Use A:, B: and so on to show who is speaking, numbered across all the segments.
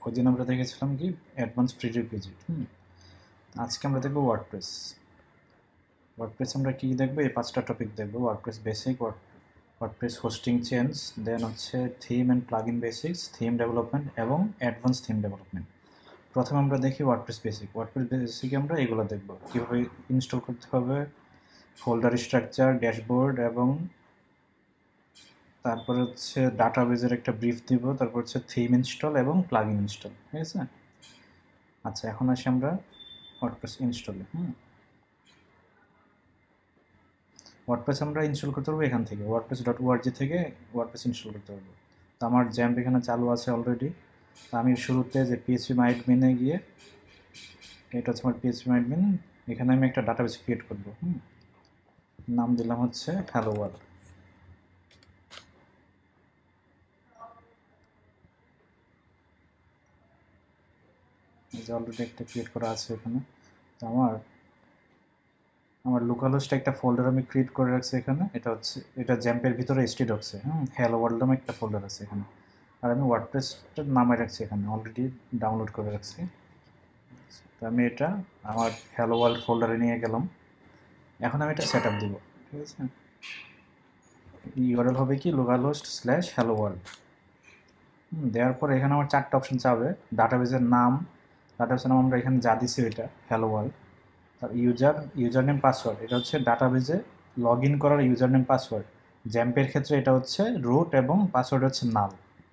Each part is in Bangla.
A: ওই দিন আমরা দেখেছিলাম কি অ্যাডভান্স প্রিরিকুইজিট। আজকে আমরা দেখবো ওয়ার্ডপ্রেস। ওয়ার্ডপ্রেস আমরা কি দেখবো? এই 5টা টপিক দেখবো। WordPress basic, WordPress hosting change, then হচ্ছে theme and plugin basics, theme development এবং অ্যাডভান্স থিম ডেভেলপমেন্ট। প্রথমে আমরা দেখি ওয়ার্ডপ্রেস বেসিক। ওয়ার্ডপ্রেস বেসিকে আমরা এগুলো দেখবো, কীভাবে ইনস্টল করতে হবে, ফোল্ডার স্ট্রাকচার, ড্যাশবোর্ড, এবং তারপর হচ্ছে ডাটাবেজের একটা ব্রিফ দিব, তারপর হচ্ছে থিম ইনস্টল এবং প্লাগইন ইনস্টল। ঠিক আছে? আচ্ছা, এখন আসি আমরা ওয়ার্ডপ্রেস ইনস্টলে। ওয়ার্ডপ্রেস আমরা ইনস্টল করতে পারবো এখান থেকে, wordpress.org থেকে ওয়ার্ডপ্রেস ইনস্টল করতে পারবো। তো আমার জ্যাম্প এখানে চালু আছে অলরেডি। তো আমি শুরুতে যে phpMyAdmin-এ গিয়ে, এটা হচ্ছে আমার phpMyAdmin, এখানে আমি একটা ডাটাবেস ক্রিয়েট করবো। নাম দিলাম হচ্ছে হ্যালো ওয়ার্ল্ড। যে অলরেডি একটা ক্রিয়েট করা আছে এখানে। তো আমার লোকাল হোস্টে একটা ফোল্ডার আমি ক্রিয়েট করে রাখছি এখানে। এটা জ্যাম্পের ভিতরে এসটিডক্সে, হ্যালো ওয়ার্ল্ড নামে একটা ফোল্ডার আছে এখানে। আর আমি ওয়ার্ডপ্রেসটার নামে রাখছি এখানে, অলরেডি ডাউনলোড করে রাখছি। তো আমি এটা আমার হ্যালো ওয়ার্ল্ড ফোল্ডারে নিয়ে গেলাম। এখন আমি এটা সেট আপ দিব। ঠিক আছে? ইউআরএল হবে কি localhost/hello world। দেওয়ার পর এখানে আমার 4টা অপশন চাবে। ডাটাবেসের নাম আমরা এখানে যা দিছি ওইটা হ্যালো ওয়ার্ল্ড। আর ইউজার নেম পাসওয়ার্ড, এটা হচ্ছে ডাটাবেসে লগ ইন করার ইউজার নেম পাসওয়ার্ড। জ্যাম্পের ক্ষেত্রে এটা হচ্ছে রুট এবং পাসওয়ার্ড হচ্ছে নাল।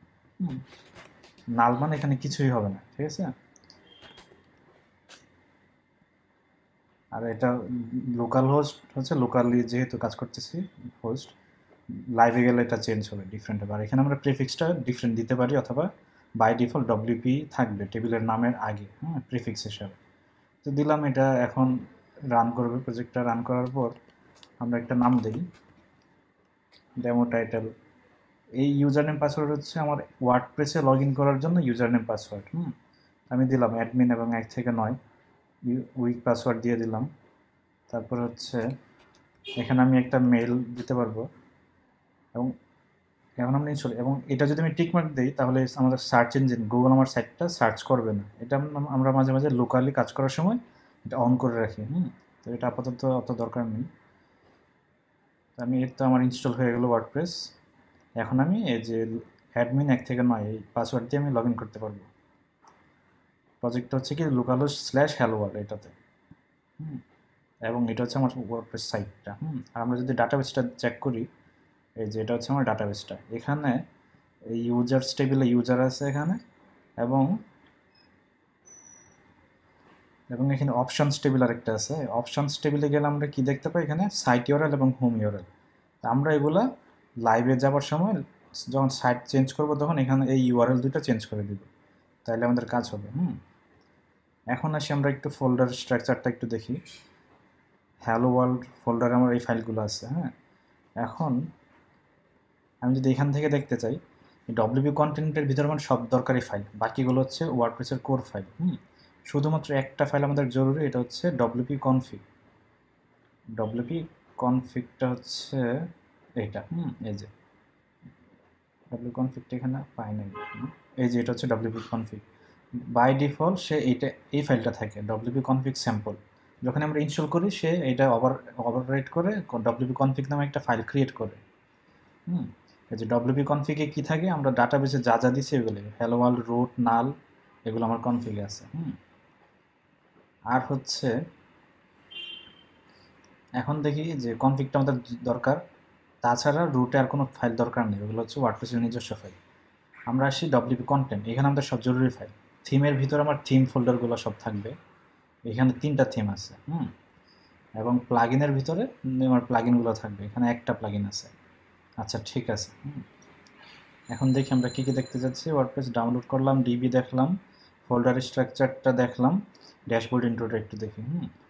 A: নাল মানে এখানে কিছুই হবে না। ঠিক আছে? আর এটা লোকাল হোস্ট হচ্ছে লোকালি যেহেতু কাজ করতেছি হোস্ট, লাইভে গেলে এটা চেঞ্জ হবে, ডিফারেন্ট হবে। আর এখানে আমরা প্রিফিক্সটা ডিফারেন্ট দিতে পারি, অথবা বাই ডিফল্ট ডব্লিউপি থাকবে টেবিলের নামের আগে, প্রিফিক্স হিসাবে। তো দিলাম, এটা এখন রান করবে। প্রজেক্টটা রান করার পর আমরা একটা নাম দিই, ডেমো টাইটেল। এই ইউজার নেম পাসওয়ার্ড হচ্ছে আমার ওয়ার্ডপ্রেসে লগ ইন করার জন্য ইউজার নেম পাসওয়ার্ড। আমি দিলাম অ্যাডমিন এবং 1 থেকে 9, উইক পাসওয়ার্ড দিয়ে দিলাম। তারপর হচ্ছে এখানে আমি একটা মেল দিতে পারবো, এবং এখন আমরা ইনস্টল, এবং এটা যদি আমি টিকমার্ক দিই তাহলে আমাদের সার্চ ইঞ্জিন গুগল আমার সাইটটা সার্চ করবে না। এটা আমরা মাঝে মাঝে লোকালি কাজ করার সময় এটা অন করে রাখি। তো এটা আপাতত অত দরকার নেই। আমি এর তো আমার ইনস্টল হয়ে গেল ওয়ার্ডপ্রেস। এখন আমি এই যে অ্যাডমিন 1 থেকে 9 এই পাসওয়ার্ড দিয়ে আমি লগ ইন করতে পারবো। প্রজেক্টটা হচ্ছে কি localhost/hello world এটাতে। এবং এটা হচ্ছে আমার ওয়ার্ডপ্রেস সাইটটা। আর আমরা যদি ডাটাবেসটা চেক করি, এই যে এটা হচ্ছে আমার ডাটাবেসটা। এখানে এই ইউজার্স টেবিলে ইউজার আছে এখানে, এবং এখানে অপশনস টেবিল আরেকটা আছে। অপশনস টেবিলে গেলে আমরা কি দেখতে পাই? এখানে সাইট ইউআরএল এবং হোম ইউআরএল। আমরা এগুলা লাইভে যাওয়ার সময় যখন সাইট চেঞ্জ করবো তখন এখানে এই ইউআরএল দুটো চেঞ্জ করে দিব, তাহলে আমাদের কাজ হবে। এখন আসি আমরা একটু ফোল্ডার স্ট্রাকচারটা একটু দেখি। হ্যালো ওয়ার্ল্ড ফোল্ডারে আমার এই ফাইলগুলো আছে। এখন আমি যদি এখান থেকে দেখতে চাই, ডব্লিউপি কন্টেন্টের ভিতরে আমার সব দরকারি ফাইল, বাকিগুলো হচ্ছে ওয়ার্ডপ্রেসের কোর ফাইল। শুধুমাত্র একটা ফাইল আমাদের জরুরি, এটা হচ্ছে ডব্লিউপি কনফিগ। ডব্লিউপি কনফিগটা হচ্ছে এইটা। এই যে ডব্লিউ কনফিগটা এখানে পাই নাই। এই যে এটা হচ্ছে ডব্লিউপি কনফিগ। বাই ডিফল্ট সে এই ফাইলটা থাকে, ডব্লিউপি কনফিগ স্যাম্পল। যখন আমরা ইনস্টল করি সে এটা ওভাররাইট করে ডব্লিউপি কনফিগ নামে একটা ফাইল ক্রিয়েট করে। এই যে ডব্লিউপি কনফিগে কী থাকে, আমরা ডাটাবেসে যা যা দিছি এগুলো হ্যালো ওয়ার্ল্ড, রুট, নাল, এগুলো আমার কনফিগে আছে। আর হচ্ছে এখন দেখি যে কনফিগটা আমাদের দরকার, তাছাড়া রুটে আর কোনো ফাইল দরকার নেই, ওগুলো হচ্ছে ওয়ার্ডপ্রেসের নিজস্ব ফাইল। আমরা আসি ডব্লিউপি কন্টেন্ট, এখানে আমাদের সব জরুরি ফাইল। থিমের ভিতরে আমার থিম ফোল্ডারগুলো সব থাকবে, এখানে 3টা থিম আছে। এবং প্লাগইনের ভিতরে আমার প্লাগইনগুলো থাকবে, এখানে একটা প্লাগইন আছে। আচ্ছা, ঠিক আছে। এখন দেখি আমরা কী কী দেখতে যাচ্ছি। ওয়ার্ডপ্রেস ডাউনলোড করলাম, ডিবি দেখলাম, ফোল্ডার স্ট্রাকচারটা দেখলাম, ড্যাশবোর্ড ইন্ট্রোটা একটু দেখি।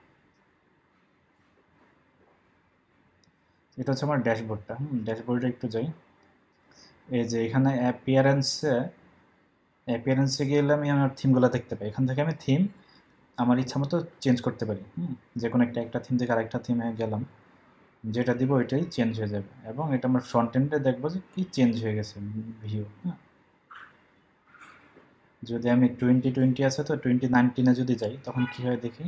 A: এটা হচ্ছে আমার ড্যাশবোর্ডটা। ড্যাশবোর্ডে একটু যাই। এই যে এখানে অ্যাপিয়ারেন্সে গেলে আমি আমার থিমগুলো দেখতে পাই। এখান থেকে আমি থিম আমার ইচ্ছা মতো চেঞ্জ করতে পারি। যে কোনো একটা থিম থেকে আরেকটা থিমে গেলাম, যেটা দিব ওইটাই চেঞ্জ হয়ে যাবে। এবং এটা আমার ফ্রন্ট এন্ডে দেখবো যে কি চেঞ্জ হয়ে গেছে ভিউ। যদি আমি 2020 আছে তো 2019 যদি যাই তখন কি হয় দেখি।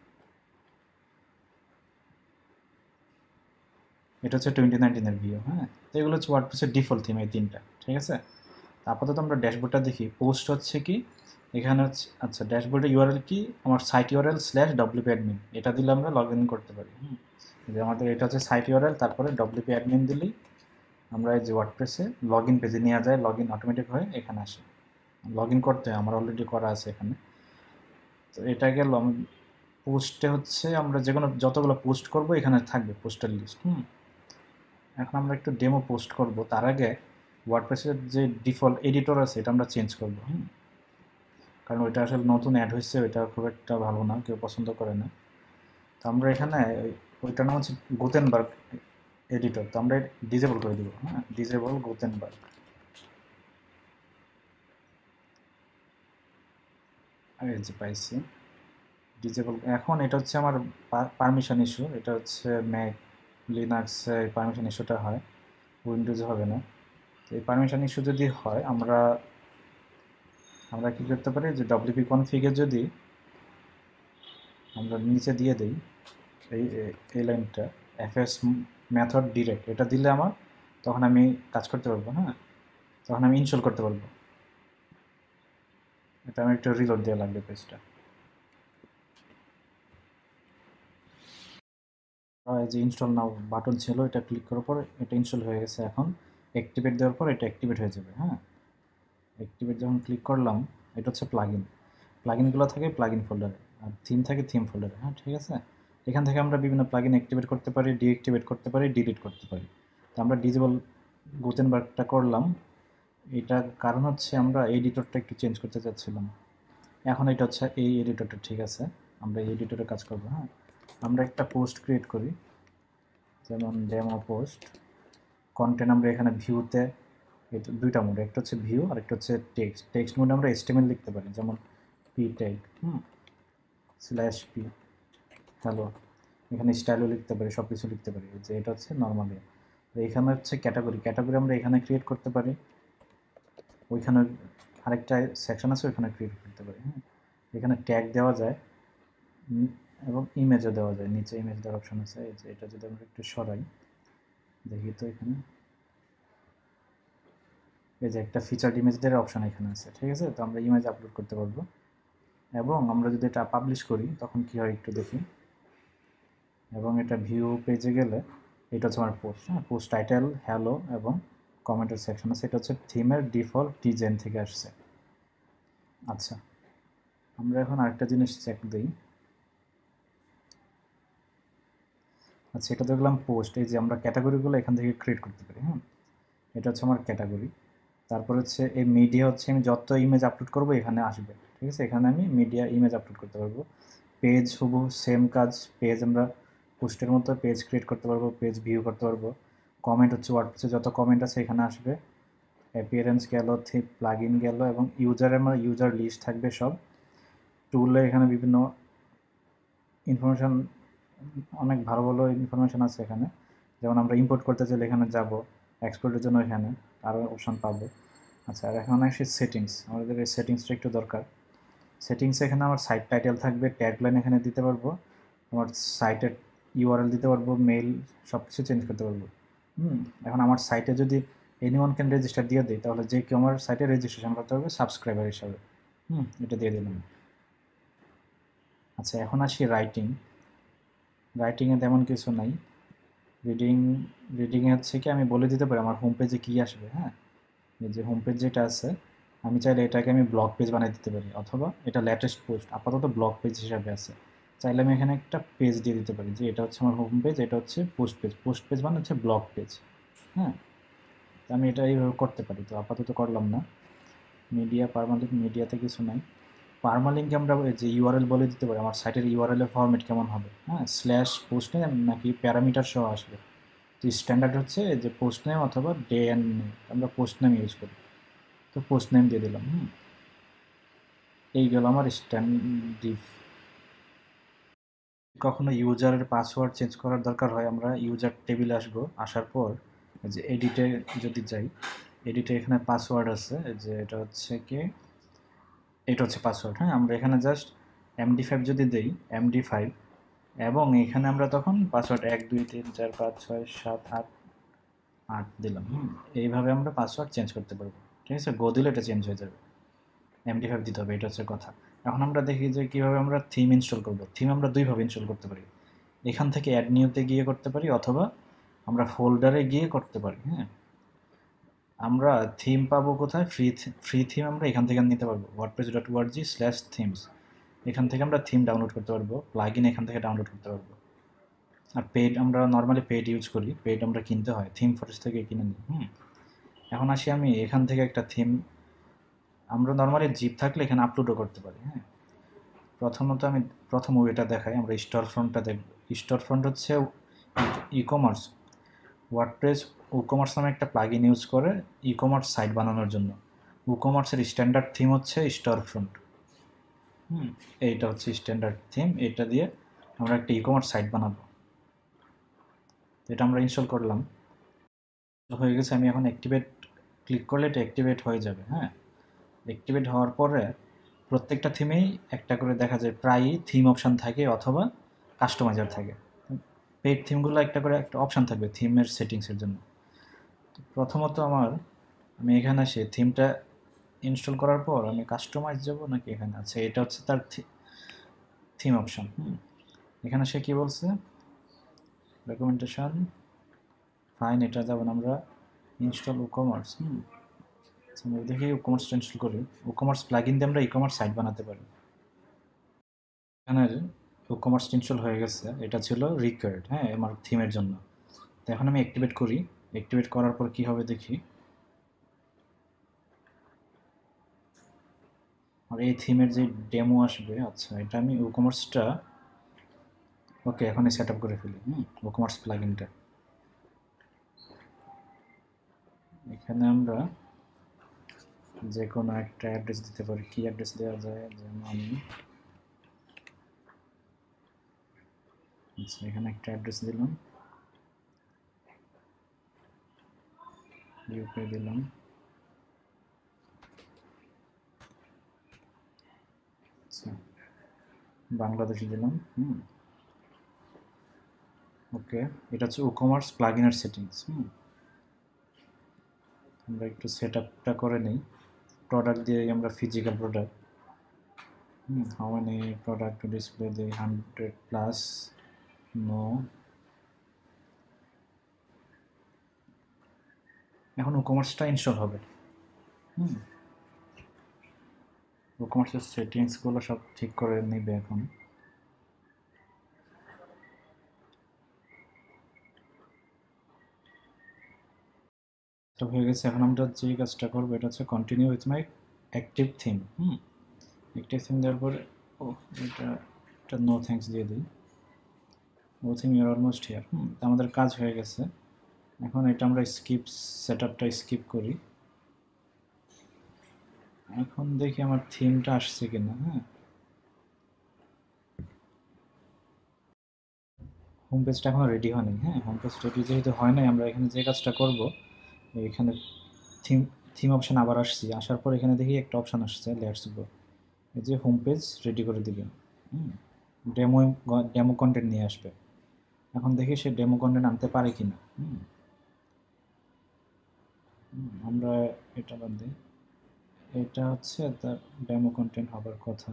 A: এটা হচ্ছে 2019 ভিউ। হ্যাঁ, তো এগুলো হচ্ছে ওয়ার্ডপ্রেসের ডিফল্ট থিম, এই তিনটা। ঠিক আছে, আপাতত আমরা ড্যাশবোর্ডটা দেখি। পোস্ট হচ্ছে কি এখানে হচ্ছে, আচ্ছা ড্যাশবোর্ডের ইউআরএল কি, আমার সাইট ইউআরএল /wp admin, এটা দিলে আমরা লগ ইন করতে পারি। যে আমাদের এটা হচ্ছে সাইট ইউআরএল, তারপরে wp admin দিলেই আমরা এই যে ওয়ার্ডপ্রেসে লগ ইন পেজে নিয়ে যায়, লগ ইন অটোমেটিক হয়ে এখানে আসে। লগ ইন করতে হয়, আমার অলরেডি করা আছে এখানে। তো এটা গেল। পোস্টে হচ্ছে আমরা যেগুলো যতগুলো পোস্ট করব এখানে থাকবে পোস্টের লিস্ট। এখন আমরা একটু ডেমো পোস্ট করব, তার আগে ওয়ার্ডপ্রেসের যে ডিফল্ট এডিটর আছে এটা আমরা চেঞ্জ করব। কারণ ওইটা আসলে নতুন অ্যাড হয়েছে, ওইটা খুব একটা ভালো না, কেউ পছন্দ করে না। তো আমরা এখানে ওইটার নাম হচ্ছে গুতেনবার্গ এডিটর, তো আমরা ডিজেবল করে দিব। ডিজেবল গুতেনবার্গ, এই যে পাইছি ডিজেবল। এখন এটা হচ্ছে আমার পারমিশন ইস্যু, এটা হচ্ছে ম্যাক লিনাক্স পারমিশন ইস্যুটা হয়, উইন্ডোজে হবে না। তো এই পারমিশন ইস্যু যদি হয় আমরা কি করতে পারি, যে ডব্লিউপি কনফিগে যদি আমরা নিচে দিয়ে দিই এই লাইনটা এফএস মেথড ডিরেক্ট, এটা দিলে আমার তখন আমি কাজ করতে পারবো। তখন আমি ইনস্টল করতে পারবো। এটা আমি একটু রিলোড দেওয়া লাগবে পেজটা। এই যে ইনস্টল নাও বাটন ছিল, এটা ক্লিক করার পর এটা ইনস্টল হয়ে গেছে। এখন অ্যাক্টিভেট দেওয়ার পর এটা অ্যাক্টিভেট হয়ে যাবে। অ্যাক্টিভেট যখন ক্লিক করলাম, এটা হচ্ছে প্লাগইনগুলো থাকে প্লাগইন ফোল্ডারে, আর থিম থাকে থিম ফোল্ডারে। ঠিক আছে, এখান থেকে আমরা বিভিন্ন প্লাগইন অ্যাক্টিভেট করতে পারি, ডিঅ্যাক্টিভেট করতে পারি, ডিলিট করতে পারি। তো আমরা ডিজেবল গুতেনবার্গটা করলাম। এটার কারণ হচ্ছে আমরা এডিটরটা একটু চেঞ্জ করতে চাচ্ছিলাম। এখন এটা হচ্ছে এই এডিটরটা ঠিক আছে, আমরা এই এডিটরে কাজ করবো। আমরা একটা পোস্ট ক্রিয়েট করি, যেমন ডেমো পোস্ট। কন্টেন্ট আমরা এখানে ভিউতে এটা দুইটা মোড, একটা হচ্ছে ভিউ আর একটা হচ্ছে টেক্সট মোডে আমরা HTML লিখতে পারি, যেমন পি ট্যাগ /p হ্যালো। এখানে স্টাইলও লিখতে পারি, সব কিছু লিখতে পারি। যে এটা হচ্ছে নর্মালি। এখানে হচ্ছে ক্যাটাগরি আমরা এখানে ক্রিয়েট করতে পারি, ওইখানে আরেকটা সেকশন আছে ওইখানে ক্রিয়েট করতে পারি। এখানে ট্যাগ দেওয়া যায় এবং ইমেজও দেওয়া যায়, নিচে ইমেজ দেওয়ার অপশন আছে। এই যে এটা যদি আমরা একটু সরাই দেখি, তো এখানে এই যে একটা ফিচার্ড ইমেজদের অপশন এখানে আছে। ঠিক আছে, তো আমরা ইমেজ আপলোড করতে পারবো। এবং আমরা যদি এটা পাবলিশ করি তখন কি হয় একটু দেখি। এবং এটা ভিউ পেজে গেলে এটা হচ্ছে আমার পোস্ট। পোস্ট টাইটেল হ্যালো এবং কমেন্টের সেকশন আছে। এটা হচ্ছে থিমের ডিফল্ট ডিজাইন থেকে আসছে। আচ্ছা, আমরা এখন আরেকটা জিনিস চেক দিই। আচ্ছা, এটা দেখলাম পোস্ট। এই যে আমরা ক্যাটাগরিগুলো এখান থেকে ক্রিয়েট করতে পারি। এটা হচ্ছে আমার ক্যাটাগরি। তারপর হচ্ছে এই মিডিয়া হচ্ছে আমি যত ইমেজ আপলোড করবো এখানে আসবে। ঠিক আছে, এখানে আমি মিডিয়া ইমেজ আপলোড করতে পারবো। পেজ হুবহু সেম কাজ, পেজ আমরা পোস্টের মতো পেজ ক্রিয়েট করতে পারবো, পেজ ভিউ করতে পারবো। কমেন্ট হচ্ছে ওয়ার্ডপ্রেসে যত কমেন্ট আছে এখানে আসবে। অ্যাপিয়ারেন্স গেল, থিম প্লাগইন গেল, এবং ইউজারের আমার ইউজার লিস্ট থাকবে সব। টুলে এখানে বিভিন্ন ইনফরমেশান, অনেক ভালো ভালো ইনফরমেশান আছে এখানে। যেমন আমরা ইম্পোর্ট করতে চাইলে এখানে যাব, এক্সপোর্টের জন্য এখানে আরও অপশান পাবো। আচ্ছা, আর এখন আসি সেটিংস। আমাদের এই সেটিংসটা একটু দরকার। সেটিংস এখানে আমার সাইট টাইটেল থাকবে, ট্যাগলাইন এখানে দিতে পারবো, আমার সাইটের ইউআরএল দিতে পারবো, মেইল সব কিছু চেঞ্জ করতে পারবো। এখন আমার সাইটে যদি এনিওয়ান ক্যান রেজিস্টার দিয়ে দিই, তাহলে যে কেউ আমার সাইটে রেজিস্ট্রেশন করতে পারবে সাবস্ক্রাইবার হিসাবে। এটা দিয়ে দিলাম। আচ্ছা, এখন আসি রাইটিংয়ে তেমন কিছু নাই। রিডিংয়ে হচ্ছে কি আমি বলে দিতে পারি আমার হোম পেজে কী আসবে। এই যে হোম পেজ যেটা আছে, আমি চাইলে এটাকে আমি ব্লগ পেজ বানিয়ে দিতে পারি, অথবা এটা লেটেস্ট পোস্ট, আপাতত ব্লগ পেজ হিসাবে আছে। চাইলে আমি এখানে একটা পেজ দিয়ে দিতে পারি, যে এটা হচ্ছে আমার হোম পেজ, এটা হচ্ছে পোস্ট পেজ মানে হচ্ছে ব্লগ পেজ। আমি এটা এইভাবে করতে পারি। তো আপাতত করলাম না। পারমালিঙ্ক মিডিয়াতে কিছু নাই। পারমালিঙ্কে আমরা যে ইউআরএল বলে দিতে পারি আমার সাইটের ইউআরএলের ফরম্যাট কেমন হবে। /পোস্ট নেম নাকি প্যারামিটার সহ আসবে। তো স্ট্যান্ডার্ড হচ্ছে যে পোস্ট নেম অথবা ডে অ্যান্ড নেম, আমরা পোস্ট নেম ইউজ করি, তো পোস্ট নেম দিয়ে দিলাম। এই গেল আমার স্ট্যান্ডিফ। কখনো ইউজারের পাসওয়ার্ড চেঞ্জ করার দরকার হয়, আমরা ইউজার টেবিলে আসবো, আসার পর যে এডিটে যদি যাই, এডিটে এখানে পাসওয়ার্ড আছে, যে এটা হচ্ছে কি এটা হচ্ছে পাসওয়ার্ড। হ্যাঁ, আমরা এখানে জাস্ট MD5 যদি দেই, MD5, এবং এখানে আমরা তখন পাসওয়ার্ড 1 2 3 4 5 6 7 8 8 দিলাম। এইভাবে আমরা পাসওয়ার্ড চেঞ্জ করতে পারবো। ঠিক আছে, গো দিলে এটা চেঞ্জ হয়ে যাবে। MD5 দিতে হবে, এটা হচ্ছে কথা। এখন আমরা দেখি যে কীভাবে আমরা থিম ইনস্টল করব। থিম আমরা দুইভাবে ইনস্টল করতে পারি। এখান থেকে অ্যাড নিউতে গিয়ে করতে পারি, অথবা আমরা ফোল্ডারে গিয়ে করতে পারি। হ্যাঁ, আমরা থিম পাবো কোথায়? ফ্রি থিম আমরা এখান থেকে নিতে পারবো, wordpress.org/themes। এখান থেকে আমরা থিম ডাউনলোড করতে পারবো, প্লাগইন এখান থেকে ডাউনলোড করতে পারবো। আর পেড আমরা নর্মালি পেড ইউজ করি, পেড আমরা কিনতে হয়, থিম ফরেস্ট থেকে কিনে নিই। এখন আসি আমি এখান থেকে একটা থিম, আমরা নর্মালি জিপ থাকলে এখানে আপলোডও করতে পারি। হ্যাঁ, প্রথমত আমি প্রথম ওয়েটা দেখাই, আমরা স্টোর ফ্রন্টটা দেখব। স্টোর ফ্রন্ট হচ্ছে ই কমার্স। ওয়ার্ডপ্রেস WooCommerce নামে একটা প্লাগইন ইউজ করে ই কমার্স সাইট বানানোর জন্য। WooCommerceর স্ট্যান্ডার্ড থিম হচ্ছে স্টোর ফ্রন্ট। এইটা হচ্ছে স্ট্যান্ডার্ড থিম, এটা দিয়ে আমরা একটা ই কমার্স সাইট বানাবো। এটা আমরা ইনস্টল করলাম, হয়ে গেছে। আমি এখন অ্যাক্টিভেট ক্লিক করলে এটা অ্যাক্টিভেট হয়ে যাবে। হ্যাঁ, অ্যাক্টিভেট হওয়ার পরে প্রত্যেকটা থিমেই একটা করে দেখা যায় প্রায়ই থিম অপশান থাকে অথবা কাস্টমাইজার থাকে। পেইড থিমগুলো একটা করে একটা অপশান থাকবে থিমের সেটিংসের জন্য। প্রথমত আমি এখানে আসি, থিমটা ইনস্টল করার পর আমি কাস্টমাইজ যাব নাকি এখানে আছে, এটা হচ্ছে তার থিম অপশান। এখানে সে কি বলছে, ডকুমেন্টেশন, ফাইন, এটা যাবেন আমরা ইনস্টল WooCommerce। আমরা দেখি WooCommerce ইনস্টল করি। WooCommerce প্লাগইন দিয়ে আমরা ই কমার্স সাইট বানাতে পারি। এখানে WooCommerce ইনস্টল হয়ে গেছে, এটা ছিল রিকোয়ার্ড। হ্যাঁ, আমার থিমের জন্য। তো এখন আমি অ্যাক্টিভেট করি। অ্যাক্টিভেট করার পর কি হবে দেখি। আর এই থিমের যে ডেমো আসবে, আচ্ছা এটা আমি WooCommerceটা ওকে এখনই সেট আপ করে ফেলি। WooCommerce প্লাগইনটা এখানে আমরা যে কোনো একটা অ্যাড্রেস দিতে পারি। কি অ্যাড্রেস দেওয়া যায়, যেমন আচ্ছা এখানে একটা অ্যাড্রেস দিলাম, ইউকে দিলাম, আচ্ছা বাংলাদেশ দিলাম। ওকে, এটা হচ্ছে WooCommerce প্লাগইনের সেটিংস। আমরা একটু সেট আপটা করে নিই। প্রোডাক্ট দিয়ে আমরা physical product, how many product to display দিই 100+, নো। এখন WooCommerceটা ইনস্টল হবে। WooCommerceের সেটিংসগুলো সব ঠিক করে নেবে এখন। সব হয়ে গেছে। এখন আমরা যে কাজটা করবো এটা হচ্ছে continue with my active theme. Active theme দেওয়ার পরে এটা নো থ্যাঙ্কস দিয়ে দিই। No theme you're almost here. আমাদের কাজ হয়ে গেছে। এখন এটা আমরা সেট আপটা স্কিপ করি। এখন দেখি আমার থিমটা আসছে কিনা। হোম পেজটা এখনও রেডি হয়নি। হোম পেজ রেডি যেহেতু হয় নাই, আমরা এখানে যে কাজটা করব, এখানে থিম অপশান আবার আসছি। আসার পর এখানে দেখি একটা অপশান আসছে, লেটস গো। এই যে হোম পেজ রেডি করে দিবেন, ডেমো কন্টেন্ট নিয়ে আসবে। এখন দেখি সে ডেমো কন্টেন্ট আনতে পারে কিনা। আমরা এটা বাদ দিই, এটা হচ্ছে তার ডেমো কন্টেন্ট হবার কথা।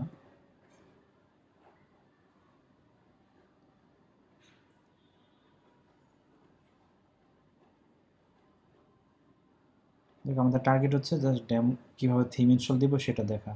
A: দেখ, আমাদের টার্গেট হচ্ছে জাস্ট ডেমো কীভাবে থিম ইনস্টল দিব সেটা দেখা।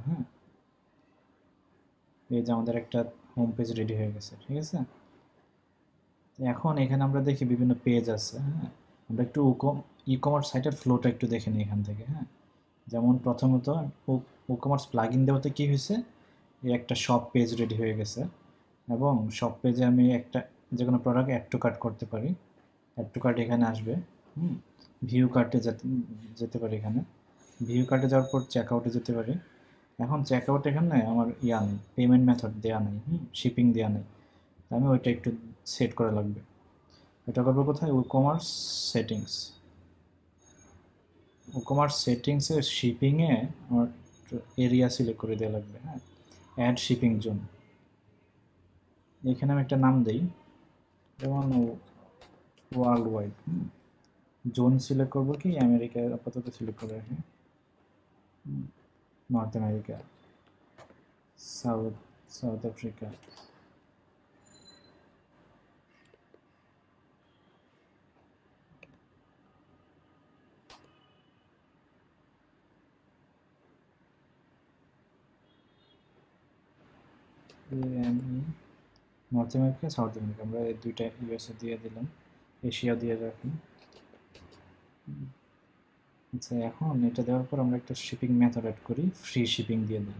A: এই যে আমাদের একটা হোম পেজ রেডি হয়ে গেছে। ঠিক আছে, এখন এখানে আমরা দেখি বিভিন্ন পেজ আছে। আমরা একটু ই কমার্স সাইটের ফ্লোটা একটু দেখে নিই এখান থেকে। যেমন প্রথমত WooCommerce প্লাগইন দেওয়াতে কী হয়েছে, এই একটা শপ পেজ রেডি হয়ে গেছে, এবং শপ পেজে আমি একটা যে কোনো প্রোডাক্ট অ্যাড টু কার্ট করতে পারি। অ্যাড টু কার্ট এখানে আসবে। ভিউ কার্টে যেতে পারি। এখানে ভিউ কার্টে যাওয়ার পর চেক আউটে যেতে পারি। এখন চেক আউট এখানে আমার নেই, পেমেন্ট মেথড দেওয়া নেই, শিপিং দেওয়া নেই। আমি ওইটা একটু সেট করা লাগবে। এটা করবো কোথায়, WooCommerce সেটিংস। WooCommerce সেটিংসে শিপিংয়ে আমার এরিয়া সিলেক্ট করে দেওয়া লাগবে। হ্যাঁ, অ্যাড শিপিং জোন, এখানে আমি একটা নাম দিই, যেমন ওয়ার্ল্ড ওয়াইড। জোন সিলেক্ট করবো কি আমেরিকা আপাতত সিলেক্ট করে রাখি, North America, South Africa, North America, South America, আমরা এই দুইটা ইউএসএ দিয়ে দিলাম, এশিয়া দিয়ে রাখি। আচ্ছা, এখন এটা দেওয়ার পর আমরা একটা শিপিং মেথড অ্যাড করি, ফ্রি শিপিং দিয়ে দিই।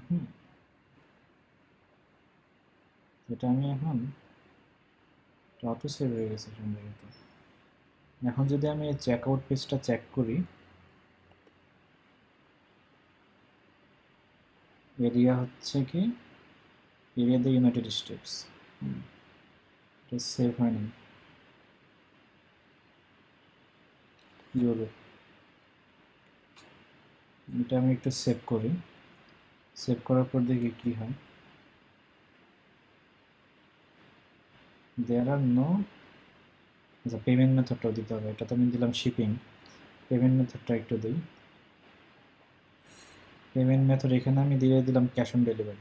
A: এটা আমি এখন অটো সেভ হয়ে গেছে সম্ভবত। এখন যদি আমি চেক আউট পেজটা চেক করি, এরিয়া হচ্ছে কি এরিয়া দ্য ইউনাইটেড স্টেটস, এটা সেভ হয়নি, ইউরোপ। এটা আমি একটু সেভ করি, সেভ করার পর দেখি কি হয়। দেয়ার আর নো, আচ্ছা পেমেন্ট মেথডটাও দিতে হবে, এটা তো আমি দিলাম শিপিং, পেমেন্ট মেথডটা একটু দিই। পেমেন্ট মেথড এখানে আমি দিয়ে দিলাম cash on delivery.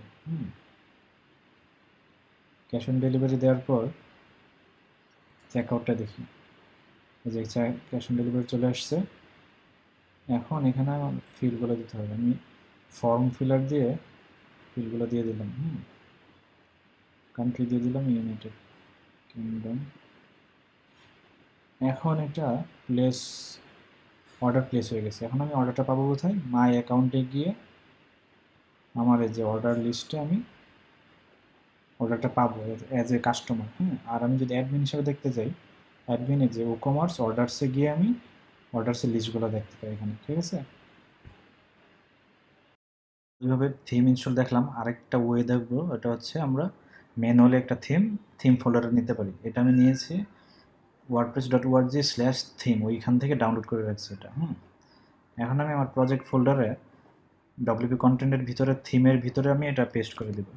A: Cash on delivery দেওয়ার পর চেকআউটটা দেখি, যে ক্যাশ অন ডেলিভারি চলে আসছে। এখন এখানে আমার ফিলগুলো দিতে হবে, আমি ফর্ম ফিলার দিয়ে ফিলগুলো দিয়ে দিলাম। কান্ট্রি দিয়ে দিলাম ইউনাইটেড কিংডম। এখন এটা প্লেস অর্ডার প্লেস হয়ে গেছে। এখন আমি অর্ডারটা পাবো কোথায়? মাই অ্যাকাউন্টে গিয়ে আমার এই যে অর্ডার লিস্টে আমি অর্ডারটা পাবো অ্যাজ এ কাস্টমার। আর আমি যদি অ্যাডমিন হিসাবে দেখতে চাই, অ্যাডমিনে যে ই-কমার্স অর্ডারসে গিয়ে আমি অর্ডারসের লিস্টগুলো দেখতে পাই এখানে। ঠিক আছে, এইভাবে থিম ইনস্টল দেখলাম। আরেকটা ওয়ে দেখবো, এটা হচ্ছে আমরা ম্যানুয়ালি একটা থিম ফোল্ডারে নিতে পারি। এটা আমি নিয়েছি wordpress.org/theme, ওইখান থেকে ডাউনলোড করে রাখছি এটা। এখন আমি আমার প্রজেক্ট ফোল্ডারে ডব্লিউপি কন্টেন্টের ভিতরে থিমের ভিতরে আমি এটা পেস্ট করে দেবো।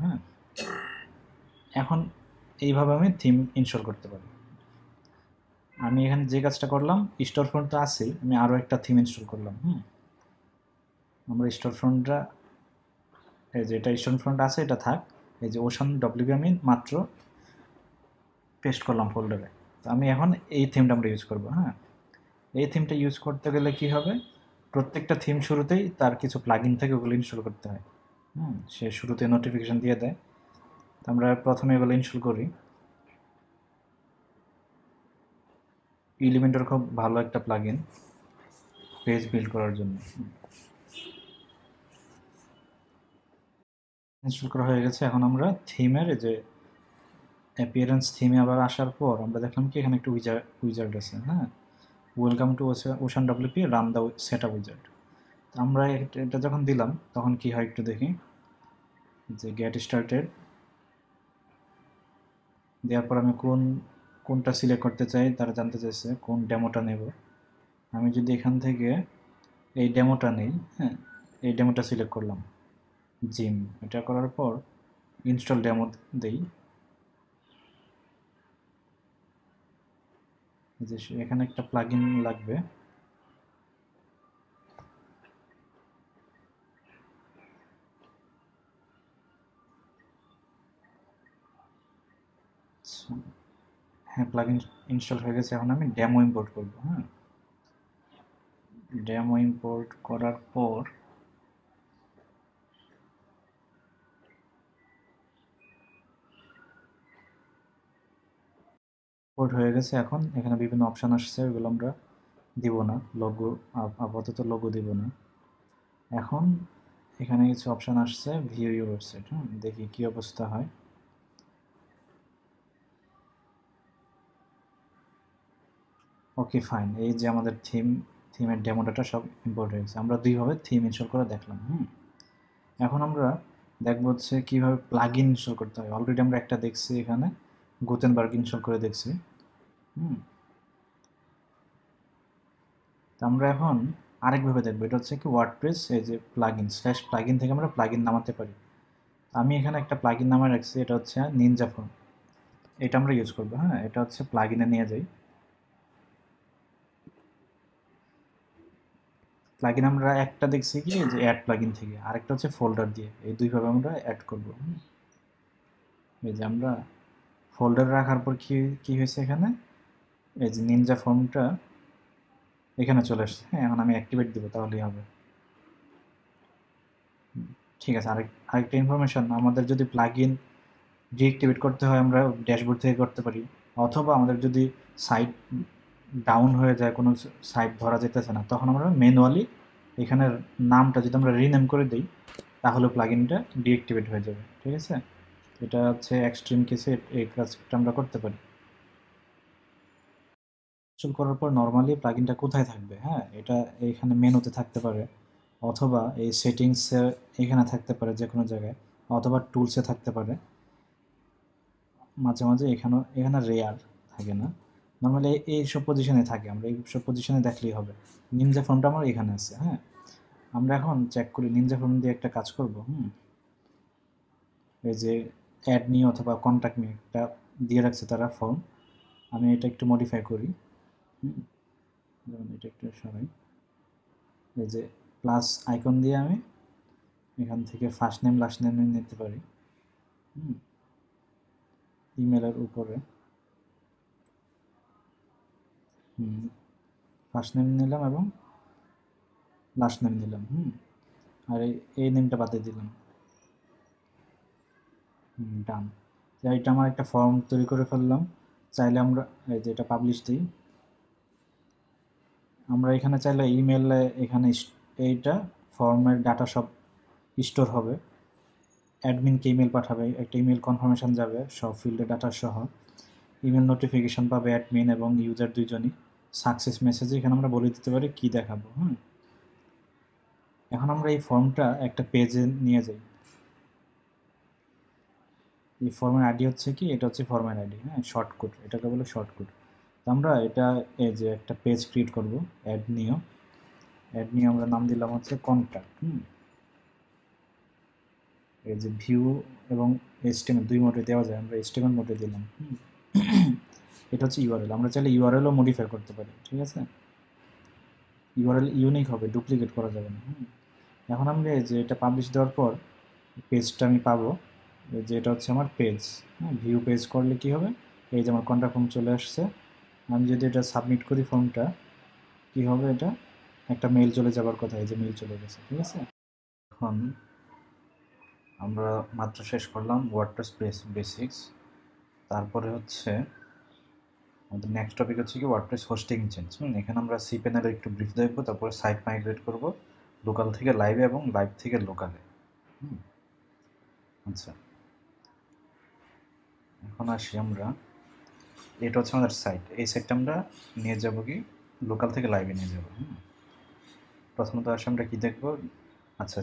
A: এখন এইভাবে আমি থিম ইনস্টল করতে পারি। আমি এখানে যে কাজটা করলাম, স্টোর ফ্রন্ট তো আছে, আমি আরও একটা থিম ইনস্টল করলাম। আমরা স্টোর ফ্রন্টটা, এই যে এটা স্টোর ফ্রন্ট আছে, এটা থাক। এই যে ওশান ডব্লিউপি আমি মাত্র পেস্ট করলাম ফোল্ডারে। তো আমি এখন এই থিমটা আমরা ইউজ করবো। এই থিমটা ইউজ করতে গেলে কি হবে, প্রত্যেকটা থিম শুরুতেই তার কিছু প্লাগইন থেকে ওগুলো ইনস্টল করতে হয়। সে শুরুতে নোটিফিকেশান দিয়ে দেয়। তো আমরা প্রথমে এগুলো ইনস্টল করি। এলিমেন্টর খুব ভালো একটা প্লাগইন পেজ বিল্ড করার জন্য। ইনস্টল করা হয়ে গেছে। এখন আমরা থিমের যে অ্যাপিয়ারেন্স থিমে আবার আসার পর আমরা দেখলাম কি এখানে একটু উইজার্ড আছে। Welcome to ocean WP, run the setup wizard. আমরা এটা যখন দিলাম তখন কি হয় একটু দেখি, যে গেট স্টার্টেড দেওয়ার পর আমি কোনটা সিলেক্ট করতে চাই তারা জানতে চাইছে, কোন ডেমোটা নেব। আমি যদি এখান থেকে এই ডেমোটা নেই, এই ডেমোটা সিলেক্ট করলাম, জিম। এটা করার পর ইনস্টল ডেমো দেই, যে এখানে একটা প্লাগইন লাগবে। হ্যাঁ, প্লাগইন ইনস্টল হয়ে গেছে। এখন আমি ডেমো ইম্পোর্ট করব। ডেমো ইম্পোর্ট করার পর ইম্পোর্ট হয়ে গেছে। এখন এখানে বিভিন্ন অপশান আসছে, ওগুলো আমরা দিব না, লোগো আপাতত লোগো দিব না। এখন এখানে কিছু অপশান আসছে, ভিউ ইউর ওয়েবসাইট। দেখি কি অবস্থা হয়। ওকে ফাইন, এই যে আমাদের থিমের ডেমো ডাটা সব ইম্পোর্ট হয়ে গেছে। আমরা দুইভাবে থিম ইনস্টল করে দেখলাম। এখন আমরা দেখব হচ্ছে কীভাবে প্লাগইন ইনস্টল করতে হয়। অলরেডি আমরা একটা দেখছি, এখানে গুটেনবার্গ ইনস্টল করে দেখছি। তো আমরা এখন আরেকভাবে দেখবো, এটা হচ্ছে কি ওয়ার্ডপ্রেস এই যে প্লাগইন স্ল্যাশ প্লাগইন থেকে আমরা প্লাগইন নামাতে পারি। আমি এখানে একটা প্লাগইন নামায় রাখছি, এটা হচ্ছে নিনজা ফর্ম, এটা আমরা ইউজ করবো। হ্যাঁ, এটা হচ্ছে প্লাগইনে নিয়ে যাই। প্লাগইন আমরা একটা দেখছি কি যে অ্যাড প্লাগইন থেকে, আরেকটা হচ্ছে ফোল্ডার দিয়ে, এই দুইভাবে আমরা অ্যাড করবো। এই যে আমরা ফোল্ডার রাখার পর কি কি হয়েছে এখানে, এই যে নিনজা ফর্মটা এখানে চলে আসছে। হ্যাঁ, এখন আমি অ্যাক্টিভেট দিব, তাহলেই হবে। ঠিক আছে, আরেকটা ইনফরমেশন, আমাদের যদি প্লাগইন ডিঅ্যাক্টিভেট করতে হয় আমরা ড্যাশবোর্ড থেকে করতে পারি, অথবা আমাদের যদি সাইট ডাউন হয়ে যায়, কোনো সাইট ধরা যেতেছে না, তখন আমরা ম্যানুয়ালি এখানের নামটা যদি আমরা রিনেম করে দিই, তাহলে প্লাগইনটা ডিঅ্যাক্টিভেট হয়ে যাবে। ঠিক আছে, এটা হচ্ছে এক্সট্রিম কেসে এই কাজটা আমরা করতে পারি। ইনস্টল করার পর নর্মালি প্লাগইনটা কোথায় থাকবে? হ্যাঁ, এটা এখানে মেনুতে থাকতে পারে, অথবা এই সেটিংসে এখানে থাকতে পারে যে কোনো জায়গায়, অথবা টুলসে থাকতে পারে। মাঝে মাঝে এখানে রেয়ার থাকে না, নর্মালি এই সব পজিশনে থাকে, আমরা এই সব পজিশনে দেখলেই হবে। নিনজা ফর্মটা আমার এখানে আছে। হ্যাঁ, আমরা এখন চেক করি নিনজা ফর্ম দিয়ে একটা কাজ করব। এই যে অ্যাড মি অথবা কন্ট্যাক্ট মি একটা দিয়ে রাখছে তারা ফর্ম, আমি এটা একটু মডিফাই করি। যেমন এটা একটু সরাই, এই যে প্লাস আইকন দিয়ে আমি এখান থেকে ফার্স্ট নেম লাস্ট নেম নিতে পারি। ইমেলের উপরে ফার্স্ট নেম নিলাম এবং লাস্ট নেম নিলাম। আর এই নেমটা বাদে দিলাম। ডান। এটা আমার একটা ফর্ম তৈরি করে ফেললাম। চাইলে আমরা এই যে এটা পাবলিশ দিই, আমরা এখানে চাইলে ইমেলে এখানে এইটা ফর্মের ডাটা সব স্টোর হবে, অ্যাডমিনকে ইমেল পাঠাবে, একটা ইমেল কনফার্মেশন যাবে সব ফিল্ডে ডাটা সহ, ইমেল নোটিফিকেশন পাবে অ্যাডমিন এবং ইউজার দুইজনই। সাকসেস মেসেজে এখানে আমরা বলে দিতে পারি কী দেখাবো। এখন আমরা এই ফর্মটা একটা পেজে নিয়ে যাই। এই ফর্মের আইডি হচ্ছে কি, এটা হচ্ছে ফর্মের আইডি। হ্যাঁ, শর্টকাট, এটাকে বলে শর্টকাট। তো আমরা এটা এই যে একটা পেজ ক্রিয়েট করব, অ্যাড নিয়ে আমরা নাম দিলাম হচ্ছে কন্ট্যাক্ট। এই যে ভিউ এবং HTML দুই মোডে দেওয়া যায়, আমরা HTML মোডে দিলাম। এটা হচ্ছে ইউআরএল, আমরা চাইলে ইউআরএলও মডিফাই করতে পারি। ঠিক আছে, ইউআরএল ইউনিক হবে, ডুপ্লিকেট করা যাবে না। এখন আমরা এই যে এটা পাবলিশ দেওয়ার পর পেজটা আমি পাবো, যে এটা হচ্ছে আমার পেজ। ভিউ পেজ করলে কি হবে, এই যে আমার কন্ট্যাক্ট ফর্ম চলে আসছে। আমি যদি এটা সাবমিট করি ফর্মটা, কি হবে, এটা একটা মেল চলে যাবার কথা, এই যে মেল চলে গেছে। ঠিক আছে, এখন আমরা মাত্র শেষ করলাম ওয়ার্ডপ্রেস বেসিক্স। তারপরে হচ্ছে আমাদের নেক্সট টপিক হচ্ছে কি ওয়ার্ডপ্রেস হোস্টিং চেঞ্জ। এখানে আমরা cPanel একটু ব্রিফ দেখবো, তারপরে সাইট মাইগ্রেট করব লোকাল থেকে লাইভে এবং লাইভ থেকে লোকালে। আচ্ছা, এখন আসি আমরা, এটা হচ্ছে আমাদের সাইট, এই সাইটটা আমরা নিয়ে যাব কি লোকাল থেকে লাইভে নিয়ে যাব। প্রথমত আসে আমরা কি দেখব, আচ্ছা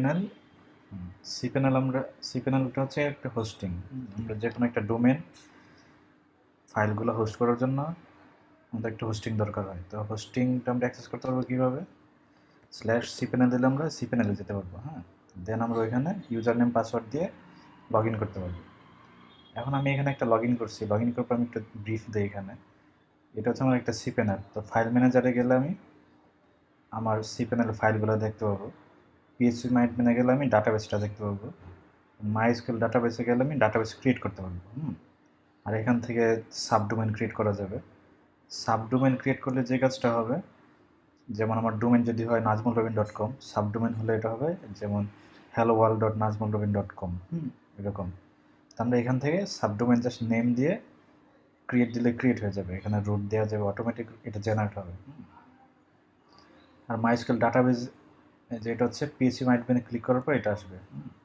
A: cPanelটা হচ্ছে একটা হোস্টিং। আমরা যে কোনো একটা ডোমেন ফাইলগুলো হোস্ট করার জন্য আমাদের একটা হোস্টিং দরকার হয়। তো হোস্টিংটা আমরা অ্যাক্সেস করতে পারবো কীভাবে, /cPanel দিলে আমরা cPanel যেতে পারবো। দেন আমরা ওইখানে ইউজার নেম পাসওয়ার্ড দিয়ে লগ ইন করতে পারবো। এখন আমি এখানে একটা লগ ইন করছি, লগ ইন করার পর আমি একটা ব্রিফ দিই এখানে। এটা হচ্ছে আমার একটা cPanel। তো ফাইল ম্যানেজারে গেলে আমি আমার cPanel ফাইলগুলো দেখতে পাবো। PHPMyAdmin গেলে আমি ডাটাবেসটা দেখতে পাবো। MySQL ডাটাবেসে গেলে আমি ডাটাবেস ক্রিয়েট করতে পারবো। আর এখান থেকে সাবডোমেন ক্রিয়েট করা যাবে। সাবডোমেন ক্রিয়েট করলে যে কাজটা হবে, যেমন আমার ডোমেন যদি হয় najmulrobin.com, সাবডোমেন হলে এটা হবে যেমন helloworld.najmulrobin.com, এরকম। তো আমরা এখান থেকে সাবডোমেন জাস্ট নেম দিয়ে ক্রিয়েট দিলে ক্রিয়েট হয়ে যাবে, এখানে রুট দেওয়া যাবে, অটোমেটিক এটা জেনারেট হবে। আর MySQL ডাটাবেস যেটা হচ্ছে PHPMyAdmin ক্লিক করার পর এটা আসবে।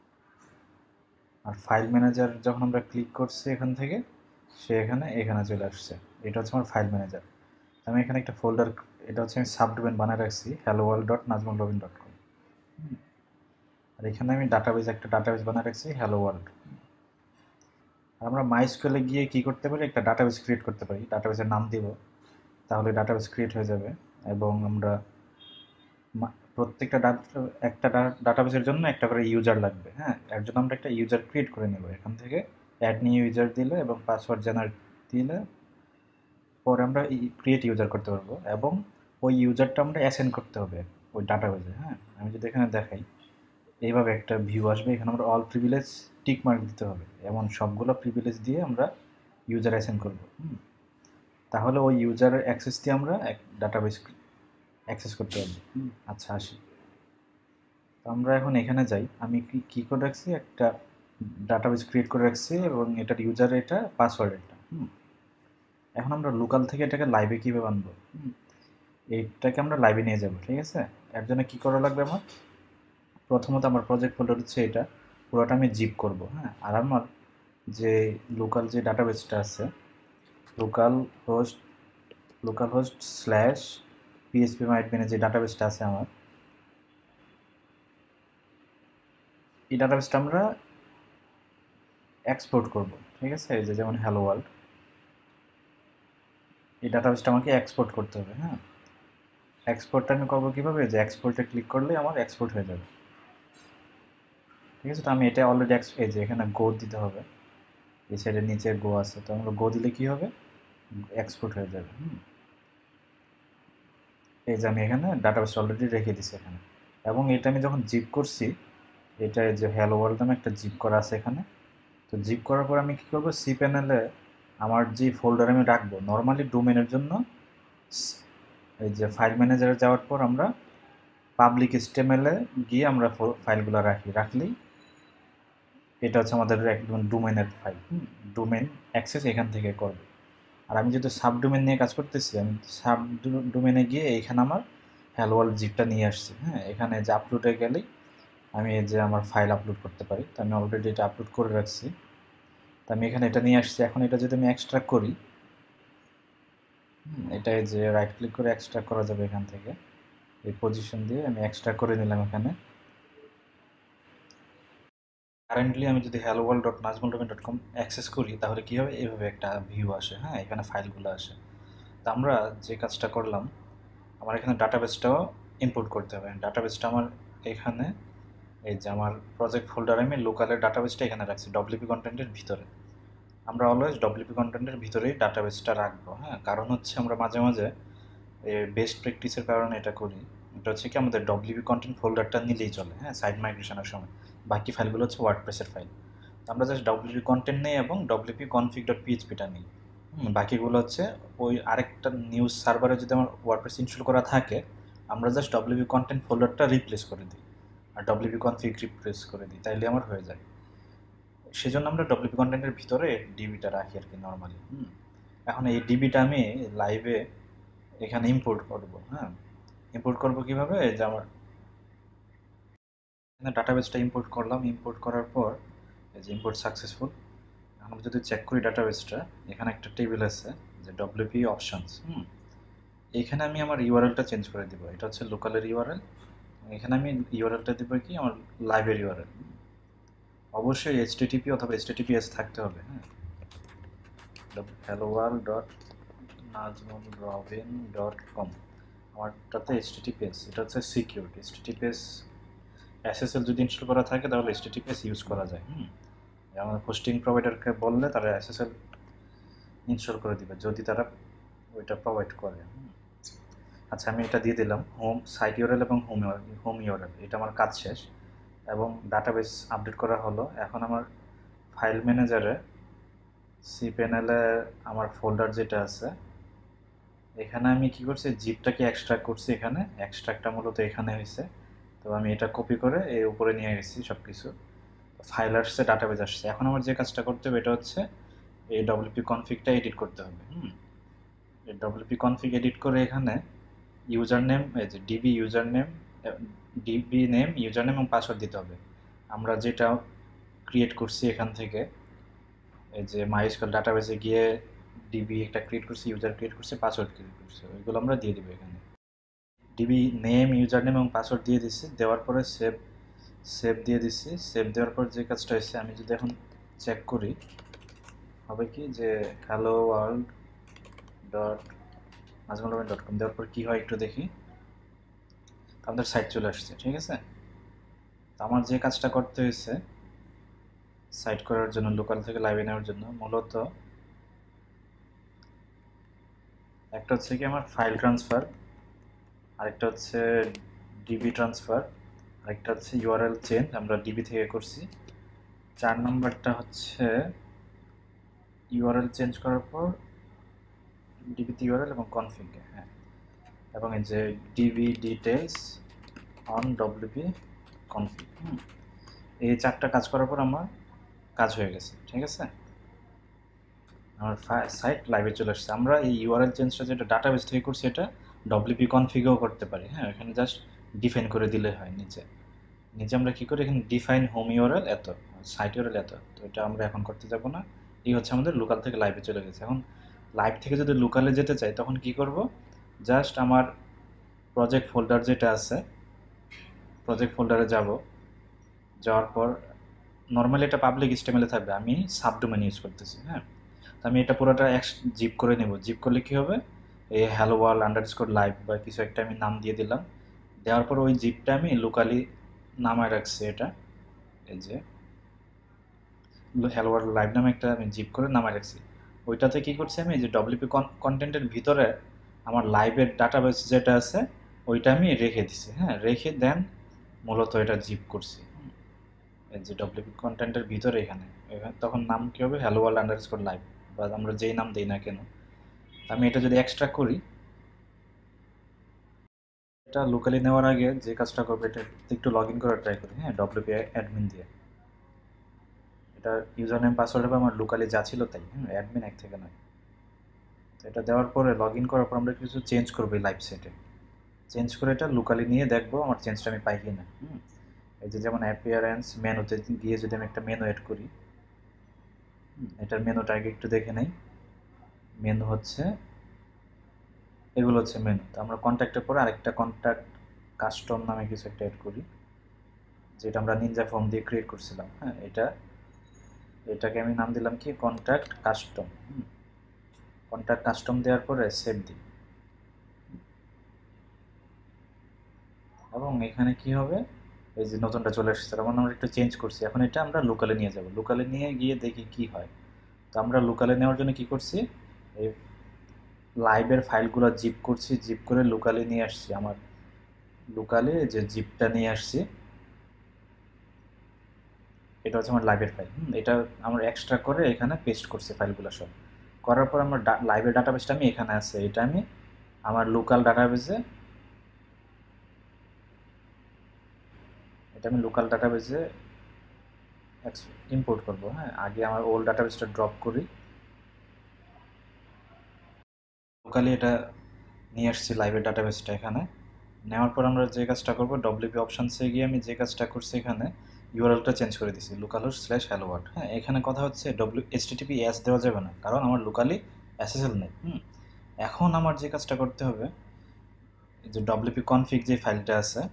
A: আর ফাইল ম্যানেজার যখন আমরা ক্লিক করছি এখান থেকে, সে এখানে চলে আসছে। এটা হচ্ছে আমার ফাইল ম্যানেজার। আমি এখানে একটা ফোল্ডার, এটা হচ্ছে আমি সাবডোমেন বানিয়ে রাখছি helloworld.najmulrobin.com। আর এখানে আমি একটা ডাটাবেস বানিয়ে রাখছি hello world। আর আমরা MySQL এ গিয়ে কি করতে পারি, একটা ডাটাবেস ক্রিয়েট করতে পারি, ডাটাবেসের নাম দিব, তাহলে ডাটাবেস ক্রিয়েট হয়ে যাবে। এবং আমরা প্রত্যেকটা একটা ডাটাবেসের জন্য একটা করে ইউজার লাগবে। হ্যাঁ, এর জন্য আমরা একটা ইউজার ক্রিয়েট করে নেব এখান থেকে। অ্যাড নিউ ইউজার দিলে এবং পাসওয়ার্ড জেনারেট দিলে পরে আমরা ক্রিয়েট ইউজার করতে পারবো, এবং ওই ইউজারটা আমরা অ্যাসাইন করতে হবে ওই ডাটাবেসে। হ্যাঁ, আমি যদি এখানে দেখাই, এইভাবে একটা ভিউ আসবে। এখানে আমরা অল প্রিভিলেজ টিক মার্ক দিতে হবে, এমন সবগুলো প্রিভিলেজ দিয়ে আমরা ইউজার অ্যাসাইন করবো। তাহলে ওই ইউজারের অ্যাক্সেস দিয়ে আমরা এক ডাটাবেস অ্যাক্সেস করতে পারবো। আচ্ছা, আসি। তো আমরা এখন এখানে যাই। আমি কি করে রাখছি, একটা ডাটাবেস ক্রিয়েট করে রাখছি এবং এটার ইউজার এটা, পাসওয়ার্ড এটা। এখন আমরা লোকাল থেকে এটাকে লাইভে কীভাবে আনবো, এইটাকে আমরা লাইভে নিয়ে যাব। ঠিক আছে, এর জন্য কী করা লাগবে আমার? প্রথমত আমার প্রজেক্ট ফোল্ডার হচ্ছে এটা, পুরোটা আমি জিপ করব। হ্যাঁ, আর আমার যে লোকাল যে ডাটাবেসটা আছে, লোকাল হোস্ট স্ল্যাশ পিএইচপি মাইডবেনে যে ডাটাবেসটা আছে আমার, এই ডাটাবেসটা আমরা এক্সপোর্ট করব। ঠিক আছে, এই যে যেমন হ্যালো ওয়ার্ল্ড, এই ডাটাবেসটা আমাকে এক্সপোর্ট করতে হবে। হ্যাঁ, এক্সপোর্টটা আমি করবো কীভাবে? যে এক্সপোর্টে ক্লিক করলে আমার এক্সপোর্ট হয়ে যাবে। ঠিক আছে, তো আমি এটা অলরেডি এই যে এখানে গো দিতে হবে, এই সাইডের নিচে গো আছে, তো আমরা গো দিলে কী হবে? এক্সপোর্ট হয়ে যাবে। এই যে আমি এখানে ডাটাবেস অলরেডি রেখে দিছি এখানে, এবং এটা আমি যখন জিপ করছি, এটা যে হ্যালো ওয়ার্ল্ড নামে একটা জিপ করা আছে এখানে। তো জিপ করার পর আমি কী করবো, সি প্যানেলে আমার যে ফোল্ডার আমি রাখবো নর্মালি ডোমেনের জন্য, এই যে ফাইল ম্যানেজারে যাওয়ার পর আমরা পাবলিক HTML-এ গিয়ে আমরা ফাইলগুলো রাখলেই এটা হচ্ছে আমাদের একদম ডোমেনের ফাইল। ডোমেন অ্যাক্সেস এখান থেকে করবে। আর আমি যেহেতু সাব ডোমেন নিয়ে কাজ করতেছি, আমি সাব ডোমেনে গিয়ে এখানে আমার হ্যালো ওয়ার্ল্ড জিপটা নিয়ে আসছি। হ্যাঁ, এখানে যে আপলোডে গেলেই আমি এই যে আমার ফাইল আপলোড করতে পারি। তো আমি অলরেডি এটা আপলোড করে রাখছি, তো আমি এখানে এটা নিয়ে আসছি। এখন এটা যদি আমি এক্সট্রাক্ট করি, এটা যে রাইট ক্লিক করে এক্সট্রাক্ট করা যাবে এখান থেকে, এই পজিশন দিয়ে আমি এক্সট্রাক্ট করে নিলাম এখানে। কারেন্টলি আমি যদি helloworld.najmuldomain.com অ্যাক্সেস করি, তাহলে কী হবে? এইভাবে একটা ভিউ আসে। হ্যাঁ, এখানে ফাইলগুলো আসে। তো আমরা যে কাজটা করলাম, আমার এখানে ডাটাবেসটাও ইম্পোর্ট করতে হবে। ডাটাবেসটা আমার এখানে, এই যে আমার প্রজেক্ট ফোল্ডারে আমি লোকালের ডাটাবেসটা এখানে রাখছি ডব্লিউপি কন্টেন্টের ভিতরে। আমরা অলওয়েজ ডব্লিউপি কন্টেন্টের ভিতরেই ডাটাবেসটা রাখবো। হ্যাঁ, কারণ হচ্ছে আমরা মাঝে মাঝে বেস্ট প্র্যাকটিসের কারণে এটা করি। এটা হচ্ছে কি, আমাদের ডব্লিউপি কন্টেন্ট ফোল্ডারটা নিলেই চলে। হ্যাঁ, সাইট মাইগ্রেশনের সময় বাকি ফাইলগুলো হচ্ছে ওয়ার্ডপ্রেসের ফাইল। আমরা জাস্ট ডব্লিউপি কন্টেন্ট নেই এবং ডব্লিউপি config.php-টা নিই। বাকিগুলো হচ্ছে ওই আরেকটা নিউজ সার্ভারে যদি আমার ওয়ার্ডপ্রেস ইনস্টল করা থাকে, আমরা জাস্ট ডব্লিউপি কন্টেন্ট ফোল্ডারটা রিপ্লেস করে দিই আর ডব্লিউপি কনফিগ রিপ্লেস করে দিই, তাইলে আমার হয়ে যায়। সেজন্য আমরা ডব্লিউপি কন্টেন্টের ভিতরে ডিবিটা রাখি আর কি নর্মালি। এখন এই ডিবিটা আমি লাইভে এখানে ইম্পোর্ট করব। হ্যাঁ, ইম্পোর্ট করব কিভাবে? যে আমার এখানে ডাটাবেসটা ইম্পোর্ট করলাম, ইম্পোর্ট করার পর এই যে ইম্পোর্ট সাকসেসফুল। এখন যদি চেক করি ডাটাবেসটা, এখানে একটা টেবিল আছে যে ডব্লিউপি অপশনস। এখানে আমি আমার ইউআরএলটা চেঞ্জ করে দিব। এটা হচ্ছে লোকালের ইউআরএল। এখানে আমি ইউআরএলটা দিব কি, আমার লাইভের ইউআরএল। অবশ্যই HTTP অথবা HTTPS থাকতে হবে। হ্যাঁ, helloworld.najmulrobin.com, আমারটাতে HTTPS, এটা হচ্ছে সিকিউরড। HTTPS SSL যদি ইনস্টল করা থাকে তাহলে HTTPS ইউজ করা যায়। আমার হোস্টিং প্রোভাইডারকে বললে তারা SSL ইনস্টল করে দিবে যদি তারা ওইটা প্রোভাইড করে। আচ্ছা, আমি এটা দিয়ে দিলাম হোম সাইট ইউআরএল এবং হোম ইউআরএল। এটা আমার কাজ শেষ এবং ডাটাবেস আপডেট করা হলো। এখন আমার ফাইল ম্যানেজারে সি প্যানেলে আমার ফোল্ডার যেটা আছে, এখানে আমি কি করছি, জিপটাকে এক্সট্রাক্ট করছি। এখানে এক্সট্রাক্টটা মূলত এখানে হয়েছে, তো আমি এটা কপি করে এই উপরে নিয়ে গেছি সব কিছু। ফাইল আসছে, ডাটাবেস আসছে। এখন আমার যে কাজটা করতে হবে এটা হচ্ছে এই ডব্লিউপি কনফিগটা এডিট করতে হবে। এই ডব্লিউপি কনফিগ এডিট করে এখানে ইউজার নেম, এই যে DB user name, user name এবং পাসওয়ার্ড দিতে হবে। আমরা যেটা ক্রিয়েট করছি এখান থেকে, এই যে মাইস্কুয়েল ডাটাবেসে গিয়ে ডিবি একটা ক্রিয়েট করছি, ইউজার ক্রিয়েট করছি, পাসওয়ার্ড ক্রিয়েট করছি, ওইগুলো আমরা দিয়ে দিব এখানে। ডিবি নেম, ইউজার নেম এবং পাসওয়ার্ড দিয়ে দিচ্ছি। দেওয়ার পরে সেভ দিয়ে দিচ্ছি। সেভ দেওয়ার পর যে কাজটা হয়েছে, আমি যদি এখন চেক করি, হবে কি যে helloworld.najmulrobin.com দেওয়ার পর কী হয় একটু দেখি। আমাদের সাইট চলে আসছে, ঠিক আছে। তো আমার যে কাজটা করতে হয়েছে সাইট করার জন্য, লোকাল থেকে লাইভে নেওয়ার জন্য, মূলত একটা হচ্ছে কি আমার ফাইল ট্রান্সফার, আরেকটা হচ্ছে ডিবি ট্রান্সফার, আরেকটা হচ্ছে ইউআরএল চেঞ্জ, আমরা ডিবি থেকে করছি। 4 নম্বরটা হচ্ছে ইউআরএল চেঞ্জ করার পর ডিবিতে ইউআরএল এবং কনফিগ, হ্যাঁ, এবং এই যে DB details on WP config. এই 4টা কাজ করার পর আমার কাজ হয়ে গেছে, ঠিক আছে। আমার সাইট লাইভে চলে আসছে। আমরা এই ইউআরএল চেঞ্জটা যেটা ডাটাবেস থেকে করছি এটা ডব্লিউপি কনফিগও করতে পারি, হ্যাঁ। এখানে জাস্ট ডিফাইন করে দিলে হয়। নিচে নিচে আমরা কী করি, এখানে ডিফাইন হোম ইউআরএল এত, সাইট ইউআরএল এত। তো এটা আমরা এখন করতে যাব না। এই হচ্ছে আমাদের লোকাল থেকে লাইভে চলে গেছে। এখন লাইভ থেকে যদি লোকালে যেতে চাই তখন কি করব, জাস্ট আমার প্রজেক্ট ফোল্ডার যেটা আছে, প্রজেক্ট ফোল্ডারে যাব, যাওয়ার পর নর্মালি এটা পাবলিক স্টেমেলে থাকবে, আমি সাবডোমেন ইউজ করতেছি, হ্যাঁ। তো আমি এটা পুরোটা জিপ করে নেব। জিপ করলে কী হবে, এই হ্যালো ওয়ার্ল্ড আন্ডারস্কোর লাইভ বা কিছু একটা আমি নাম দিয়ে দিলাম। দেওয়ার পর ওই জিপটা আমি লোকালি নামায় রাখছি। এটা এই যে হ্যালো ওয়ার্ল্ড লাইভ নামে একটা আমি জিপ করে নামায় রাখছি। ওইটাতে কী করছি আমি, এই যে ডব্লিউপি কন্টেন্টের ভিতরে আমার লাইভের ডাটাবেস যেটা আছে ওইটা আমি রেখে দিছি, হ্যাঁ। রেখে দেন মূলত এটা জিপ করছি, এই যে ডব্লিউপি কন্টেন্টের ভিতরে এখানে তখন নাম কী হবে, হ্যালো ওয়ার্ল্ড আন্ডারস্কোর লাইভ, বা আমরা যেই নাম দিই না কেন। আমি এটা যদি এক্সট্রা করি, এটা লোকালি নেওয়ার আগে যে কাজটা করবো, এটা একটু লগ ইন করার ট্রাই করি, হ্যাঁ, ডব্লিউপি অ্যাডমিন দিয়ে। এটা ইউজার নেম পাসওয়ার্ড হবে আমার লোকালি যা ছিল তাই, হ্যাঁ, অ্যাডমিন এক থেকে নয়। তো এটা দেওয়ার পরে লগ ইন করার পর আমরা কিছু চেঞ্জ করবো এই লাইভ সেটে। চেঞ্জ করে এটা লোকালি নিয়ে দেখবো আমার চেঞ্জটা আমি পাই কি না। এই যে যেমন অ্যাপিয়ারেন্স মেনুতে গিয়ে যদি আমি একটা মেনু অ্যাড করি, এটার মেনুটা আগে একটু দেখে নেই। মেনু হচ্ছে এগুলো হচ্ছে মেনু। তো আমরা কন্ট্যাক্টের পরে আরেকটা কন্ট্যাক্ট কাস্টম নামে কিছু একটা অ্যাড করি, যেটা আমরা নিনজা ফর্ম দিয়ে ক্রিয়েট করছিলাম, হ্যাঁ। এটাকে আমি নাম দিলাম কি, কন্ট্যাক্ট কাস্টম। কন্ট্যাক্ট কাস্টম দেওয়ার পরে সেভ দিই, এবং এখানে কি হবে, এই যে নতুনটা চলে এসেছে, তখন আমরা একটু চেঞ্জ করছি। এখন এটা আমরা লোকালে নিয়ে যাব, লোকালে নিয়ে গিয়ে দেখি কি হয়। তো আমরা লোকালে নেওয়ার জন্য কি করছি, এই লাইভের ফাইলগুলো জিপ করছি, জিপ করে লোকালে নিয়ে আসছি। আমার লোকালে যে জিপটা নিয়ে আসছি এটা হচ্ছে আমার লাইভের ফাইল। এটা আমরা এক্সট্রা করে এখানে পেস্ট করছি ফাইলগুলো সব। করার পর আমার লাইভের ডাটাবেসটা আমি এখানে আছে, এটা আমি আমার লোকাল ডাটাবেসে, এটা আমি লোকাল ডাটাবেসে ইম্পোর্ট করব, হ্যাঁ। আগে আমার ওল্ড ডাটাবেসটা ড্রপ করি, লোকালি এটা নিয়ে আসছি লাইভের ডাটাবেসটা এখানে। নেওয়ার পর আমরা যে কাজটা করবো, ডব্লিউপি অপশানসে গিয়ে আমি যে কাজটা করছি, এখানে ইউআরএলটা চেঞ্জ করে দিছি localhost/hello world, হ্যাঁ। এখানে কথা হচ্ছে HTTPS দেওয়া যাবে না, কারণ আমার লোকালি SSL নেই। এখন আমার যে কাজটা করতে হবে, যে ডব্লিউপি কনফিগ যে ফাইলটা আছে,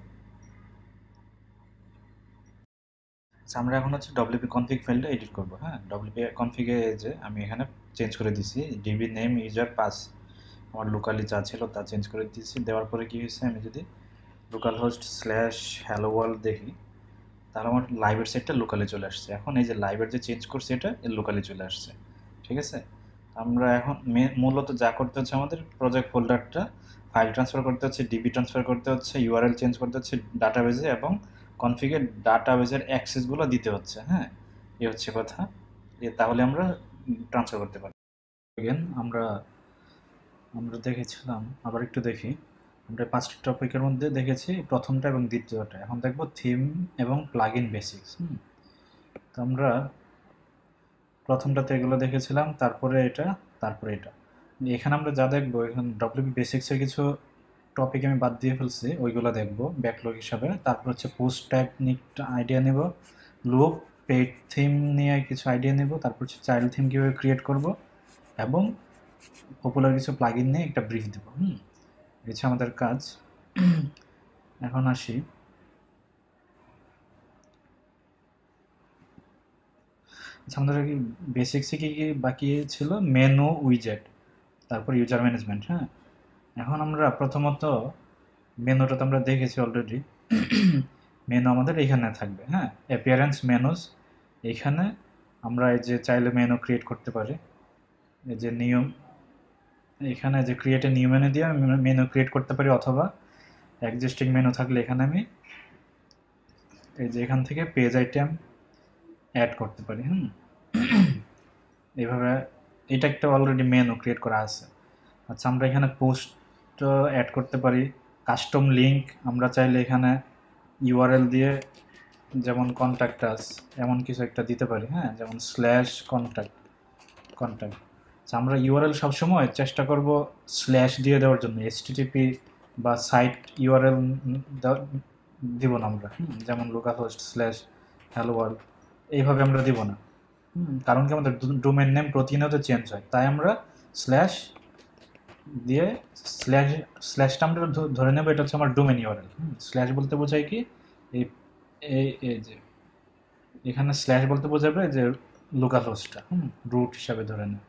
A: আমরা এখন হচ্ছে ডব্লিউপি কনফিগ ফাইলটা এডিট করবো, হ্যাঁ। ডব্লিউপি কনফিগে যে আমি এখানে চেঞ্জ করে দিছি ডিবি নেম ইউজার পাস, আমার লোকালি যা ছিল তা চেঞ্জ করে দিয়েছি। দেওয়ার পরে কী হয়েছে, আমি যদি localhost/hello world দেখি, তাহলে আমার লাইভের সেটটা লোকালে চলে আসছে। এখন এই যে লাইভের যে চেঞ্জ করছে এটা লোকালে চলে আসছে, ঠিক আছে। আমরা এখন মূলত যা করতে হচ্ছে, আমাদের প্রজেক্ট ফোল্ডারটা ফাইল ট্রান্সফার করতে হচ্ছে, ডিবি ট্রান্সফার করতে হচ্ছে, ইউআরএল চেঞ্জ করতে হচ্ছে ডাটাবেজে, এবং কনফিগের ডাটাবেজের অ্যাক্সেসগুলো দিতে হচ্ছে, হ্যাঁ। এই হচ্ছে কথা, তাহলে আমরা ট্রান্সফার করতে পারি। এগেন আমরা দেখেছিলাম, আবার একটু দেখি। আমরা 5টি টপিকের মধ্যে দেখেছি প্রথমটা এবং দ্বিতীয়টা। এখন দেখব থিম এবং প্লাগইন বেসিক্স। তো আমরা প্রথমটাতে এগুলো দেখেছিলাম, তারপরে এটা, তারপরে এটা। এখানে আমরা যা দেখবো, এখানে ডব্লিউপি বেসিক্সের কিছু টপিক আমি বাদ দিয়ে ফেলছি, ওইগুলো দেখবো ব্যাকলগ হিসাবে। তারপর হচ্ছে পোস্ট টাইপ নিয়ে আইডিয়া নেব, লুপ পেড থিম নিয়ে কিছু আইডিয়া নেব, তারপর হচ্ছে চাইল্ড থিম কীভাবে ক্রিয়েট করব, এবং পপুলার কিছু প্লাগইন নিয়ে একটা ব্রিফ দেব। এই হচ্ছে আমাদের কাজ। এখন আসি, আমাদের বেসিক্সে কি কি বাকি ছিল, মেনু, উইজেট, তারপর ইউজার ম্যানেজমেন্ট, হ্যাঁ। এখন আমরা প্রথমত মেনুটা তো আমরা দেখেছি অলরেডি। মেনু আমাদের এখানে থাকবে, হ্যাঁ, অ্যাপিয়ারেন্স মেনুস। এইখানে আমরা এই যে চাইলে মেনু ক্রিয়েট করতে পারি, এই যে নিয়ম, এখানে যে ক্রিয়েট এ নিউ মেনু দিয়ে আমি মেনু ক্রিয়েট করতে পারি, অথবা এক্সিস্টিং মেনু থাকলে এখানে আমি এই যে এখান থেকে পেজ আইটেম অ্যাড করতে পারি। এইভাবে এটা একটা অলরেডি মেনু ক্রিয়েট করা আছে। আচ্ছা, আমরা এখানে পোস্ট অ্যাড করতে পারি, কাস্টম লিঙ্ক আমরা চাইলে এখানে ইউআরএল দিয়ে, যেমন কন্ট্যাক্ট আস এমন কিছু একটা দিতে পারি, হ্যাঁ, যেমন স্ল্যাশ কন্ট্যাক্ট। আচ্ছা, আমরা ইউআরএল সবসময় চেষ্টা করব স্ল্যাশ দিয়ে দেওয়ার জন্য, এইচটিটিপি বা সাইট ইউআরএল দিব না আমরা, যেমন লোকালহোস্ট স্ল্যাশ হ্যালো ওয়ার্ল্ড, এইভাবে আমরা দিব না। কারণ কি আমাদের ডোমেন নেম প্রতিনিয়ত চেঞ্জ হয়, তাই আমরা স্ল্যাশ দিয়ে স্ল্যাশটা আমরা ধরে নেব এটা হচ্ছে আমার ডোমেন ইউআরএল। স্ল্যাশ বলতে বোঝায় কি, এই যে এখানে স্ল্যাশ বলতে বোঝাবে যে লোকাল হোস্টটা রুট হিসাবে ধরে নেব,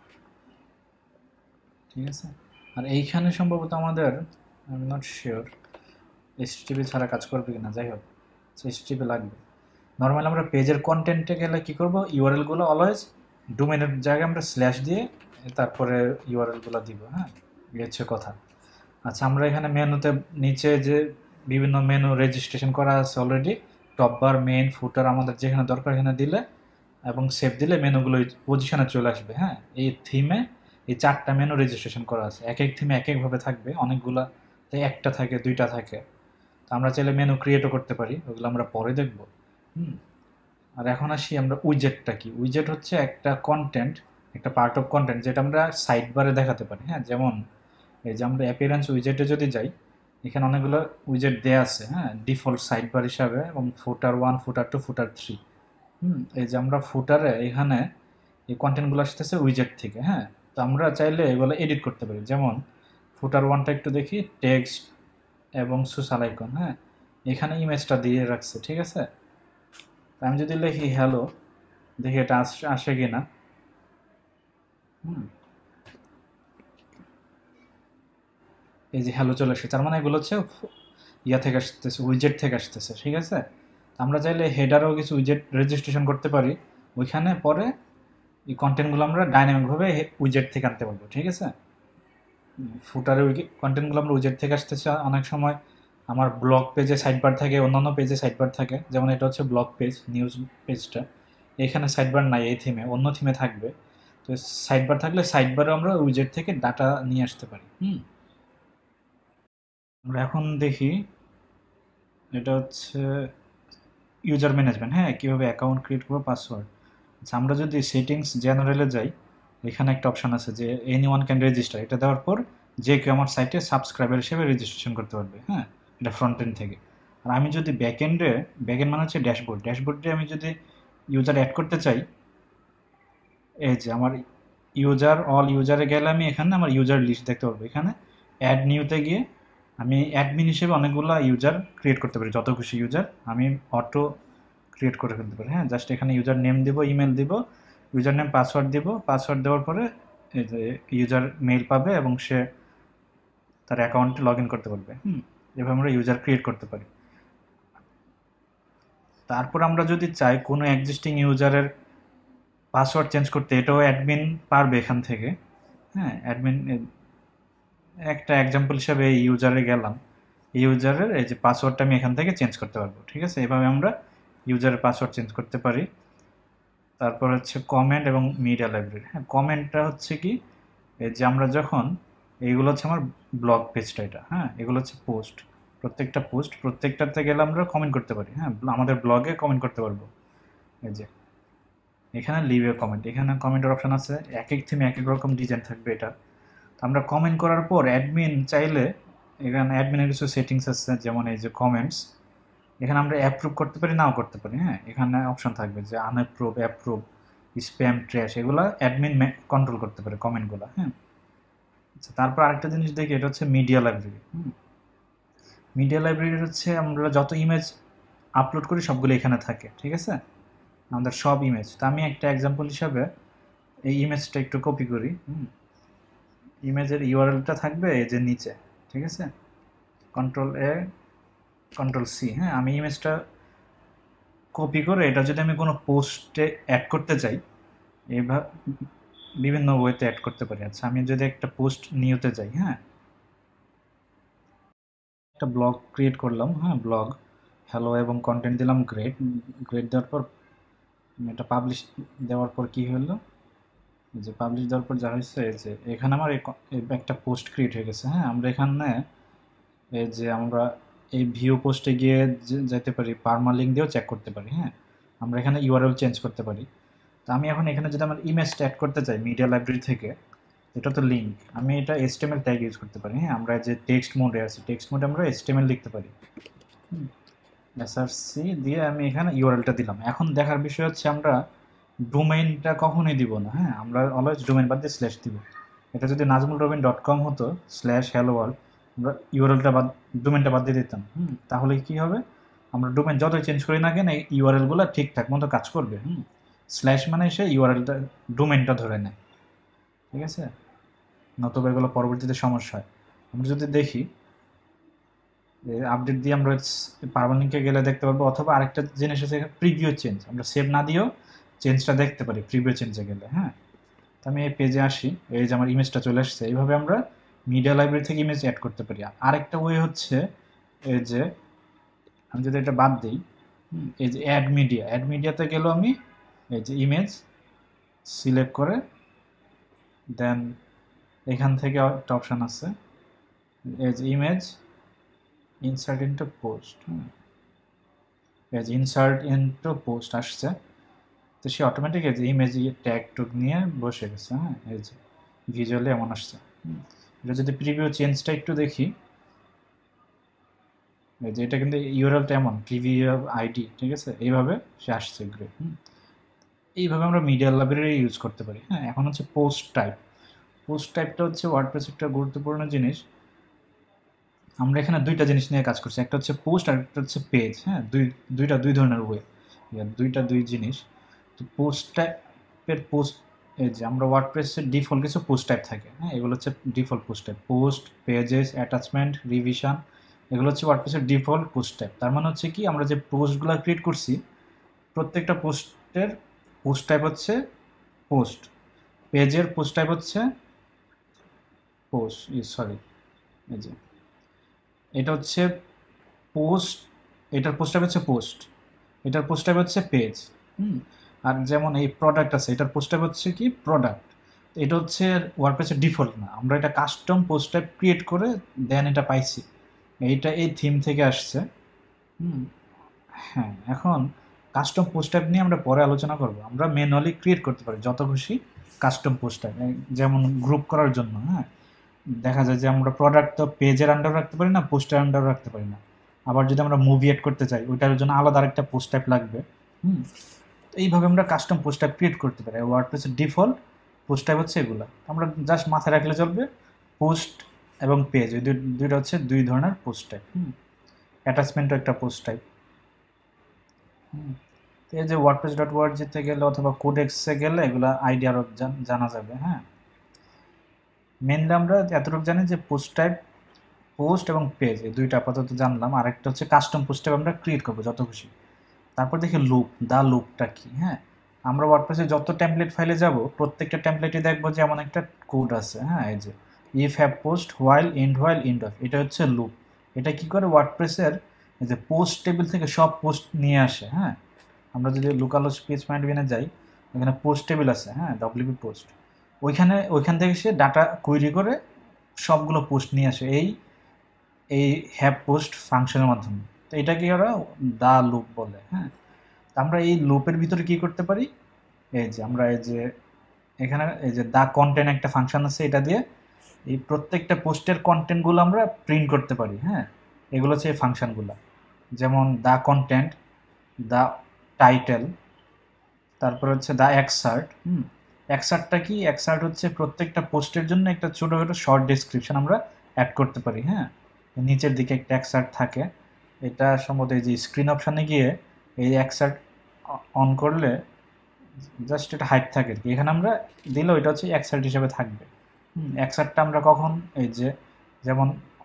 A: ঠিক আছে। আর এইখানে সম্ভবত আমাদের, I am not sure HTTP ছাড়া কাজ করবে কিনা, যাই হোক এইচটিটিপি লাগবে। নর্মালি আমরা পেজের কন্টেন্টে গেলে কি করব, ইউআরএলগুলো অলওয়েজ ডোমেনের জায়গায় আমরা স্ল্যাশ দিয়ে তারপরে ইউআরএলগুলো দিব, হ্যাঁ, এই হচ্ছে কথা। আচ্ছা, আমরা এখানে মেনুতে নিচে যে বিভিন্ন মেনু রেজিস্ট্রেশন করা আছে already, top bar, main, footer, আমাদের যেখানে দরকার এখানে দিলে এবং সেভ দিলে মেনুগুলো পজিশনে চলে আসবে, হ্যাঁ। এই থিমে এই 4টা মেনু রেজিস্ট্রেশন করা আছে, এক এক থিমে এক একভাবে থাকবে, অনেকগুলা তাই একটা থাকে, 2টা থাকে। তো আমরা চাইলে মেনু ক্রিয়েটও করতে পারি, ওগুলো আমরা পরে দেখব। আর এখন আসি আমরা উইজেটটা কি। উইজেট হচ্ছে একটা কন্টেন্ট, একটা পার্ট অফ কন্টেন্ট যেটা আমরা সাইড বারে দেখাতে পারি, হ্যাঁ। যেমন এই যে আমরা অ্যাপিয়ারেন্স উইজেটে যদি যাই, এখানে অনেকগুলো উইজেট দেয়া আছে, হ্যাঁ, ডিফল্ট সাইড বার হিসাবে, এবং ফুটার 1, ফুটার 2, ফুটার 3। এই যে আমরা ফুটারে এখানে এই কন্টেন্টগুলো আসতেছে উইজেট থেকে, হ্যাঁ। তো আমরা চাইলে এগুলো এডিট করতে পারি, যেমন ফুটার 1টা একটু দেখি, টেক্সট এবং সোশ্যাল আইকন, হ্যাঁ, এখানে ইমেজটা দিয়ে রাখছে, ঠিক আছে। আমি যদি লিখি হ্যালো, দেখি এটা আসে কিনা। এই যে হ্যালো চলে আসছে, তার মানে এগুলো হচ্ছে ইয়া থেকে আসতেছে, উইজেট থেকে আসতেছে, ঠিক আছে। আমরা চাইলে হেডারও কিছু উইজেট রেজিস্ট্রেশন করতে পারি, ওইখানে পরে এই কন্টেন্টগুলো আমরা ডাইনামিকভাবে উইজেট থেকে আনতে পারবো, ঠিক আছে। ফুটারে কন্টেন্টগুলো আমরা উইজেট থেকে আসতেছে। অনেক সময় আমার ব্লগ পেজে সাইড বার থাকে, অন্যান্য পেজে সাইড বার থাকে, যেমন এটা হচ্ছে ব্লগ পেজ, নিউজ পেজটা, এখানে সাইড বার নাই, এই থিমে, অন্য থিমে থাকবে। তো সাইড বার থাকলে সাইড বারে আমরা উইজেট থেকে ডাটা নিয়ে আসতে পারি। আমরা এখন দেখি, এটা হচ্ছে ইউজার ম্যানেজমেন্ট, হ্যাঁ, কীভাবে অ্যাকাউন্ট ক্রিয়েট করবো, পাসওয়ার্ড। আচ্ছা, আমরা যদি সেটিংস জেনারেলে যাই, এখানে একটা অপশান আছে যে এনি ওয়ান ক্যান রেজিস্টার, এটা দেওয়ার পর যে কেউ আমার সাইটে সাবস্ক্রাইবার হিসেবে রেজিস্ট্রেশন করতে পারবে, হ্যাঁ, এটা ফ্রন্ট এন্ড থেকে। আর আমি যদি ব্যাকএন্ড মানে হচ্ছে ড্যাশবোর্ডে আমি যদি ইউজার অ্যাড করতে চাই, এই যে আমার অল ইউজারে গেলে আমি এখানে আমার ইউজার লিস্ট দেখতে পারবো। এখানে অ্যাড নিউতে গিয়ে আমি অ্যাডমিন হিসেবে অনেকগুলো ইউজার ক্রিয়েট করতে পারি, যত খুশি ইউজার আমি অটো ক্রিয়েট করে ফেলতে পারি, হ্যাঁ। জাস্ট এখানে ইউজার নেম দিব, ইমেল দিব, ইউজার নেম পাসওয়ার্ড দিব, পাসওয়ার্ড দেওয়ার পরে এই যে ইউজার মেইল পাবে এবং সে তার অ্যাকাউন্টে লগ ইন করতে পারবে। এভাবে আমরা ইউজার ক্রিয়েট করতে পারি। তারপর আমরা যদি চাই কোনো এক্সিস্টিং ইউজারের পাসওয়ার্ড চেঞ্জ করতে, এটাও অ্যাডমিন পারবে এখান থেকে, হ্যাঁ। অ্যাডমিন একটা এক্সাম্পল হিসাবে এই ইউজারে গেলাম, এই ইউজারের এই যে পাসওয়ার্ডটা আমি এখান থেকে চেঞ্জ করতে পারবো, ঠিক আছে। এভাবে আমরা ইউজারের পাসওয়ার্ড চেঞ্জ করতে পারি। তারপর হচ্ছে কমেন্ট এবং মিডিয়া লাইব্রেরি। হ্যাঁ, কমেন্টটা হচ্ছে কি, এই যে আমরা যখন, এইগুলো হচ্ছে আমার ব্লগ পেজটা, এটা, হ্যাঁ, এগুলো হচ্ছে পোস্ট, প্রত্যেকটাতে গেলে আমরা কমেন্ট করতে পারি, হ্যাঁ, আমাদের ব্লগে কমেন্ট করতে পারবো। এই যে এখানে লিভ এ কমেন্ট, এখানে কমেন্টের অপশান আছে, এক এক থিমে এক এক রকম ডিজাইন থাকবে এটা। তো আমরা কমেন্ট করার পর অ্যাডমিন চাইলে, এখানে অ্যাডমিনের কিছু সেটিংস আছে, যেমন এই যে কমেন্টস, এখানে আমরা অ্যাপ্রুভ করতে পারি, নাও করতে পারি, হ্যাঁ। এখানে অপশন থাকবে যে আনঅ্যাপ্রুভ, অ্যাপ্রুভ, স্প্যাম, ট্র্যাশ, এগুলো অ্যাডমিন কন্ট্রোল করতে পারে কমেন্টগুলো, হ্যাঁ। আচ্ছা, তারপর আরেকটা জিনিস দেখি, এটা হচ্ছে মিডিয়া লাইব্রেরি। মিডিয়া লাইব্রেরি হচ্ছে আমরা যত ইমেজ আপলোড করি সবগুলো এখানে থাকে, ঠিক আছে, আমাদের সব ইমেজ। তো আমি একটা এক্সাম্পল হিসাবে এই ইমেজটা একটু কপি করি। ইমেজের ইউআরএলটা থাকবে এই যে নিচে, ঠিক আছে, Ctrl+A Ctrl+C, হ্যাঁ, আমি ইমেজটা কপি করে এটা যদি আমি কোনো পোস্টে অ্যাড করতে চাই, এইভাবে বিভিন্ন ওয়েতে অ্যাড করতে পারি। আচ্ছা, আমি যদি একটা পোস্ট নিউতে যাই, হ্যাঁ, একটা ব্লগ ক্রিয়েট করলাম, হ্যাঁ, ব্লগ হ্যালো এবং কন্টেন্ট দিলাম গ্রেড দেওয়ার পর এটা পাবলিশ দেওয়ার পর কি হলো, যে পাবলিশ দেওয়ার পর যা হয়েছে এই যে এখানে আমার একটা পোস্ট ক্রিয়েট হয়ে গেছে। হ্যাঁ, আমরা এখানে এই যে আমরা এই ভিউ পোস্টে গিয়ে যেতে পারি, পারমালিঙ্ক দিয়েও চেক করতে পারি। হ্যাঁ, আমরা এখানে ইউআরএল চেঞ্জ করতে পারি। তো আমি এখন এখানে যদি আমার ইমেজটা অ্যাড করতে চাই মিডিয়া লাইব্রেরি থেকে, এটা তো লিঙ্ক, আমি এটা HTML ট্যাগ ইউজ করতে পারি। হ্যাঁ, আমরা যে টেক্সট মোডে আছি, টেক্সট মোডে আমরা HTML লিখতে পারি। SRC দিয়ে আমি এখানে ইউআরএলটা দিলাম। এখন দেখার বিষয় হচ্ছে আমরা ডোমেইনটা কখনোই দিব না। হ্যাঁ, আমরা অলওয়েজ ডোমেইন বাদ দিয়ে স্ল্যাশ দিব। এটা যদি nazmulrobin.com হতো /hello world, আমরা ইউআরএলটা বাদ, ডোমেইনটা বাদ দিয়ে দিতাম। তাহলে কি হবে, আমরা ডোমেইন যতই চেঞ্জ করি না কেন এই ইউআরএলগুলো ঠিকঠাক মতো কাজ করবে। স্ল্যাশ মানে সে ইউআরএলটা ডোমেইনটা ধরে নেয়, ঠিক আছে, নতুবা এগুলো পরবর্তীতে সমস্যা হয়। আমরা যদি দেখি আপডেট দিয়ে আমরা পারমালিঙ্কে গেলে দেখতে পারবো, অথবা আরেকটা জিনিস আছে প্রিভিউ চেঞ্জ, আমরা সেভ না দিয়েও চেঞ্জটা দেখতে পারি প্রিভিউ চেঞ্জে গেলে। হ্যাঁ, তো আমি এই পেজে আসি, এই যে আমার ইমেজটা চলে আসছে। এইভাবে আমরা মিডিয়া লাইব্রেরি থেকে ইমেজ অ্যাড করতে পারি। আরেকটা ওয়ে হচ্ছে এই যে আমি যদি এটা বাদ দিই, এই যে অ্যাড মিডিয়াতে গেলেও আমি এই যে ইমেজ সিলেক্ট করে দেন এখান থেকে একটা অপশান আছে এই যে ইমেজ ইনসার্ট ইনটু পোস্ট, এই যে ইনসার্ট ইনটু পোস্ট আসছে, তো সে অটোমেটিক এই যে ইমেজ ট্যাগ টুক নিয়ে বসে গেছে। হ্যাঁ, এই যে ভিজুয়ালি এমন আসছে। এটা যদি প্রিভিউ চেঞ্জটা একটু দেখি, এই যে এটা কিন্তু ইউআরএলটা এমন প্রিভিউ আইডি, ঠিক আছে, এইভাবে সে আসছে গ্রেড। এইভাবে আমরা মিডিয়া লাইব্রেরি ইউজ করতে পারি। হ্যাঁ, এখন হচ্ছে পোস্ট টাইপটা হচ্ছে ওয়ার্ডপ্রেস একটা গুরুত্বপূর্ণ জিনিস। আমরা এখানে দুইটা জিনিস নিয়ে কাজ করছি, একটা হচ্ছে পোস্ট আর একটা হচ্ছে পেজ। হ্যাঁ, দুই ধরনের ওয়ে, দুই জিনিস। তো পোস্ট টাইপের পোস্ট, এই যে আমরা ওয়ার্ডপ্রেসের ডিফল্ট কিছু পোস্ট টাইপ থাকে। হ্যাঁ, এগুলো হচ্ছে default post type, post, pages, attachment, revision, এগুলো হচ্ছে ওয়ার্ডপ্রেসের ডিফল্ট পোস্ট টাইপ। তার মানে হচ্ছে কি, আমরা যে পোস্টগুলো ক্রিয়েট করছি প্রত্যেকটা পোস্টের পোস্ট টাইপ হচ্ছে পোস্ট, পেজের পোস্ট টাইপ হচ্ছে পোস্ট, সরি, এই যে এটা হচ্ছে পোস্ট, এটার পোস্ট টাইপ হচ্ছে পোস্ট, এটার পোস্ট টাইপ হচ্ছে পেজ। আর যেমন এই প্রোডাক্ট আছে, এটার পোস্ট টাইপ হচ্ছে কি প্রোডাক্ট। এটা হচ্ছে ওয়ার্ডপ্রেসের ডিফল্ট না, আমরা এটা কাস্টম পোস্ট টাইপ ক্রিয়েট করে দেন এটা পাইছি, এইটা এই থিম থেকে আসছে। হ্যাঁ, এখন কাস্টম পোস্ট টাইপ নিয়ে আমরা পরে আলোচনা করব। আমরা ম্যানুয়ালি ক্রিয়েট করতে পারি যত খুশি কাস্টম পোস্ট টাইপ, যেমন গ্রুপ করার জন্য। হ্যাঁ, দেখা যায় যে আমরা প্রোডাক্ট তো পেজের আন্ডার রাখতে পারি না, পোস্টের আন্ডার রাখতে পারি না। আবার যদি আমরা মুভি এড করতে চাই ওইটার জন্য আলাদা আরেকটা পোস্ট টাইপ লাগবে। এইভাবে আমরা কাস্টম পোস্ট টাইপ ক্রিয়েট করতে পারি। ওয়ার্ডপ্রেসের ডিফল্ট পোস্ট টাইপ হচ্ছে এগুলো, আমরা জাস্ট মাথায় রাখলে চলবে। পোস্ট এবং পেজ ওই দুইটা হচ্ছে দুই ধরনের পোস্ট টাইপ। অ্যাটাচমেন্টও একটা পোস্ট টাইপ। এই যে wordpress.org-তে গেলে অথবা কোডেক্সে গেলে এগুলা আইডিয়া আরও জানা যাবে। হ্যাঁ, মেনলি আমরা এতটুকু জানি যে পোস্ট টাইপ, পোস্ট এবং পেজ, এই দুইটা আপাতত জানলাম। আরেকটা হচ্ছে কাস্টম পোস্ট টাইপ আমরা ক্রিয়েট করবো যত খুশি। তারপর দেখি লুপ, লুপটা কি। হ্যাঁ, আমরা ওয়ার্ডপ্রেসে যত টেমপ্লেট ফাইলে যাব প্রত্যেকটা টেমপ্লেটে দেখবো যে এমন একটা কোড আছে। হ্যাঁ, এই যে if have post while end of, এটা হচ্ছে লুপ। এটা কি করে, ওয়ার্ডপ্রেসের এই যে পোস্ট টেবিল থেকে সব পোস্ট নিয়ে আসে। হ্যাঁ, আমরা যদি লোকালহোস্ট পেজ ম্যানেজমেন্টে যাই, ওখানে পোস্ট টেবিল আছে। হ্যাঁ, WP পোস্ট, ওইখান থেকে সে ডাটা কোয়েরি করে সবগুলো পোস্ট নিয়ে আসে এই হ্যাভ পোস্ট ফাংশনের মাধ্যমে। তো এটাকে ওরা লুপ বলে। হ্যাঁ, আমরা এই লুপের ভিতরে কি করতে পারি, এই যে আমরা এই যে এখানে এই যে কন্টেন্ট একটা ফাংশন আছে, এটা দিয়ে এই প্রত্যেকটা পোস্টের কন্টেন্টগুলো আমরা প্রিন্ট করতে পারি। হ্যাঁ, এগুলো হচ্ছে এই ফাংশনগুলো, যেমন কন্টেন্ট, টাইটেল, তারপর হচ্ছে এক্সার্ট। এক্সার্টটা কি, এক্সার্ট হচ্ছে প্রত্যেকটা পোস্টের জন্য একটা ছোটোখাটো শর্ট ডেসক্রিপশন আমরা অ্যাড করতে পারি। হ্যাঁ, নিচের দিকে একটা এক্সার্ট থাকে, এটা সম্ভবত এই যে স্ক্রিন অপশানে গিয়ে এই এক্সার্ট অন করলে জাস্ট এটা হাইট থাকে আর কি, এখানে আমরা দিলে ওইটা হচ্ছে এক্সার্ট হিসেবে থাকবে। এক্সার্টটা আমরা কখন, এই যে যেমন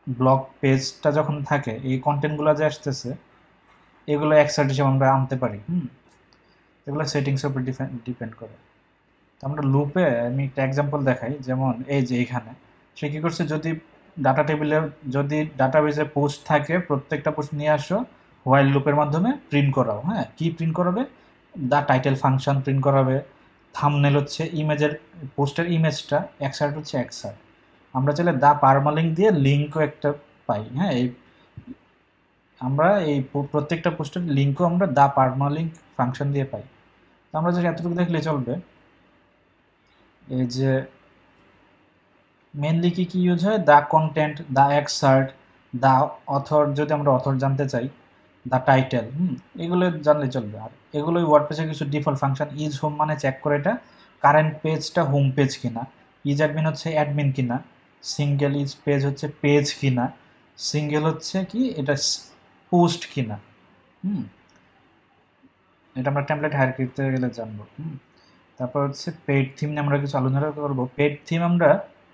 A: ব্লগ পেজটা যখন থাকে এই কন্টেন্টগুলো যে আসতেছে এগুলো এক্সাইট হিসেবে আমরা আনতে পারি। এগুলো সেটিংসের উপর ডিপেন্ড করে। তো আমরা লুপে আমি একটা এক্সাম্পল দেখাই, যেমন এই যে এখানে সে কী করছে, যদি ডাটা টেবিলে যদি ডাটাবেজে পোস্ট থাকে প্রত্যেকটা পোস্ট নিয়ে আসো হোয়াইল লুপের মাধ্যমে প্রিন্ট করাও। হ্যাঁ, কি প্রিন্ট করাবে? দ্য টাইটেল ফাংশন প্রিন্ট করাবে, থাম্বনেল হচ্ছে ইমেজের পোস্টের ইমেজটা, এক্সার্ট হচ্ছে এক্সার্ট। আমরা চাইলে দ্য পারমালিঙ্ক দিয়ে লিঙ্কও একটা পাই। হ্যাঁ, এই আমরা এই প্রত্যেকটা পোস্টের লিঙ্কও আমরা দ্য পারমালিঙ্ক ফাংশন দিয়ে পাই। তো আমরা যদি এতটুকু দেখলে চলবে। এই যে মেনলি কি কি ইউজ হয়? The content, the excerpt, the author, যদি আমরা অথর জানতে চাই, দ্য টাইটেল, এগুলো জানলে চলবে। আর এগুলোই ওয়ার্ডপ্রেসের কিছু ডিফল্ট ফাংশন। ইজ হোম মানে চেক করে এটা কারেন্ট পেজটা হোম পেজ কিনা, ইজ অ্যাডমিন হচ্ছে অ্যাডমিন কিনা, সিঙ্গেল ইজ পেজ হচ্ছে পেজ কিনা, সিঙ্গেল হচ্ছে কি এটা পোস্ট কিনা। এটা আমরা টেমপ্লেট হায়ার করতে গেলে জানবো। তারপর হচ্ছে পেড থিম নিয়ে আমরা কিছু আলোচনা করবো। পেড থিম আমরা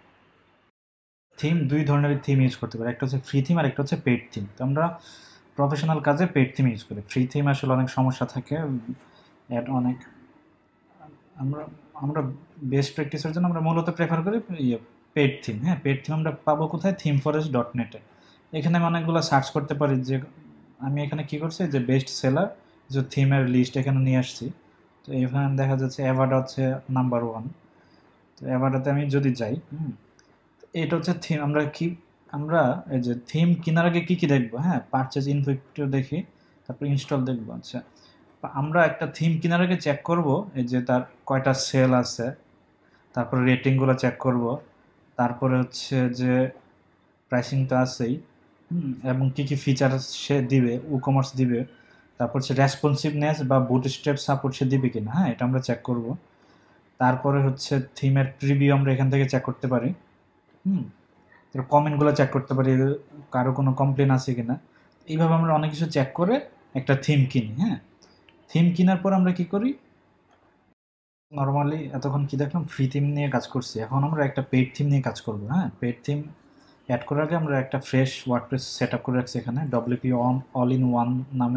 A: দুই ধরনের থিম ইউজ করতে পারি, একটা হচ্ছে ফ্রি থিম আর একটা হচ্ছে পেড থিম। তো আমরা প্রফেশনাল কাজে পেড থিম ইউজ করি। ফ্রি থিম আসলে অনেক সমস্যা থাকে, অনেক আমরা আমরা বেস্ট প্র্যাকটিসের জন্য আমরা মূলত প্রেফার করি পেড থিম। হ্যাঁ, পেড থিম আমরা পাবো কোথায়? ThemeForest.net-এ। এখানে আমি অনেকগুলো সার্চ করতে পারি। যে আমি এখানে কি করছি, যে বেস্ট সেলার যে থিমের লিস্ট এখানে নিয়ে আসছি। তো এখানে দেখা যাচ্ছে অ্যাভাডা হচ্ছে নাম্বার 1। তো অ্যাভাডাতে আমি যদি যাই, এটা হচ্ছে থিম। আমরা এই যে থিম কেনার আগে কী কী দেখবো? হ্যাঁ, পারচেজ ইনফো একটু দেখি, তারপর ইনস্টল দেখবো। আচ্ছা, আমরা একটা থিম কেনার আগে চেক করব এই যে তার কয়টা সেল আছে, তারপরে রেটিংগুলো চেক করব, তারপরে হচ্ছে যে প্রাইসিং তো আছেই, এবং কী কী ফিচার সে দিবে, কমার্স দিবে, তারপর হচ্ছে রেসপন্সিভনেস বা বুটস্ট্র্যাপ সাপোর্ট সে দিবে কিনা। হ্যাঁ, এটা আমরা চেক করব। তারপরে হচ্ছে থিমের প্রিভিউ আমরা এখান থেকে চেক করতে পারি। কমেন্টগুলো চেক করতে পারি, কারো কোনো কমপ্লেন আছে কিনা। এইভাবে আমরা অনেক কিছু চেক করে একটা থিম কিনি। হ্যাঁ, থিম কেনার পর আমরা কি করি? নর্মালি এতক্ষণ কি দেখলাম? ফ্রি থিম নিয়ে কাজ করছি। এখন আমরা একটা পেড থিম নিয়ে কাজ করবো। হ্যাঁ, পেড থিম অ্যাড করার আগে আমরা একটা ফ্রেশ ওয়ার্ডপ্রেস সেট আপ করে রাখছি এখানে, WP অল ইন ওয়ান নামে।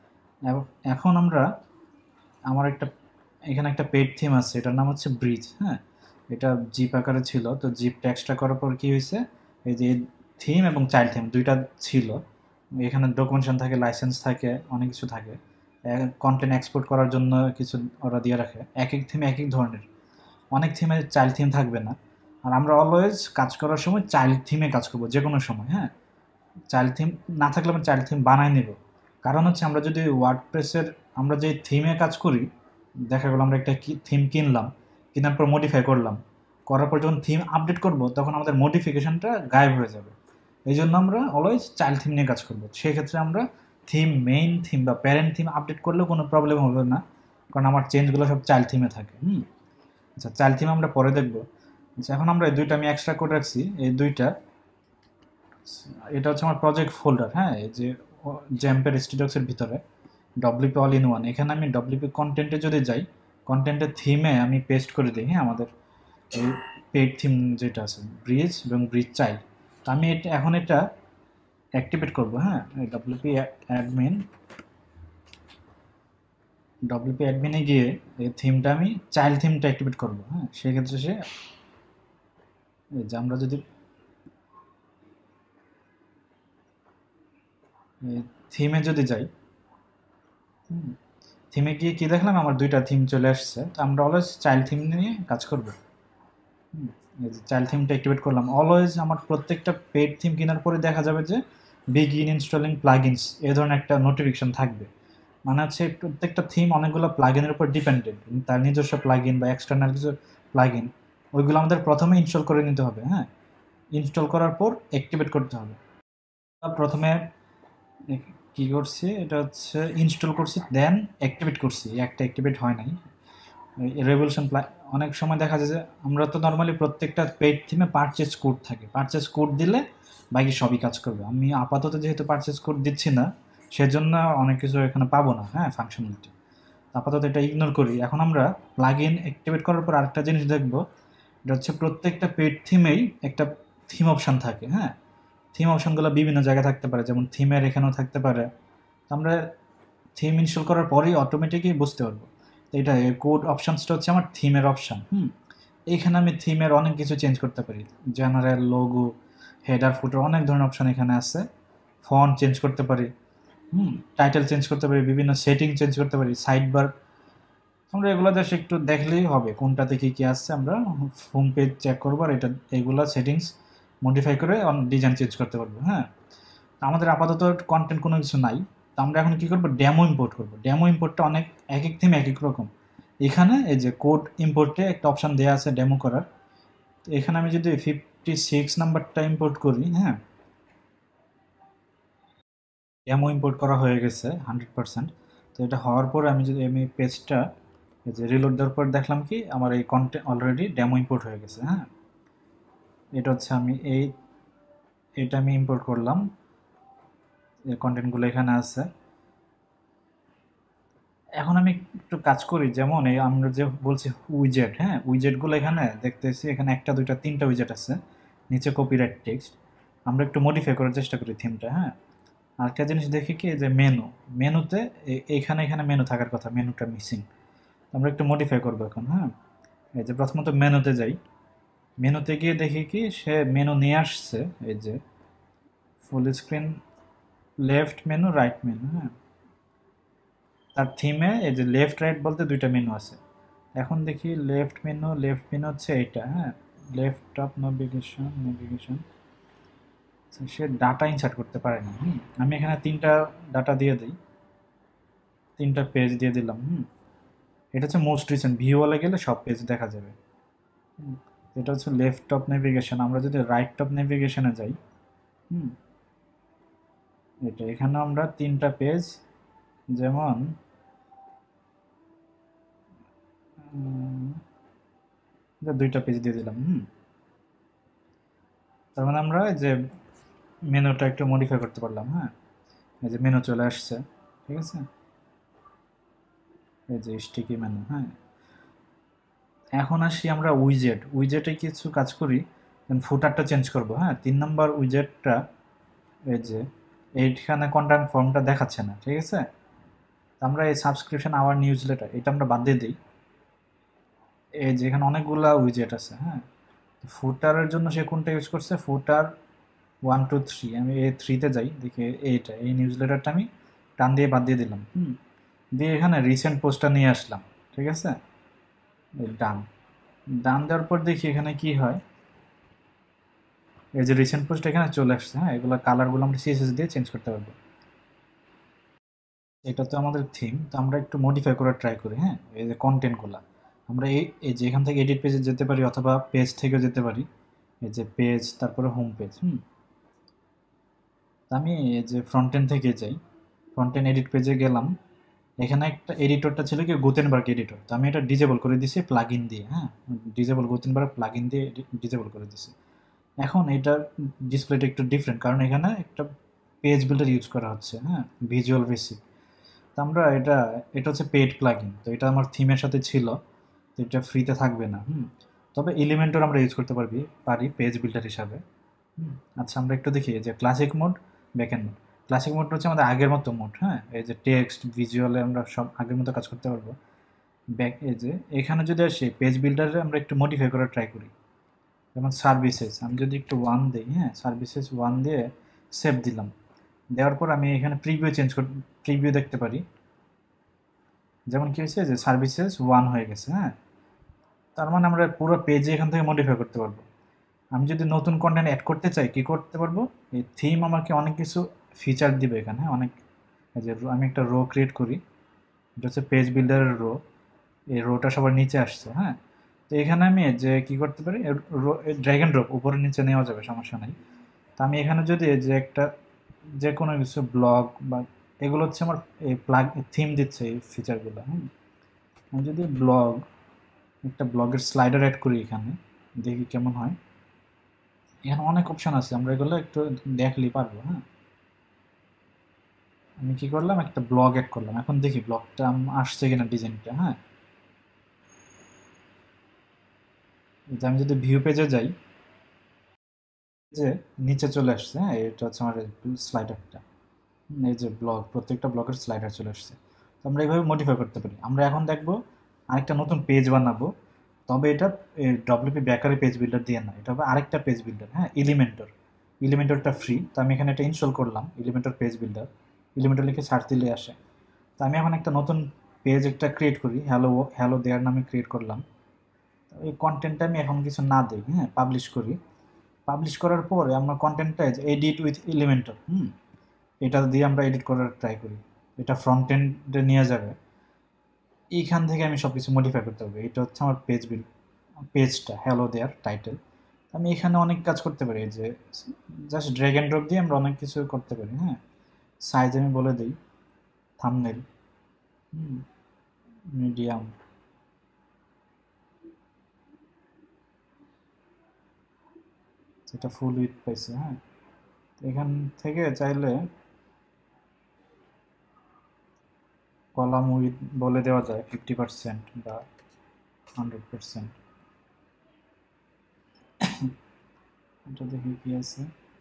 A: এখন আমার এখানে একটা পেড থিম আছে, এটার নাম হচ্ছে ব্রিজ। হ্যাঁ, এটা জিপ আকারে ছিল। তো জিপ ট্যাক্সটা করার পর কী হয়েছে, এই যে থিম এবং চাইল্ড থিম দুইটা ছিল। এখানে ডকুমেন্টেশন থাকে, লাইসেন্স থাকে, অনেক কিছু থাকে। কন্টেন্ট এক্সপোর্ট করার জন্য কিছু ওরা দিয়ে রাখে। এক এক থিম এক এক ধরনের, অনেক থিমে চাইল্ড থিম থাকবে না। আর আমরা অলওয়েজ কাজ করার সময় চাইল্ড থিমে কাজ করবো যে কোনো সময়। হ্যাঁ, চাইল্ড থিম না থাকলে আমরা চাইল্ড থিম বানায় নেব। কারণ হচ্ছে আমরা যদি ওয়ার্ডপ্রেসের আমরা যে থিমে কাজ করি, দেখা গেলো আমরা একটা থিম কিনলাম, কেনার পর মডিফাই করলাম, করার পর যখন থিম আপডেট করব তখন আমাদের মডিফিকেশনটা গায়েব হয়ে যাবে। এই জন্য আমরা অলওয়েজ চাইল্ড থিম নিয়ে কাজ করবো। সেক্ষেত্রে আমরা মেইন থিম বা প্যারেন্ট থিম আপডেট করলেও কোনো প্রবলেম হবে না, কারণ আমার চেঞ্জগুলো সব চাইল্ড থিমে থাকে। আচ্ছা, চাইল্ড থিম আমরা পরে দেখবো। আচ্ছা, এখন আমরা এই দুইটা আমি এক্সট্রা করে রাখছি। এই দুইটা, এটা হচ্ছে আমার প্রজেক্ট ফোল্ডার। হ্যাঁ, এই যে জ্যাম্পের স্টুডিওসের ভিতরে WP অল ইন ওয়ান। এখানে আমি WP কন্টেন্টে যদি যাই, কন্টেন্টের থিমে আমি পেস্ট করে দিই। হ্যাঁ, আমাদের এই পেড থিম যেটা আছে ব্রিজ এবং ব্রিজ চাইল্ড। তো আমি এখন এটা অ্যাক্টিভেট করবো। হ্যাঁ, WP অ্যাডমিনে গিয়ে এই থিমটা আমি চাইল্ড থিমটা অ্যাক্টিভেট করবো। হ্যাঁ, সেক্ষেত্রে এই যে আমরা যদি থিমে যদি যাই, থিমে গিয়ে কী দেখলাম, আমার দুইটা থিম চলে আসছে। তো আমরা অলওয়েজ চাইল্ড থিম নিয়ে কাজ করবো। এই যে চাইল্ড থিমটা অ্যাক্টিভেট করলাম। অলওয়েজ আমার প্রত্যেকটা পেড থিম কেনার পরে দেখা যাবে যে বিগিন ইনস্টলিং প্লাগইনস এই ধরনের একটা নোটিফিকেশন থাকবে। মানে হচ্ছে প্রত্যেকটা থিম অনেকগুলো প্লাগইনের উপর ডিপেন্ডেন্ট, তার নিজস্ব প্লাগইন বা এক্সটার্নাল কিছু প্লাগইন, ওইগুলো আমাদের প্রথমে ইনস্টল করে নিতে হবে। হ্যাঁ, ইনস্টল করার পর অ্যাক্টিভেট করতে হবে। প্রথমে কী করছি, এটা হচ্ছে ইনস্টল করছি, দেন অ্যাক্টিভেট করছি। একটা অ্যাক্টিভেট হয় নাই। রেভলিউশন অনেক সময় দেখা যায় যে আমরা তো নর্মালি প্রত্যেকটা পেড থিমে পারচেজ কোড থাকে, পারচেজ কোড দিলে বাকি সবই কাজ করবে। আমি আপাতত যেহেতু পারচেজ কোড দিচ্ছি না, সেজন্য অনেক কিছু এখানে পাবো না। হ্যাঁ, ফাংশনালিটি আপাতত এটা ইগনোর করি। এখন আমরা প্লাগইন অ্যাক্টিভেট করার পর আরেকটা জিনিস দেখবো, এটা হচ্ছে প্রত্যেকটা পেড থিমেই একটা থিম অপশান থাকে। হ্যাঁ, থিম অপশনগুলো বিভিন্ন জায়গায় থাকতে পারে, যেমন থিমের এখানেও থাকতে পারে। আমরা থিম ইনস্টল করার পরেই অটোমেটিকই বুঝতে পারবো। তো এটা কোড অপশানসটা হচ্ছে আমার থিমের অপশান। এইখানে আমি থিমের অনেক কিছু চেঞ্জ করতে পারি, জেনারেল, লোগো, হেডার, ফুটার, অনেক ধরনের অপশান এখানে আছে। ফন্ট চেঞ্জ করতে পারি, টাইটেল চেঞ্জ করতে পারি, বিভিন্ন সেটিং চেঞ্জ করতে পারি, সাইড বার। আমরা এগুলো জাস্ট একটু দেখলেই হবে কোনটাতে কী কী আসছে। আমরা হোম পেজ চেক করবো আর এটা এগুলো সেটিংস মডিফাই করে ডিজাইন চেঞ্জ করতে পারবো। হ্যাঁ, আমাদের আপাতত কন্টেন্ট কোনো কিছু নাই, তো আমরা এখন কী করবো, ডেমো ইম্পোর্ট করবো। ডেমো ইম্পোর্টটা অনেক এক এক থিম এক এক রকম। এখানে এই যে কোড ইম্পোর্টে একটা অপশান দেওয়া আছে ডেমো করার। তো এখানে আমি যদি 56 নাম্বারটা ইম্পোর্ট করি, হ্যাঁ, ডেমো ইম্পোর্ট করা হয়ে গেছে 100%। তো এটা হওয়ার পর আমি পেজটা এই যে রিলোড দেওয়ার পর দেখলাম কি আমার এই কন্টেন্ট অলরেডি ডেমো ইম্পোর্ট হয়ে গেছে। হ্যাঁ, এটা হচ্ছে এটা আমি ইম্পোর্ট করলাম, এই কন্টেন্টগুলো এখানে আছে। এখন আমি একটু কাজ করি, যেমন এই আমরা যে বলছি উইজেট, হ্যাঁ, উইজেটগুলো এখানে দেখতেছি, এখানে একটা দুইটা তিনটা উইজেট আছে, নিচে কপিরাইট টেক্সট। আমরা একটু মডিফাই করার চেষ্টা করি থিমটা। হ্যাঁ, আরেকটা জিনিস দেখি কি যে মেনুতে এখানে এখানে মেনু থাকার কথা, মেনুটা মিসিং। আমরা একটু মডিফাই করবো এখন। হ্যাঁ, এই যে প্রথমত মেনুতে যাই, মেনুতে গিয়ে দেখি কি সে মেনু নিয়ে আসছে, এই যে full screen, left menu, right menu. হ্যাঁ, তার থিমে এই যে লেফট রাইট বলতে দুইটা মেনু আছে। এখন দেখি লেফট মেনু হচ্ছে এইটা। হ্যাঁ, লেফট টপ নেভিগেশন। সে ডাটা ইনসার্ট করতে পারেনি। আমি এখানে তিনটা ডাটা দিয়ে দিই, তিনটা পেজ দিয়ে দিলাম। এটা হচ্ছে মোস্ট রিসেন্ট, ভিউওয়ালে গেলে সব পেজ দেখা যাবে। এটা হচ্ছে লেফট টপ নেভিগেশন। আমরা যদি রাইট টপ নেভিগেশনে যাই, এটা এখানে আমরা তিনটা পেজ, যেমন দুইটা পেজ দিয়ে দিলাম। তার মানে আমরা যে মেনুটা একটু মডিফাই করতে পারলাম। হ্যাঁ, এই যে মেনু চলে আসছে, ঠিক আছে, এই যে স্টিকি মেনু। হ্যাঁ, এখন আসি আমরা উইজেটে কিছু কাজ করি, ফুটারটা চেঞ্জ করব। হ্যাঁ, 3 নম্বর উইজেটটা এই যে এইখানে কন্টেন্ট ফর্মটা দেখাচ্ছে না, ঠিক আছে। আমরা এই সাবস্ক্রিপশন আওয়ার নিউজ লেটার এটা আমরা বাদ দিয়ে দিই। এই যে এখানে অনেকগুলা উইজেট আছে। হ্যাঁ, ফুটারের জন্য সে কোনটা ইউজ করছে, ফুটার 1 2 3। আমি এই 3-তে যাই, দেখি এই নিউজ লেটারটা আমি টান দিয়ে বাদ দিয়ে দিলাম। দিয়ে এখানে রিসেন্ট পোস্টটা নিয়ে আসলাম, ঠিক আছে, ডান। ডান দেওয়ার পর দেখি এখানে কি হয়, এই যে রিসেন্ট পোস্ট এখানে চলে আসছে। হ্যাঁ, এগুলো কালারগুলো আমরা সিএসএস দিয়ে চেঞ্জ করতে পারবো। এটা তো আমাদের থিম, তো আমরা একটু মডিফাই করার ট্রাই করি। হ্যাঁ, এই যে কন্টেন্টগুলো আমরা এই যে এখান থেকে এডিট পেজে যেতে পারি অথবা পেজ থেকেও যেতে পারি। এই যে পেজ, তারপরে হোম পেজ। আমি এই যে ফ্রন্ট এন্ড থেকে যাই, ফ্রন্ট এন্ড এডিট পেজে গেলাম। এখানে একটা এডিটরটা ছিল কি গুতেনবার্গ এডিটর, তো আমি এটা ডিজেবল করে দিছি প্লাগইন দিয়ে। হ্যাঁ, ডিজেবল গুতেনবার্গ প্লাগইন দিয়ে ডিজেবল করে দিছি। এখন এটা ডিসপ্লেটা একটু ডিফারেন্ট, কারণ এখানে একটা পেজ বিল্ডার ইউজ করা হচ্ছে। হ্যাঁ, ভিজুয়াল বেসিক। তো আমরা এটা হচ্ছে পেড প্লাগইন, তো এটা আমার থিমের সাথে ছিল, তো এটা ফ্রিতে থাকবে না। তবে এলিমেন্টর আমরা ইউজ করতে পারি পেজ বিল্ডার হিসাবে। আচ্ছা, আমরা একটু দেখি যে classic mode, backend mode. Classic মোডটা হচ্ছে আমাদের আগের মতো মোড। হ্যাঁ, এই যে টেক্সট ভিজুয়ালে আমরা সব আগের মতো কাজ করতে পারবো। এই যে এখানে যদি আসি পেজ বিল্ডারে আমরা একটু মডিফাই করার ট্রাই করি, যেমন সার্ভিসেস। আমি যদি একটু 1 দিই, হ্যাঁ, সার্ভিসেস 1 দিয়ে সেভ দিলাম। দেওয়ার পর আমি এখানে প্রিভিউ দেখতে পারি। যেমন কি হয়েছে যে সার্ভিসেস 1 হয়ে গেছে। হ্যাঁ, তার মানে আমরা পুরো পেজে এখান থেকে মডিফাই করতে পারবো। আমি যদি নতুন কন্টেন্ট অ্যাড করতে চাই, কি করতে পারবো, এই থিম আমাকে অনেক কিছু ফিচার দিবে এখানে। হ্যাঁ, অনেক, এই যে আমি একটা রো ক্রিয়েট করি, এটা হচ্ছে পেজ বিল্ডারের রো। এই রোটা সবার নিচে আসছে। হ্যাঁ, তো এখানে আমি যে কি করতে পারি, ড্র্যাগ অ্যান্ড ড্রপ উপরে নিচে নেওয়া যাবে, সমস্যা নেই। তো আমি এখানে যদি যে একটা যে কোনো কিছু ব্লগ বা এগুলো হচ্ছে আমার এই থিম দিচ্ছে এই ফিচারগুলো। আমি যদি একটা ব্লগের স্লাইডার অ্যাড করি এখানে, দেখি কেমন হয়। এখানে অনেক অপশন আছে, আমরা এগুলো একটু দেখলেই পারবো। হ্যাঁ, আমি কি করলাম, একটা ব্লগ অ্যাড করলাম। এখন দেখি ব্লগটা আসছে কিনা ডিজাইনটা। হ্যাঁ, যে আমি যদি ভিউ পেজে যাই, যে নিচে চলে আসছে, হ্যাঁ এটা হচ্ছে আমার স্লাইডারটা, এই যে ব্লগ, প্রত্যেকটা ব্লগের স্লাইডার চলে আসছে। তো আমরা এইভাবে মডিফাই করতে পারি। আমরা এখন দেখবো আরেকটা নতুন পেজ বানাবো, তবে এটা ডব্লিউপি বেকারি পেজ বিল্ডার দিয়ে না, এটা হবে আরেকটা পেজ বিল্ডার, হ্যাঁ এলিমেন্টর। এলিমেন্টরটা ফ্রি, তো আমি এখানে এটা ইনস্টল করলাম, এলিমেন্টর পেজ বিল্ডার। এলিমেন্টর লিখে সার্চ দিলে আসে। তো আমি এখন একটা নতুন পেজ একটা ক্রিয়েট করি, হ্যালো হ্যালো দেয়ার নামে ক্রিয়েট করলাম। এই কন্টেন্টটা আমি এখন কিছু না দিই, হ্যাঁ পাবলিশ করি। পাবলিশ করার পরে আমরা কন্টেন্টটা এডিট উইথ এলিমেন্টর, এটা দিয়ে আমরা এডিট করার ট্রাই করি। এটা ফ্রন্ট এন্ডে নিয়ে যাবে, এইখান থেকে আমি সব কিছু মডিফাই করতে হবে। এটা হচ্ছে আমার পেজ বিল, পেজটা হ্যালো দেয়ার টাইটেল। আমি এখানে অনেক কাজ করতে পারি, যে জাস্ট ড্র্যাগ অ্যান্ড ড্রপ দিয়ে আমরা অনেক কিছু করতে পারি, হ্যাঁ। সাইজ আমি বলে দিই, থাম্বনেল মিডিয়াম, যেটা ফুল উইথ পাইছে, হ্যাঁ। এখান থেকে চাইলে কলাম উইথ বলে দেওয়া যায় 50% বা 100%। এটা দেখি কি আছে।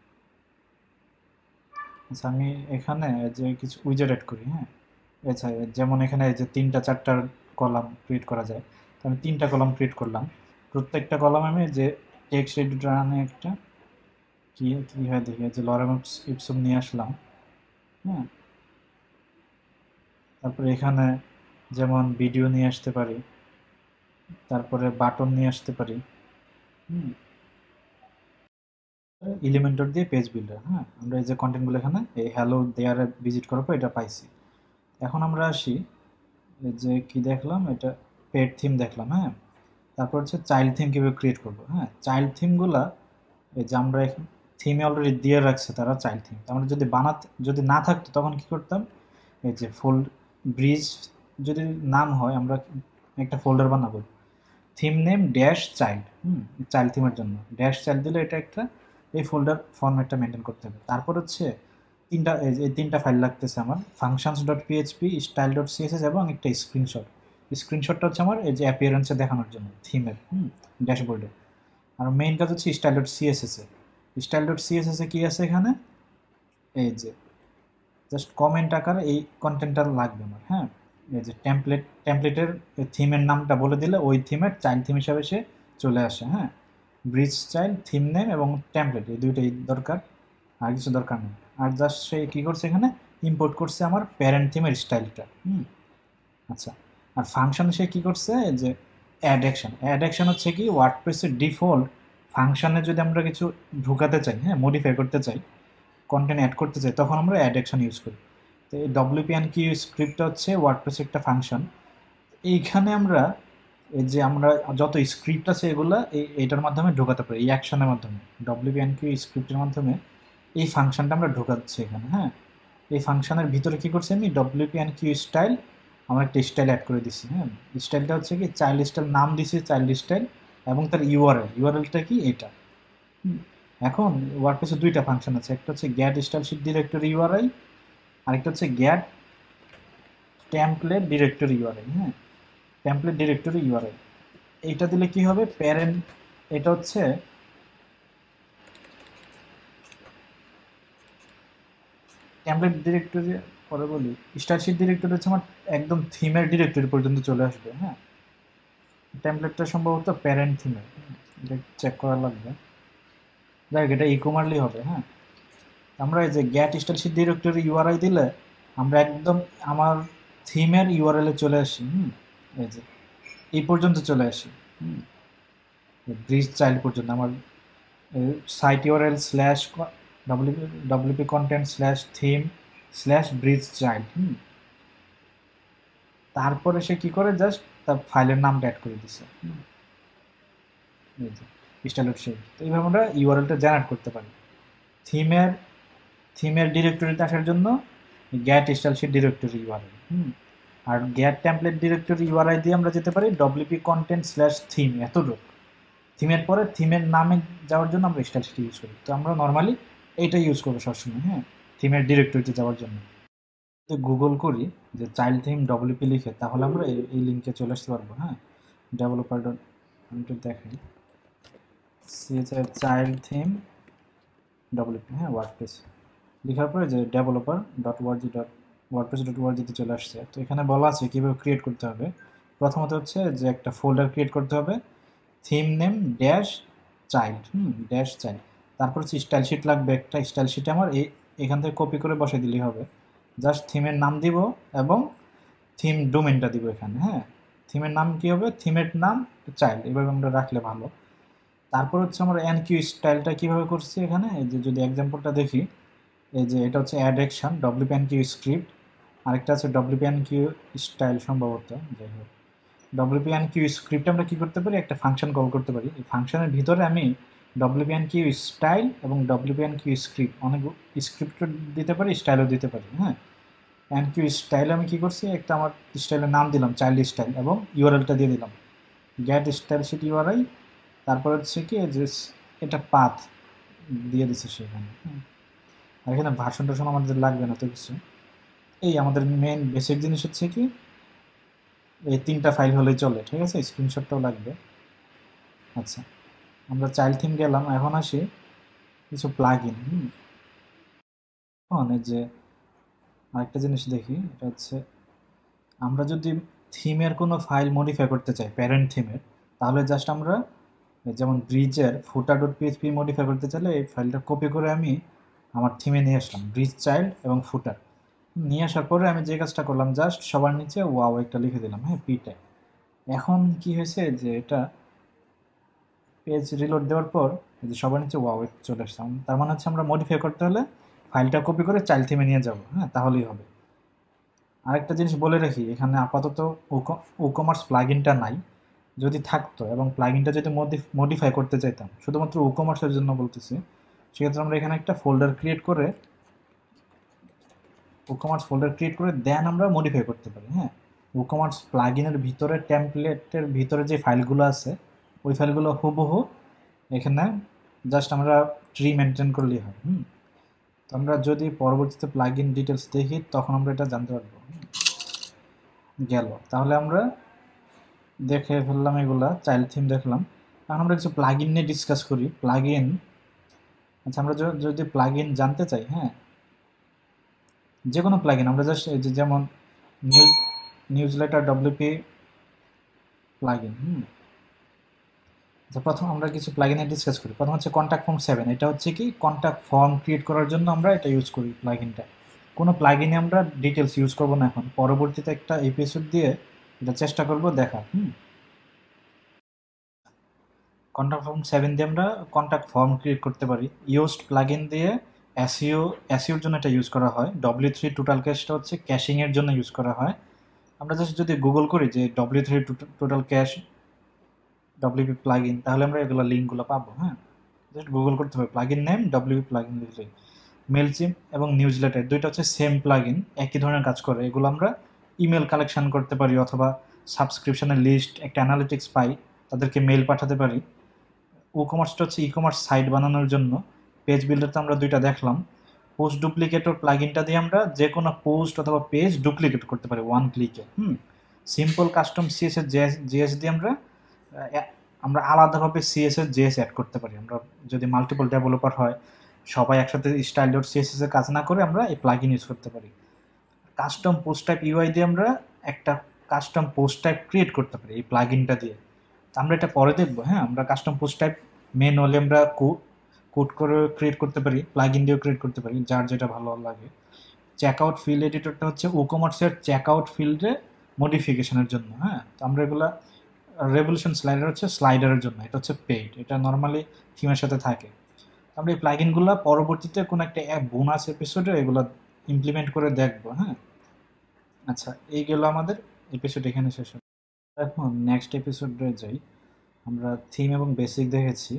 A: আচ্ছা আমি এখানে যে কিছু উইজার্ড অ্যাড করি, হ্যাঁ। আচ্ছা যেমন এখানে যে 3টা 4টা কলাম ক্রিয়েট করা যায়, তো আমি 3টা কলাম ক্রিয়েট করলাম। প্রত্যেকটা কলাম আমি যে টেক্সট এডিটর আনে একটা, কি কি হয় দেখি, যে লরেম ইপসম নিয়ে আসলাম, হ্যাঁ। তারপরে এখানে যেমন ভিডিও নিয়ে আসতে পারি, তারপরে বাটন নিয়ে আসতে পারি, হুম। এলিমেন্টর দিয়ে পেজ বিল্ডার, হ্যাঁ আমরা এই যে কন্টেন্টগুলো এখানে এই হ্যালো দেয়ারে ভিজিট করার পর এটা পাইছি। এখন আমরা আসি, এই যে কি দেখলাম, এটা পেট থিম দেখলাম, হ্যাঁ। তারপর হচ্ছে চাইল্ড থিম কীভাবে ক্রিয়েট করবো, হ্যাঁ। চাইল্ড থিমগুলা এই যে আমরা এখন থিমে অলরেডি দিয়ে রাখছে তারা চাইল্ড থিম, আমরা যদি বানাতে, যদি না থাকতো তখন কি করতাম, এই যে ফোল্ড ব্রিজ যদি নাম হয়, আমরা একটা ফোল্ডার বানাবো, theme name dash child, child থিমের জন্য ড্যাশ চাইল্ড দিলে এটা একটা এই ফোল্ডার ফরম্যাটটা মেনটেন করতে হবে। তারপর হচ্ছে এই 3টা ফাইল লাগতেছে আমার, functions dot PHP, style dot CSS এবং একটা স্ক্রিনশট। স্ক্রিনশটটা হচ্ছে আমার এই যে অ্যাপিয়ারেন্সে দেখানোর জন্য থিমের, ড্যাশবোর্ডে। আর মেইন কাজ হচ্ছে স্টাইল ডট সিএসএস এ। স্টাইল ডট সিএসএস এ কি আছে এখানে, এই যে জাস্ট কমেন্ট আকারে এই কন্টেন্টটা লাগবে আমার, হ্যাঁ। এই যে টেমপ্লেটের থিমের নামটা বলে দিলে ওই থিমের চাইল্ড থিম হিসাবে সে চলে আসে, হ্যাঁ। ব্রিজ চাইল্ড, থিম নেম এবং টেমপ্লেট, এই দুইটাই দরকার, আর কিছু দরকার নেই। আর জাস্ট সে কী করছে এখানে ইম্পোর্ট করছে আমার প্যারেন্ট থিমের স্টাইলটা, আচ্ছা। আর ফাংশনে সে কী করছে, যে অ্যাড অ্যাকশন হচ্ছে কি ওয়ার্ডপ্রেসের ডিফল্ট ফাংশনে যদি আমরা কিছু ঢুকাতে চাই, হ্যাঁ মডিফাই করতে চাই, কন্টেন্ট অ্যাড করতে চাই, তখন আমরা অ্যাড অ্যাকশন ইউজ করি। তো এই ডব্লিউপিএন কি স্ক্রিপ্টটা হচ্ছে ওয়ার্ডপ্রেসের একটা ফাংশন। এইখানে আমরা এই যে আমরা যত স্ক্রিপ্ট আছে এগুলো এইটার মাধ্যমে ঢোকাতে পারি, এই অ্যাকশনের মাধ্যমে ডব্লিউপিএন কি স্ক্রিপ্টের মাধ্যমে এই ফাংশনটা আমরা ঢোকাচ্ছি এখানে, হ্যাঁ। এই ফাংশনের ভিতরে কি করছি আমি, ডব্লিউপিএন কিউ স্টাইল, আমার একটা স্টাইল অ্যাড করে দিছি, হ্যাঁ। স্টাইলটা হচ্ছে কি চাইল্ড স্টাইল, নাম দিছি চাইল্ড স্টাইল, এবং তার ইউআরএলটা কি এটা। এখন ওয়ার্ডপ্রেসে 2টা ফাংশন আছে, একটা হচ্ছে get style sheet directory URI, আরেকটা হচ্ছে গ্যাট টেমপ্লেট ডিরেক্টরি ইউআরআই, হ্যাঁ। টেমপ্লেট ডিরেক্টরি ইউআরআই এইটা দিলে কি হবে, প্যারেন্ট, এটা হচ্ছে টেমপ্লেট ডিরেক্টরি, পরে বলি স্টাইলশিট ডিরেক্টরি হচ্ছে আমার একদম থিমের ডিরেক্টরি পর্যন্ত চলে আসবে, হ্যাঁ। টেমপ্লেটটা সম্ভবত প্যারেন্ট থিমের, এটা চেক করা লাগবে, যাই হোক এটা ইকোমারলি হবে, হ্যাঁ। আমরা এই যে গ্যাট স্টাইলশিট ডিরেক্টরি ইউআরআই দিলে আমরা একদম আমার থিমের ইউআরএলে চলে আসি, এই যে এই পর্যন্ত চলে আসি, ব্রিজ চাইল্ড পর্যন্ত আমার site URL slash WP content slash theme slash bridge child, তারপরে সে কি করে জাস্ট তার ফাইলের নামটা অ্যাড করে দিছে, এই যে স্টাইলড শেপ। তো এইভাবে আমরা ইউআরএলটা জেনারেট করতে পারি। থিমের ডিরেক্টরিতে আসার জন্য গ্যাট স্টাইলশিট ডিরেক্টরি ইউআরএল, আর গ্যাট টেমপ্লেট ডিরেক্টরি ইউআরআই দিয়ে আমরা যেতে পারি ডব্লিউপি কন্টেন্ট স্ল্যাশ থিম, এতটুকু। থিমের পরে থিমের নামে যাওয়ার জন্য আমরা স্টাইলশিট ইউজ করি, তো আমরা নর্মালি এইটা ইউজ করবো সবসময়, হ্যাঁ থিমের ডিরেক্টরিতে যাওয়ার জন্য। যদি গুগল করি যে চাইল্ড থিম ডব্লিউপি লিখে, তাহলে আমরা এই লিঙ্কে চলে আসতে পারবো, হ্যাঁ। ডেভেলপার ডট, আমি একটু দেখাই, চাইল্ড থিম ডব্লিউপি, হ্যাঁ, ওয়ার্ডপ্রেস লেখার পরে যে developer dot org dot WordPress dot ওয়ার্জিতে চলে আসছে। তো এখানে বলা আছে কীভাবে ক্রিয়েট করতে হবে। প্রথমত হচ্ছে যে একটা ফোল্ডার ক্রিয়েট করতে হবে, theme name dash child, dash child. তারপর হচ্ছে স্টাইল শিট লাগবে একটা, স্টাইল শিটে আমার এখান থেকে কপি করে বসে দিলেই হবে। জাস্ট থিমের নাম দিব এবং থিম ডোমেনটা দিব এখানে, হ্যাঁ। থিমের নাম কী হবে, থিমের নাম চাইল্ড, এভাবে আমরা রাখলে ভালো। তারপর হচ্ছে আমরা এনকিউ স্টাইলটা কীভাবে করছি এখানে, এই যে যদি এক্সাম্পলটা দেখি, এই যে এটা হচ্ছে অ্যাড অ্যাকশন ডব্লিউপিএনকিউ স্ক্রিপ্ট, আরেকটা আছে ডব্লিউপিএনকিউ স্টাইল সম্ভবত, যাই হোক। ডব্লিউপিএনকিউ স্ক্রিপ্টে আমরা কী করতে পারি, একটা ফাংশন কল করতে পারি। এই ফাংশনের ভিতরে আমি ডব্লিউপিএনকিউ স্টাইল এবং ডব্লিউপিএনকিউ স্ক্রিপ্ট, অনেক স্ক্রিপ্টও দিতে পারি, স্টাইলও দিতে পারি, হ্যাঁ। এনকিউ স্টাইলে আমি কী করছি, একটা আমার স্টাইলের নাম দিলাম চাইল্ড স্টাইল এবং ইউআরএলটা দিয়ে দিলাম গেট স্টাইল শিট ইউআরআই। তারপর হচ্ছে কি যে এটা পাথ দিয়ে দিচ্ছে সেখানে, আর এখানে ভার্সন টার্সন আমাদের লাগবে না তো কিছু। এই আমাদের মেন বেসিক জিনিস হচ্ছে কি এই 3টা ফাইল হলেই চলে, ঠিক আছে, স্ক্রিনশটটাও লাগবে। আচ্ছা, আমরা চাইল্ড থিম গেলাম, এখন আসি কিছু প্লাগ ইন। এখন এই যে আরেকটা জিনিস দেখি, এটা হচ্ছে আমরা যদি থিমের কোনো ফাইল মডিফাই করতে চাই প্যারেন্ট থিমের, তাহলে জাস্ট আমরা যেমন ব্রিজের ফুটার ডট পিএইচপি মডিফাই করতে চাইলে এই ফাইলটা কপি করে আমি আমার থিমে নিয়ে আসলাম, ব্রিজ চাইল্ড এবং ফুটার নিয়ে আসার পরে আমি যে কাজটা করলাম, জাস্ট সবার নিচে ওয়াও একটা লিখে দিলাম, হ্যাঁ, পিটে। এখন কি হয়েছে যে এটা পেজ রিলোড দেওয়ার পর এই যে সবার নিচে ওয়াও চলে আসছে, তার মানে হচ্ছে আমরা মডিফাই করতে হলে ফাইলটা কপি করে চাইল্ড থিমে নিয়ে যাব, হ্যাঁ, তাহলেই হবে। আরেকটা জিনিস বলে রাখি, এখানে আপাতত উকমার্স প্লাগইনটা নাই। যদি থাকতো এবং প্লাগইনটা যদি মডিফাই করতে চাইতাম শুধুমাত্র উকমার্সের জন্য বলতেছি, সেক্ষেত্রে আমরা এখানে একটা ফোল্ডার ক্রিয়েট করে উকমার্স ফোল্ডার ক্রিয়েট করে দেন আমরা মডিফাই করতে পারি, হ্যাঁ। উকমার্স প্লাগইনের ভিতরে টেমপ্লেটের ভিতরে যে ফাইলগুলো আছে ওই ফাইলগুলো হুবহু এখানে জাস্ট আমরা ট্রি মেনটেন করলেই হয়। তো আমরা যদি পরবর্তীতে প্লাগইন ডিটেলস দেখি তখন আমরা এটা জানতে পারবো। গেল, তাহলে আমরা দেখে ফেললাম এগুলা, চাইল্ড থিম দেখলাম। এখন আমরা কিছু প্লাগইন নিয়ে ডিসকাস করি। প্লাগইন, আচ্ছা, আমরা যদি প্লাগইন জানতে চাই, হ্যাঁ, যে কোনো প্লাগইন আমরা জাস্ট এই যে যেমন নিউজলেটার ডব্লিউপি প্লাগইন। আচ্ছা, প্রথম আমরা কিছু প্লাগইনে ডিসকাস করি। প্রথম হচ্ছে কন্ট্যাক্ট ফর্ম 7। এটা হচ্ছে কি কন্ট্যাক্ট ফর্ম ক্রিয়েট করার জন্য আমরা এটা ইউজ করি প্লাগইনটা। কোনো প্লাগইনে আমরা ডিটেলস ইউজ করব না এখন, পরবর্তীতে একটা এপিসোড দিয়ে এটা চেষ্টা করব দেখার। কন্ট্যাক্ট ফর্ম 7 দিয়ে আমরা কন্ট্যাক্ট ফর্ম ক্রিয়েট করতে পারি। ইউজড প্লাগইন দিয়ে এসইওর জন্য এটা ইউজ করা হয়। W3 টোটাল ক্যাশটা হচ্ছে ক্যাশিংয়ের জন্য ইউজ করা হয়। আমরা জাস্ট যদি গুগল করি যে W3 total cash WP plugin, তাহলে আমরা এগুলো লিঙ্কগুলো পাবো, হ্যাঁ। জাস্ট গুগল করতে হবে প্লাগইন নেম ডব্লিউপি প্লাগইন লিখলে। মেলচিম এবং নিউজলেটার দুইটা হচ্ছে সেম প্লাগইন, একই ধরনের কাজ করে। এগুলো আমরা ইমেল কালেকশন করতে পারি অথবা সাবস্ক্রিপশনের লিস্ট, একটা অ্যানালিটিক্স পাই, তাদেরকে মেল পাঠাতে পারি। উকমার্সটা হচ্ছে ই কমার্স সাইট বানানোর জন্য। পেজ বিল্ডারতে আমরা দুইটা দেখলাম। পোস্ট ডুপ্লিকেটর প্লাগইনটা দিয়ে আমরা যে কোনো পোস্ট অথবা পেজ ডুপ্লিকেট করতে পারি ওয়ান ক্লিকে। সিম্পল কাস্টম সিএসএস জিএস দিয়ে আমরা আলাদাভাবে সিএসএস জিএস অ্যাড করতে পারি। আমরা যদি মাল্টিপল ডেভেলপার হয়, সবাই একসাথে স্টাইল ডট সিএসএস এর কাজ না করে আমরা এই প্লাগইন ইউজ করতে পারি। কাস্টম পোস্ট টাইপ ইউআই দিয়ে আমরা একটা কাস্টম পোস্ট টাইপ ক্রিয়েট করতে পারি এই প্লাগইনটা দিয়ে। আমরা এটা পরে দেখবো, হ্যাঁ। আমরা কাস্টম পোস্ট টাইপ ম্যানুয়ালি আমরা কোড করে ক্রিয়েট করতে পারি, প্লাগইন দিয়েও ক্রিয়েট করতে পারি, যার যেটা ভালো লাগে। চেকআউট ফিল্ড এডিটরটা হচ্ছে উকমার্সের চেকআউট ফিল্ডে মডিফিকেশনের জন্য, হ্যাঁ। তো আমরা এগুলা রেভলিউশন স্লাইডার হচ্ছে স্লাইডারের জন্য, এটা হচ্ছে পেইড, এটা নর্মালি থিমের সাথে থাকে। আমরা এই প্লাগইনগুলো পরবর্তীতে কোনো একটা বোনাস এপিসোডে এগুলো ইমপ্লিমেন্ট করে দেখবো, হ্যাঁ। আচ্ছা, এই গেল আমাদের এপিসোড, এখানে শেষ হবে। এখন নেক্সট এপিসোডে যাই। আমরা থিম এবং বেসিক দেখেছি।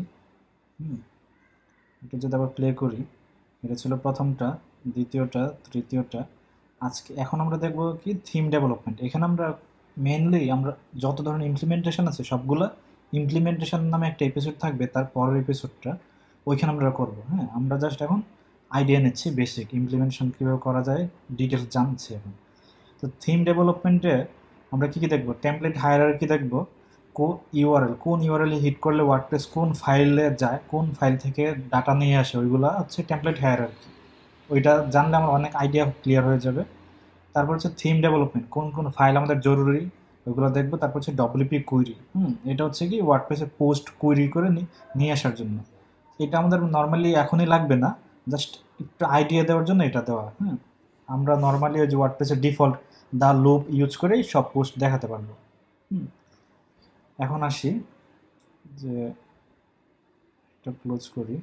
A: এটা যদি আবার প্লে করি, এটা ছিল প্রথমটা, দ্বিতীয়টা, তৃতীয়টা। এখন আমরা দেখব কি থিম ডেভেলপমেন্ট। এখানে আমরা মেইনলি আমরা যত ধরনের ইমপ্লিমেন্টেশন আছে সবগুলো ইমপ্লিমেন্টেশন নামে একটা এপিসোড থাকবে, তার পরের এপিসোডটা ওইখানে আমরা করব, হ্যাঁ। আমরা জাস্ট এখন আইডিয়া নিচ্ছি, বেসিক ইমপ্লিমেন্টেশন কীভাবে করা যায় ডিটেলস জানছি এখন। তো থিম ডেভেলপমেন্টে আমরা কী কী দেখবো, টেমপ্লেট হায়ারার্কি দেখব, কোন ইউআরএল হিট করলে ওয়ার্ডপ্রেস কোন ফাইলে যায়, কোন ফাইল থেকে ডাটা নিয়ে আসে, ওইগুলা হচ্ছে টেমপ্লেট হায়ারার্কি। ওইটা জানলে আমার অনেক আইডিয়া ক্লিয়ার হয়ে যাবে। তারপর হচ্ছে থিম ডেভেলপমেন্ট, কোন কোন ফাইল আমাদের জরুরি ওইগুলো দেখবো। তারপর হচ্ছে ডব্লিউপি কুইরি, এটা হচ্ছে কি ওয়ার্ডপ্রেসে পোস্ট কুইরি করে নিয়ে আসার জন্য। এটা আমাদের নর্মালি এখনই লাগবে না, জাস্ট একটু আইডিয়া দেওয়ার জন্য এটা দেওয়া। আমরা নর্মালি ওই যে ওয়ার্ডপ্রেসের ডিফল্ট দা লুপ ইউজ করেই সব পোস্ট দেখাতে পারবো। এখন আসি যে এটা ক্লোজ করি।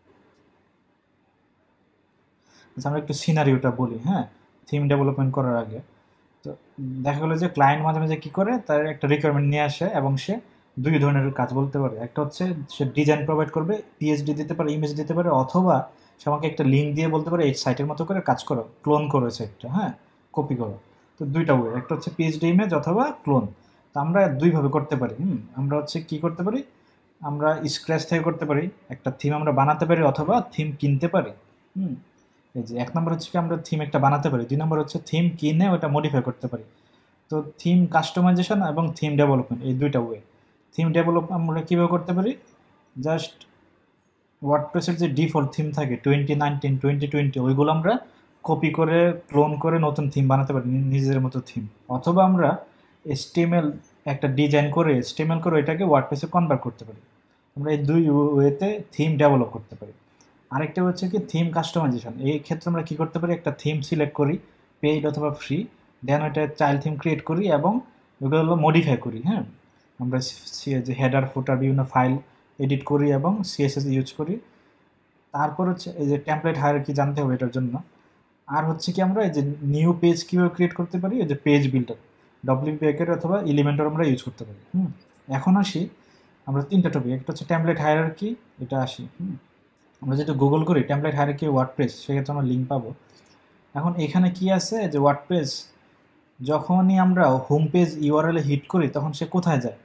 A: আচ্ছা, আমরা একটু সিনারিওটা বলি। থিম ডেভেলপমেন্ট করার আগে তো দেখা গেলো যে ক্লায়েন্ট মাঝে মাঝে কী করে, তার একটা রিকোয়ারমেন্ট নিয়ে আসে এবং সে দুই ধরনের কাজ বলতে পারে। একটা হচ্ছে সে ডিজাইন প্রোভাইড করবে, পিএইচডি দিতে পারে, ইমেজ দিতে পারে, অথবা সে আমাকে একটা লিঙ্ক দিয়ে বলতে পারে এই সাইটের মতো করে কাজ করো, ক্লোন করো সাইটটা, কপি করো। তো দুইটা ওয়ে, একটা হচ্ছে পিএইচডি ইমেজ অথবা ক্লোন। তো আমরা দুইভাবে করতে পারি। আমরা হচ্ছে কি করতে পারি, আমরা স্ক্র্যাচ থেকে করতে পারি, একটা থিম আমরা বানাতে পারি অথবা থিম কিনতে পারি। এই যে এক নম্বর হচ্ছে কি আমরা থিম একটা বানাতে পারি, 2 নম্বর হচ্ছে থিম কিনে ওটা মডিফাই করতে পারি। তো থিম কাস্টমাইজেশন এবং থিম ডেভেলপমেন্ট এই দুইটা ওয়ে। থিম ডেভেলপ আমরা কীভাবে করতে পারি, জাস্ট ওয়ার্ডপ্রেসের যে ডিফল্ট থিম থাকে 2019 2020 ওইগুলো আমরা কপি করে ক্লোন করে নতুন থিম বানাতে পারি, নিজেদের মতো থিম। অথবা আমরা HTML একটা ডিজাইন করে HTML করে এটাকে ওয়ার্ডপ্রেসে কনভার্ট করতে পারি। আমরা এই দুই ওয়েতে থিম ডেভেলপ করতে পারি। আরেকটা হচ্ছে কি থিম কাস্টমাইজেশন। এই ক্ষেত্রে আমরা কী করতে পারি, একটা থিম সিলেক্ট করি পেইড অথবা ফ্রি, দেন ওইটা চাইল্ড থিম ক্রিয়েট করি এবং ওগুলো মডিফাই করি। আমরা যে হেডার ফুটার বিভিন্ন ফাইল এডিট করি এবং সিএসএস ইউজ করি। তারপর হচ্ছে এই যে টেমপ্লেট হায়ারার্কি জানতে হবে এটার জন্য। আর হচ্ছে কি আমরা এই যে নিউ পেজ কীভাবে ক্রিয়েট করতে পারি, এই যে পেজ বিল্ডার, ডব্লিউপি অথবা এলিমেন্টর আমরা ইউজ করতে পারি। এখন আসি আমরা 3টা টপিক, একটা হচ্ছে টেমপ্লেট হায়ারার্কি, এটা আসি। আমরা যেটা গুগল করি টেমপ্লেট হায়ারার্কি ওয়ার্ডপ্রেস, সেক্ষেত্রে আমরা লিঙ্ক পাবো। এখন এখানে কি আছে যে ওয়ার্ডপ্রেস যখনই আমরা হোম পেজ ইউআরএল হিট করি তখন সে কোথায় যায়,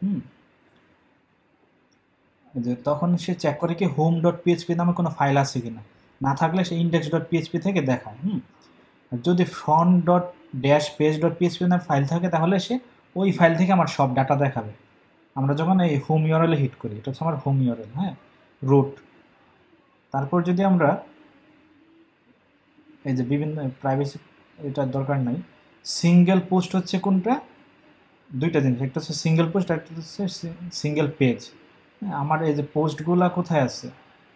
A: যে তখন সে চেক করে কি home.php নামে কোনো ফাইল আছে কিনা, না থাকলে সে index.php থেকে দেখায়। আর যদি front.page.php নামে ফাইল থাকে তাহলে সে ওই ফাইল থেকে আমার সব ডাটা দেখাবে। আমরা যখন এই হোম ইউআরএল হিট করি, এটা হচ্ছে আমার হোম ইউআরএল, রুট। তারপর যদি আমরা এই যে বিভিন্ন প্রাইভেসি, এটার দরকার নাই, সিঙ্গেল পোস্ট হচ্ছে কোনটা, দুইটা জিনিস, একটা হচ্ছে সিঙ্গেল পোস্ট, একটা হচ্ছে সিঙ্গেল পেজ। আমার এই যে পোস্টগুলা কোথায় আছে,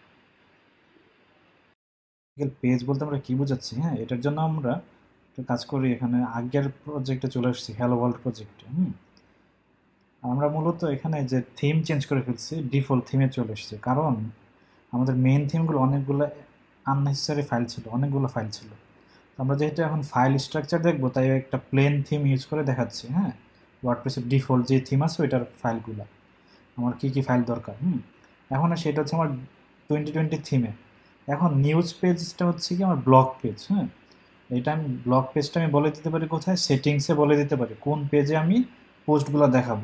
A: সিঙ্গেল পেজ বলতে আমরা কি বোঝাচ্ছি, এটার জন্য আমরা একটা কাজ করি, এখানে আগের প্রজেক্টে চলে আসছি, হ্যালো ওয়ার্ল্ড প্রজেক্টে। আমরা মূলত এখানে যে থিম চেঞ্জ করে ফেলছি, ডিফল্ট থিমে চলে এসেছে, কারণ আমাদের মেইন থিমগুলো অনেকগুলো আননেসেসারি ফাইল ছিল, অনেকগুলো ফাইল ছিল। আমরা যেহেতু এখন ফাইল স্ট্রাকচার দেখবো তাই একটা প্লেন থিম ইউজ করে দেখাচ্ছি। ওয়ার্ডপ্রেসের ডিফল্ট যে থিম আছে ওইটার ফাইলগুলো, আমার কী কী ফাইল দরকার। এখন সেটা হচ্ছে আমার 2020 থিমে। এখন নিউজ পেজটা হচ্ছে কি আমার ব্লগ পেজ। এইটা আমি ব্লগ পেজটা আমি বলে দিতে পারি কোথায়, সেটিংসে বলে দিতে পারি কোন পেজে আমি পোস্টগুলো দেখাবো,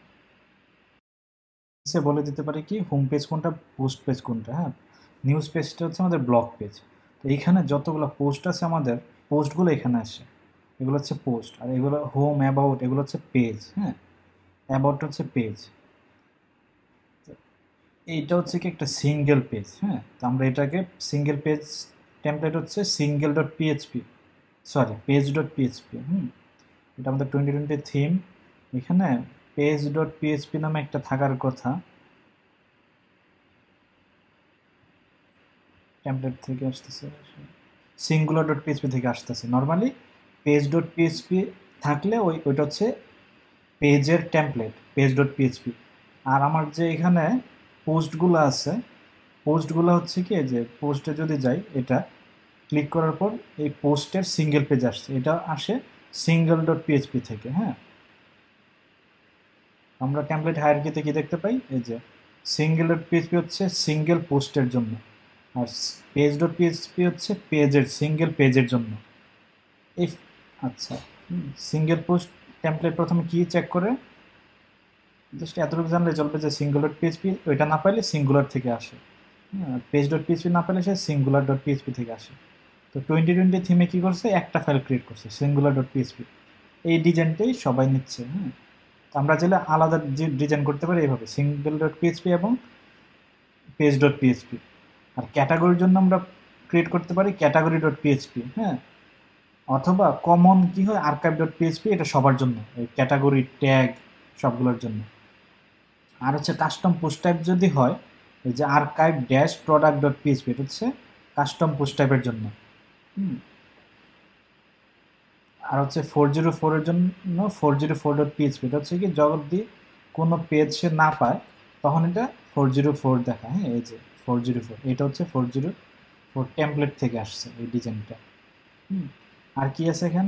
A: সে বলে দিতে পারি কি হোম পেজ কোনটা, পোস্ট পেজ কোনটা। নিউজ পেজটা হচ্ছে আমাদের ব্লগ পেজ। তো এইখানে যতগুলো পোস্ট আছে আমাদের পোস্টগুলো এখানে আসে, এগুলো হচ্ছে পোস্ট। আর এগুলো হোম, অ্যাবাউট, এগুলো হচ্ছে পেজ। অ্যাবাউট হচ্ছে পেজ। এইটা হচ্ছে কি একটা সিঙ্গেল পেজ। তো আমরা এটাকে সিঙ্গেল পেজ টেমপ্লেট হচ্ছে single.php, সরি page.php। এটা আমাদের 2020 থিম। এখানে page.php নামে একটা থাকার কথা, টেমপ্লেট থেকে আসতেছে, singular.php থেকে আসতেছে। নর্মালি page.php থাকলে ওইটা হচ্ছে পেজের টেমপ্লেট, page.php। আর আমার যে এখানে পোস্টগুলো আছে, পোস্টগুলো হচ্ছে কি যে পোস্টে যদি যাই, এটা ক্লিক করার পর এই পোস্টের সিঙ্গেল পেজ আসছে, এটা আসে single.php থেকে। আমরা টেমপ্লেট হায়ারার্কিতে কি দেখতে পাই, এই যে single.php হচ্ছে সিঙ্গেল পোস্টের জন্য, আর page.php হচ্ছে পেজের, সিঙ্গেল পেজের জন্য। এই আচ্ছা, সিঙ্গেল পোস্ট টেমপ্লেট প্রথমে কি চেক করে, জাস্ট এতটুকু জানলে চলবে যে singular.php, ওইটা না পাইলে সিঙ্গুলার থেকে আসে। page.php না পাইলে সে singular.php থেকে আসে। তো 2020 থিমে কী করছে, একটা ফাইল ক্রিয়েট করছে singular.php, এই ডিজাইনটাই সবাই নিচ্ছে। তো আমরা চাইলে আলাদা ডিজাইন করতে পারি এইভাবে, সিঙ্গেল ডট পিএইচপি এবং পেজ ডট পিএইচপি। আর ক্যাটাগরির জন্য আমরা ক্রিয়েট করতে পারি ক্যাটাগরি ডট পিএইচপি, হ্যাঁ, অথবা কমন কি হয় আর্কাইভ ডট পিএইচপি, এটা সবার জন্য, এই ক্যাটাগরি ট্যাগ সবগুলোর জন্য। আর হচ্ছে কাস্টম পোস্ট টাইপ যদি হয়, এই যে archive dash product dot PHP, এটা হচ্ছে কাস্টম পোস্ট টাইপের জন্য। আর হচ্ছে 404 এর জন্য 404 ডট পিএইচপি, এটা হচ্ছে কি যদি কোনো পেজ সে না পায় তখন এটা 404 দেখা, হ্যাঁ, এই যে 404, এটা হচ্ছে 404 টেমপ্লেট থেকে আসছে এই ডিজাইনটা। আর কি আছে এখানে,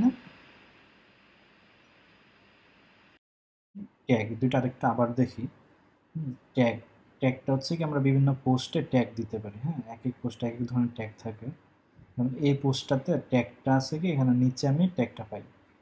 A: ট্যাগ, দুইটা আরেকটা আবার দেখি। ট্যাগ, ট্যাগটা হচ্ছে কি আমরা বিভিন্ন পোস্টে ট্যাগ দিতে পারি, হ্যাঁ, এক এক পোস্টে এক এক ধরনের ট্যাগ থাকে। যেমন এই পোস্টটাতে ট্যাগটা আছে কি, এখানে নিচে আমি ট্যাগটা পাই,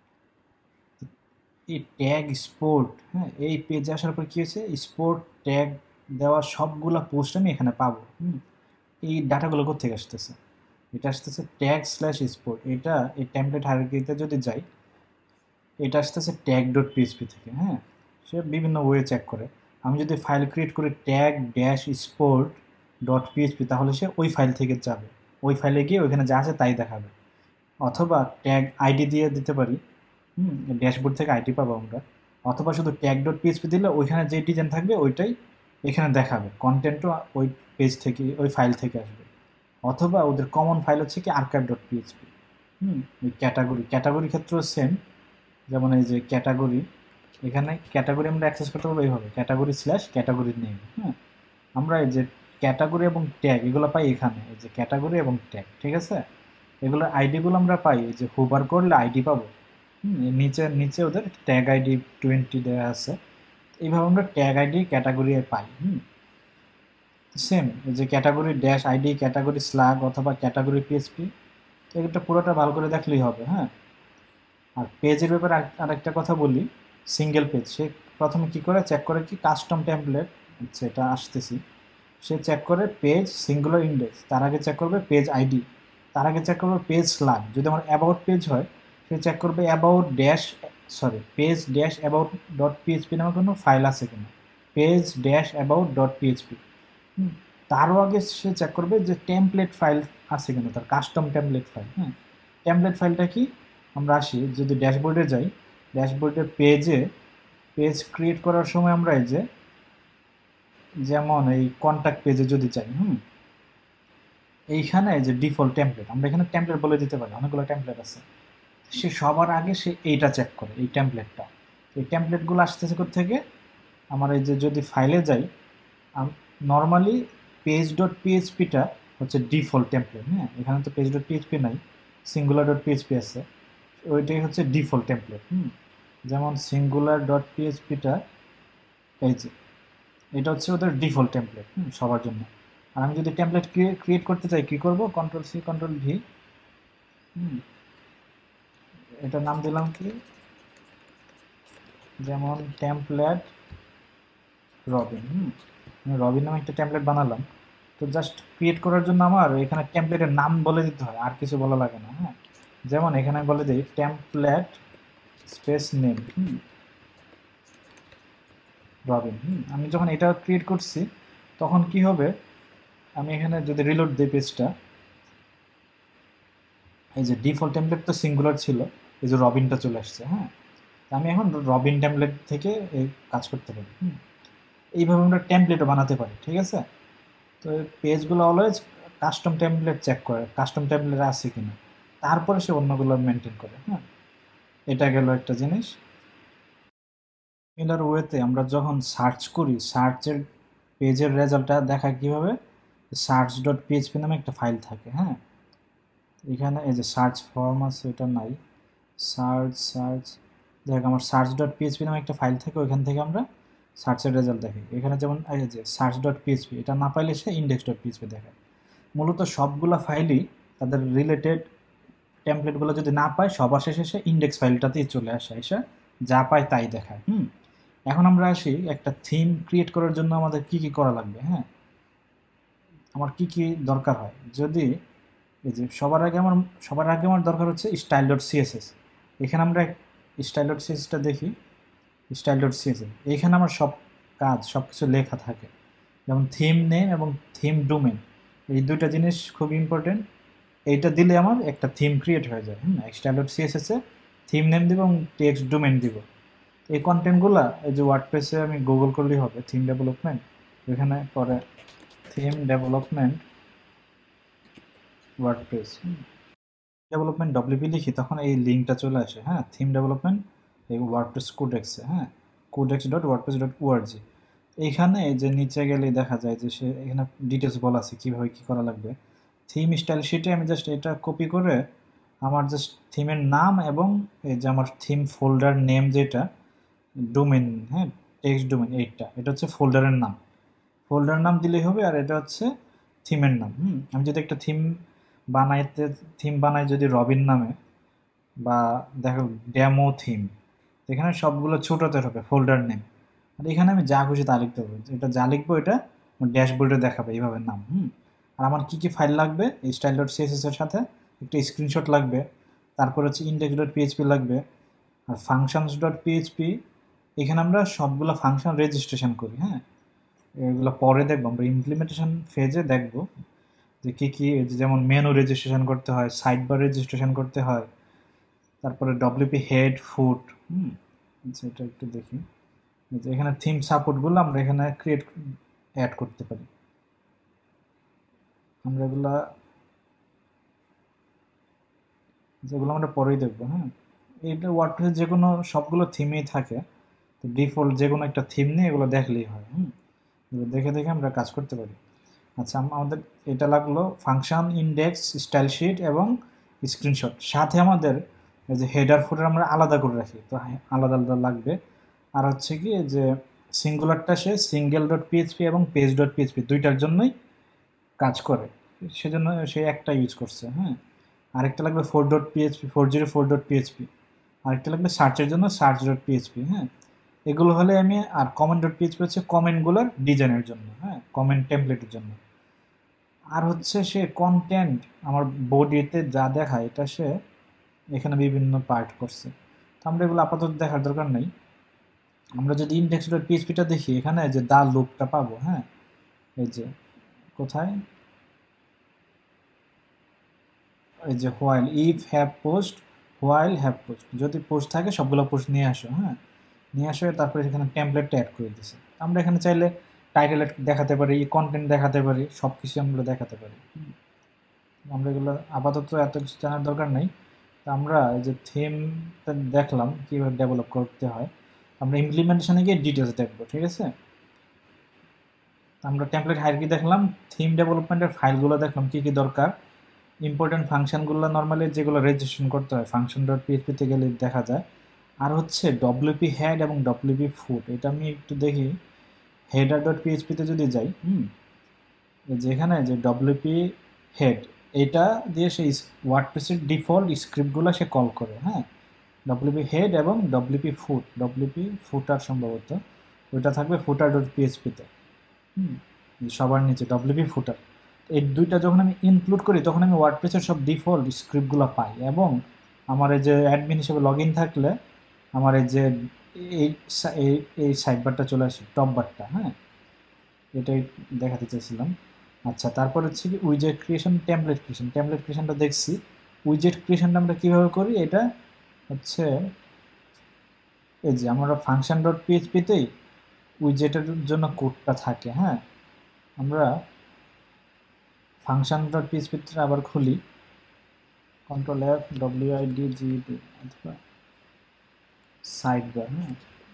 A: এই ট্যাগ স্পোর্ট, হ্যাঁ, এই পেজে আসার পর কী হয়েছে, স্পোর্ট ট্যাগ দেওয়া সবগুলা পোস্ট আমি এখানে পাবো। এই ডাটাগুলো কোথেকে আসতেছে, এটা আসতেছে ট্যাগ স্ল্যাশ স্পোর্ট, এটা এই টেমপ্লেট হায়ারার্কিতে যদি যাই, এটা আসতেছে ট্যাগ ডট পিএইচপি থেকে, হ্যাঁ, সে বিভিন্ন ওয়ে চেক করে। আমি যদি ফাইল ক্রিয়েট করি tag dash sport dot PHP, তাহলে সে ওই ফাইল থেকে যাবে, ওই ফাইলে গিয়ে ওইখানে যা আছে তাই দেখাবে। অথবা ট্যাগ আইডি দিয়ে দিতে পারি, ড্যাশবোর্ড থেকে আইডি পাবো আমরা। অথবা শুধু ট্যাগ ডট পিএইচপি দিলে ওইখানে যে ডিজাইন থাকবে ওইটাই এখানে দেখাবে, কন্টেন্টও ওই পেজ থেকে ওই ফাইল থেকে আসবে। অথবা ওদের কমন ফাইল হচ্ছে কি আর্কাইভ ডট পিএইচপি। ওই ক্যাটাগরি ক্ষেত্রেও সেম, যেমন এই যে ক্যাটাগরি, এখানে ক্যাটাগরি আমরা অ্যাক্সেস করতে পারবো এইভাবে, ক্যাটাগরি স্ল্যাশ ক্যাটাগরি নেম, হ্যাঁ, আমরা এই যে ক্যাটাগরি এবং ট্যাগ এগুলো পাই এখানে, এই যে ক্যাটাগরি এবং ট্যাগ, ঠিক আছে, এগুলোর আইডিগুলো আমরা পাই, এই যে হোভার করলে আইডি পাবো, নিচে নিচে ওদের ট্যাগ আইডি 20 দেওয়া আছে, এইভাবে আমরা ট্যাগ আইডি ক্যাটাগরি পাই। সেম এই যে category dash ID category slug অথবা ক্যাটাগরি পিএইচপি, তো এটা পুরোটা ভালো করে দেখলেই হবে, হ্যাঁ। আর পেজের ব্যাপারে আরেকটা কথা বলি, সিঙ্গেল পেজ সে প্রথমে কি করে চেক করে, কি কাস্টম টেমপ্লেট হচ্ছে এটা আসতেছি, সে চেক করে পেজ সিঙ্গুলার ইন্ডেক্স, তার আগে চেক করবে পেজ আইডি, তার আগে চেক করবে পেজ স্ল্যাগ, যদি আমার অ্যাবাউট পেজ হয় সে চেক করবে page dash about dot PHP নামে কোনো ফাইল আছে কিনা, page dash about dot PHP. তারও আগে সে চেক করবে যে টেমপ্লেট ফাইল আছে কিনা, তার কাস্টম টেমপ্লেট ফাইল, হ্যাঁ। টেমপ্লেট ফাইলটা কি, আমরা আসি যদি ড্যাশবোর্ডে যাই, ড্যাশবোর্ডের পেজ ক্রিয়েট করার সময় আমরা এই যে যেমন এই কন্ট্যাক্ট পেজে যদি চাই, এইখানে যে ডিফল্ট টেমপ্লেট, আমরা এখানে টেমপ্লেট বলে দিতে পারি, অনেকগুলো টেমপ্লেট আছে, সে সবার আগে সে এইটা চেক করে, এই টেমপ্লেটটা, এই টেমপ্লেটগুলো আসতেছে থেকে আমার এই যে যদি ফাইলে যাই, নর্মালি পেজ ডট পিএইচপিটা হচ্ছে ডিফল্ট টেমপ্লেট, হ্যাঁ, এখানে তো পেজ ডট পিএইচপি নাই, সিঙ্গুলার ডট পিএইচপি আছে, ওইটাই হচ্ছে ডিফল্ট টেমপ্লেট। যেমন সিঙ্গুলার ডট পিএইচপিটা এই যে এটা হচ্ছে ওদের ডিফল্ট টেমপ্লেট সবার জন্য। আর আমি যদি টেমপ্লেট ক্রিয়েট করতে চাই কী করবো, কন্ট্রোল সি কন্ট্রোল ভি, এটার নাম দিলাম কি, যেমন টেমপ্লেট রবিন, রবিন নামে একটা টেমপ্লেট বানালাম। তো জাস্ট ক্রিয়েট করার জন্য আমার এখানে টেমপ্লেটের নাম বলে দিতে হয়, আর কিছু বলা লাগে না, হ্যাঁ। যেমন এখানে বলে দিই টেমপ্লেট স্পেস নেম রবিন। আমি যখন এটা ক্রিয়েট করছি তখন কি হবে, আমি এখানে যদি রিলোড দিই পেজটা, এই যে ডিফল্ট টেমপ্লেট তো সিঙ্গুলার ছিল, এই যে রবিনটা চলে আসছে, হ্যাঁ। আমি এখন রবিন টেমপ্লেট থেকে এই কাজ করতে পারি। এইভাবে আমরা টেমপ্লেটও বানাতে পারি, ঠিক আছে। তো পেজগুলো অলওয়েজ কাস্টম টেমপ্লেট চেক করে, কাস্টম টেমপ্লেট আছে কিনা, তারপরে সে অন্যগুলো মেনটেন করে, হ্যাঁ। এটা গেল একটা জিনিস। সিমিলার ওয়েতে আমরা যখন সার্চ করি, সার্চের পেজের রেজাল্টটা দেখা কীভাবে, সার্চ ডট পিএইচপি নামে একটা ফাইল থাকে, হ্যাঁ। এখানে এই যে সার্চ ফর্ম আছে, এটা নাই, সার্চ দেখ, আমার সার্চ ডট পিএইচপি নামে একটা ফাইল থাকে, ওইখান থেকে আমরা সার্চের রেজাল্ট দেখি। এখানে যেমন এই যে সার্চ ডট পিএইচপি, এটা না পাইলে সে ইন্ডেক্স ডট পিএইচপি দেখায়। মূলত সবগুলো ফাইলই তাদের রিলেটেড টেমপ্লেটগুলো যদি না পায়, সবার শেষে সে ইন্ডেক্স ফাইলটাতেই চলে আসে, এসে যা পায় তাই দেখায়। এখন আমরা আসি একটা থিম ক্রিয়েট করার জন্য আমাদের কি কি করা লাগবে, হ্যাঁ, আমার কি কি দরকার হয়। যদি এই যে সবার আগে আমার দরকার হচ্ছে স্টাইল ডট সিএসএস। এখানে আমরা স্টাইল ডট সিএসএসটা দেখি, স্টাইল ডট সিএসএস এইখানে আমার সব কাজ সব কিছু লেখা থাকে, যেমন থিম নেম এবং থিম ডোমেন, এই দুইটা জিনিস খুব ইম্পর্টেন্ট। এইটা দিলে আমার একটা থিম ক্রিয়েট হয়ে যায়। স্টাইল ডট সিএসএস এ থিম নেম দিব এবং টেক্সট ডোমেন দিব। এই কন্টেন্টগুলো এই যে ওয়ার্ডপ্রেসে আমি গুগল করলেই হবে থিম ডেভেলপমেন্ট, এখানে পরে theme development WordPress development WP লিখি তখন এই লিঙ্কটা চলে আসে। হ্যাঁ, থিম ডেভেলপমেন্ট এই ওয়ার্ডপ্রেস কোডেক্সে, হ্যাঁ codex dot WordPress dot ORG. এইখানে যে নিচে গেলেই দেখা যায় যে সে এখানে ডিটেলস বলা আছে কীভাবে কী করা লাগবে। থিম স্টাইল শিটে আমি জাস্ট এটা কপি করে আমার জাস্ট থিমের নাম এবং এই যে আমার থিম ফোল্ডার নেম যেটা ডোমেন, হ্যাঁ টেক্সট ডোমেন, এটা হচ্ছে ফোল্ডারের নাম, ফোল্ডার নাম দিলেই হবে। আর এটা হচ্ছে থিমের নাম। আমি যদি একটা থিম বানাই যদি রবিন নামে, বা দেখো ডেমো থিম, এখানে সবগুলো ছোটোতে হবে ফোল্ডার নেম। আর এখানে আমি যা খুশি তা লিখতে হবে, এটা যা লিখবো এটা ড্যাশবোর্ডে দেখাবে এইভাবে নাম। আর আমার কী কী ফাইল লাগবে এই স্টাইল ডট সিএসএস এর সাথে, একটা স্ক্রিনশট লাগবে, তারপর হচ্ছে ইন্ডেক্স ডট পিএইচপি লাগবে, আর ফাংশনস ডট পিএইচপি। এখানে আমরা সবগুলো ফাংশন রেজিস্ট্রেশন করি। হ্যাঁ, এগুলো পরে দেখবো, আমরা ইমপ্লিমেন্টেশন ফেজে দেখবো যে কী কী, যেমন মেনু রেজিস্ট্রেশন করতে হয়, সাইড বার রেজিস্ট্রেশন করতে হয়, তারপরে ডব্লিউপি হেড ফুট। আচ্ছা এটা একটু দেখি, এখানে থিম সাপোর্টগুলো আমরা এখানে অ্যাড করতে পারি। আমরা যেগুলো আমরা পরেই দেখবো। হ্যাঁ, এইটা ওয়ার্ডপ্রেসে যে কোনো সবগুলো থিমেই থাকে, তো ডিফল্ট যে কোনো একটা থিম নিয়ে এগুলো দেখলেই হয়। দেখে দেখে আমরা কাজ করতে পারি। আচ্ছা, আমাদের এটা লাগলো ফাংশন, ইন্ডেক্স, স্টাইল শিট এবং স্ক্রিনশট। সাথে আমাদের এই যে হেডার ফুটার আমরা আলাদা করে রাখি, তো আলাদা আলাদা লাগবে। আর হচ্ছে কি যে সিঙ্গুলারটা সে সিঙ্গেল ডট পিএইচপি এবং পেজ ডট পিএইচপি দুইটার জন্যই কাজ করে, সেজন্য সে একটা ইউজ করছে। হ্যাঁ, আরেকটা লাগবে 4.php, আরেকটা লাগবে সার্চের জন্য সার্চ ডট পিএইচপি। হ্যাঁ, এগুলো হলে আমি, আর কমেন্ট ডট পিএইচপি হচ্ছে কমেন্টগুলোর ডিজাইনের জন্য, হ্যাঁ কমেন্ট টেমপ্লেটের জন্য। আর হচ্ছে সে কন্টেন্ট আমার বডিতে যা দেখায় এটা সে এখানে বিভিন্ন পার্ট করছে, তো আমরা এগুলো আপাতত দেখার দরকার নেই। আমরা যদি ইন্ডেক্স ডট পিএইচপিটা দেখি, এখানে যে দা লুপটা পাবো। হ্যাঁ, এই যে কোথায়, এই যে while if have post, while have post, যদি পোস্ট থাকে সবগুলো পোস্ট নিয়ে আসো। হ্যাঁ, নিয়ে আসো, তারপরে এখানে টেমপ্লেটটা অ্যাড করে দিছে। আমরা এখানে চাইলে টাইটেল দেখাতে পারি, কন্টেন্ট দেখাতে পারি, সব কিছু আমরা দেখাতে পারি। আমরা এগুলো আপাতত এত কিছু জানার দরকার নেই। তো আমরা এই যে থিমটা দেখলাম কীভাবে ডেভেলপ করতে হয়, আমরা ইমপ্লিমেন্টেশনে গিয়ে ডিটেলস দেখবো। ঠিক আছে, আমরা টেমপ্লেট হায়ারার্কি দেখলাম, থিম ডেভেলপমেন্টের ফাইলগুলো দেখলাম কী কী দরকার, ইম্পর্টেন্ট ফাংশনগুলো নর্মালি যেগুলো রেজিস্ট্রেশন করতে হয় ফাংশন ডট পিএইচপিতে গেলে দেখা যায়। আর হচ্ছে ডব্লিউপি হেড এবং ডব্লিউপি ফুট, এটা আমি একটু দেখি হেডার ডট পিএইচপিতে যদি যাই, যেখানে যে ডব্লিউপি হেড, এটা দিয়ে সেই ওয়ার্ডপ্রেসের ডিফল্ট স্ক্রিপ্টগুলো সে কল করে। হ্যাঁ, ডব্লিউপি হেড এবং ডব্লিউপি ফুটার সম্ভবত ওইটা থাকবে ফুটার ডট পিএইচপিতে। সবার নিচে ডব্লিউপি ফুটার, এই দুইটা যখন আমি ইনক্লুড করি তখন আমি ওয়ার্ডপ্রেসের সব ডিফল্ট স্ক্রিপ্টগুলো পাই, এবং আমার এই যে অ্যাডমিন হিসেবে লগ ইন থাকলে আমার এই যে এই সাইড বারটা চলে আসে, টপ বারটা। হ্যাঁ, এটাই দেখাতে চাইছিলাম। আচ্ছা, তারপর হচ্ছে কি উইজেট ক্রিয়েশন, টেমপ্লেট ক্রিয়েশনটা দেখছি। উইজেট ক্রিয়েশনটা আমরা কীভাবে করি, এটা হচ্ছে এই যে আমরা ফাংশন ডট পিএইচপিতেই উইজেটের জন্য কোডটা থাকে। হ্যাঁ, আমরা ফাংশন ডট পিএইচপিতে আবার খুলি, কন্ট্রোল এফ WIDGET অথবা সাইড বার। হ্যাঁ,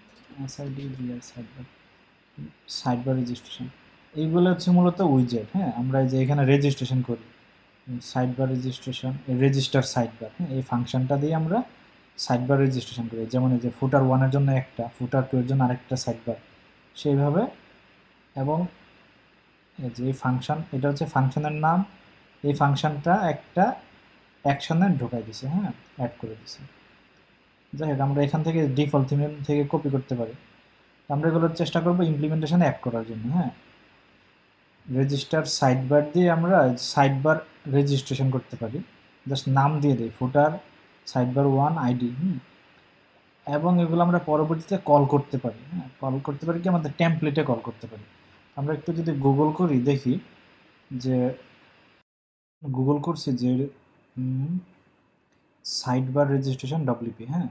A: সাইড বার রেজিস্ট্রেশন, এইগুলো হচ্ছে মূলত উইজেট। হ্যাঁ, আমরা যে এখানে রেজিস্ট্রেশন করি side bar registration, register side bar. হ্যাঁ, এই ফাংশনটা দিয়ে আমরা সাইড বার রেজিস্ট্রেশন করি, যেমন এই যে ফুটার 1 এর জন্য একটা, ফুটার 2 এর জন্য আরেকটা সাইড বার, সেইভাবে। এবং এই যে এই ফাংশন, এটা হচ্ছে ফাংশনের নাম, এই ফাংশনটা একটা অ্যাকশনে ঢোকাই দিছে। হ্যাঁ, অ্যাড করে দিছে। যাই হোক, আমরা এখান থেকে ডিফল্ট থিম থেকে কপি করতে পারি, আমরা এগুলোর চেষ্টা করবো ইমপ্লিমেন্টেশনে অ্যাড করার জন্য। হ্যাঁ, রেজিস্টার সাইড বার দিয়ে আমরা সাইড বার রেজিস্ট্রেশন করতে পারি, জাস্ট নাম দিয়ে দিই ফুটার সাইড বার 1 আইডি। এবং এগুলো আমরা পরবর্তীতে কল করতে পারি। হ্যাঁ, কল করতে পারি কি আমাদের টেমপ্লেটে কল করতে পারি। আমরা একটু যদি গুগল করি দেখি যে গুগল করছি যে সাইড বার রেজিস্ট্রেশন ডব্লিউপি। হ্যাঁ,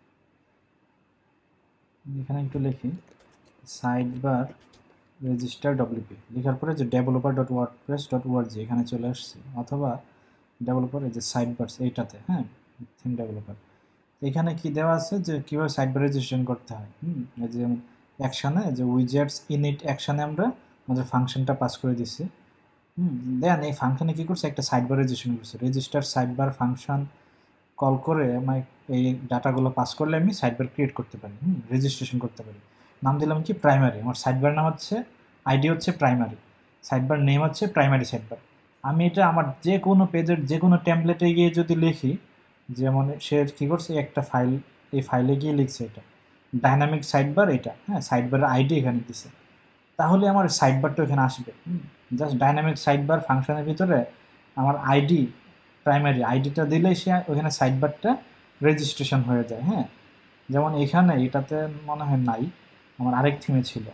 A: এখানে একটু লিখি সাইড বার রেজিস্টার ডব্লিউপি, লেখার পরে যে developer dot WordPress dot ORG এখানে চলে আসছে, অথবা ডেভেলপার এই যে সাইড বার্স এইটাতে। হ্যাঁ, থিম ডেভেলপার এখানে কি দেওয়া আছে যে কীভাবে সাইড বার রেজিস্ট্রেশন করতে হয়। এই যে অ্যাকশানে যে উইজেটস ইনিট অ্যাকশানে আমরা আমাদের ফাংশনটা পাস করে দিচ্ছি। দেন এই ফাংশনে কী করছে, একটা সাইড বার রেজিস্ট্রেশন করছে, register side bar function call করে আমার এই ডাটাগুলো পাস করলে আমি সাইড বার ক্রিয়েট করতে পারি, রেজিস্ট্রেশন করতে পারি। নাম দিলাম কি প্রাইমারি, আমার সাইড বার নাম হচ্ছে আইডি হচ্ছে প্রাইমারি, সাইড বার নেম হচ্ছে প্রাইমারি সাইড বার। আমি এটা আমার যে কোনো পেজের যে কোনো টেমপ্লেটে গিয়ে যদি লিখি, যেমন সে কী করছে একটা ফাইল, এই ফাইলে গিয়ে লিখছে এটা ডাইনামিক সাইড বার, এটা হ্যাঁ সাইড বারের আইডি এখানে দিছে, তাহলে আমার সাইড বারটা এখানে আসবে। জাস্ট ডাইনামিক সাইড বার ফাংশনের ভিতরে আমার আইডি প্রাইমারি আইডিটা দিলেই সে ওখানে সাইড বারটা রেজিস্ট্রেশন হয়ে যায়। হ্যাঁ, যেমন এখানে এটাতে মনে হয় নাই, আমার আরেক থিমে ছিল।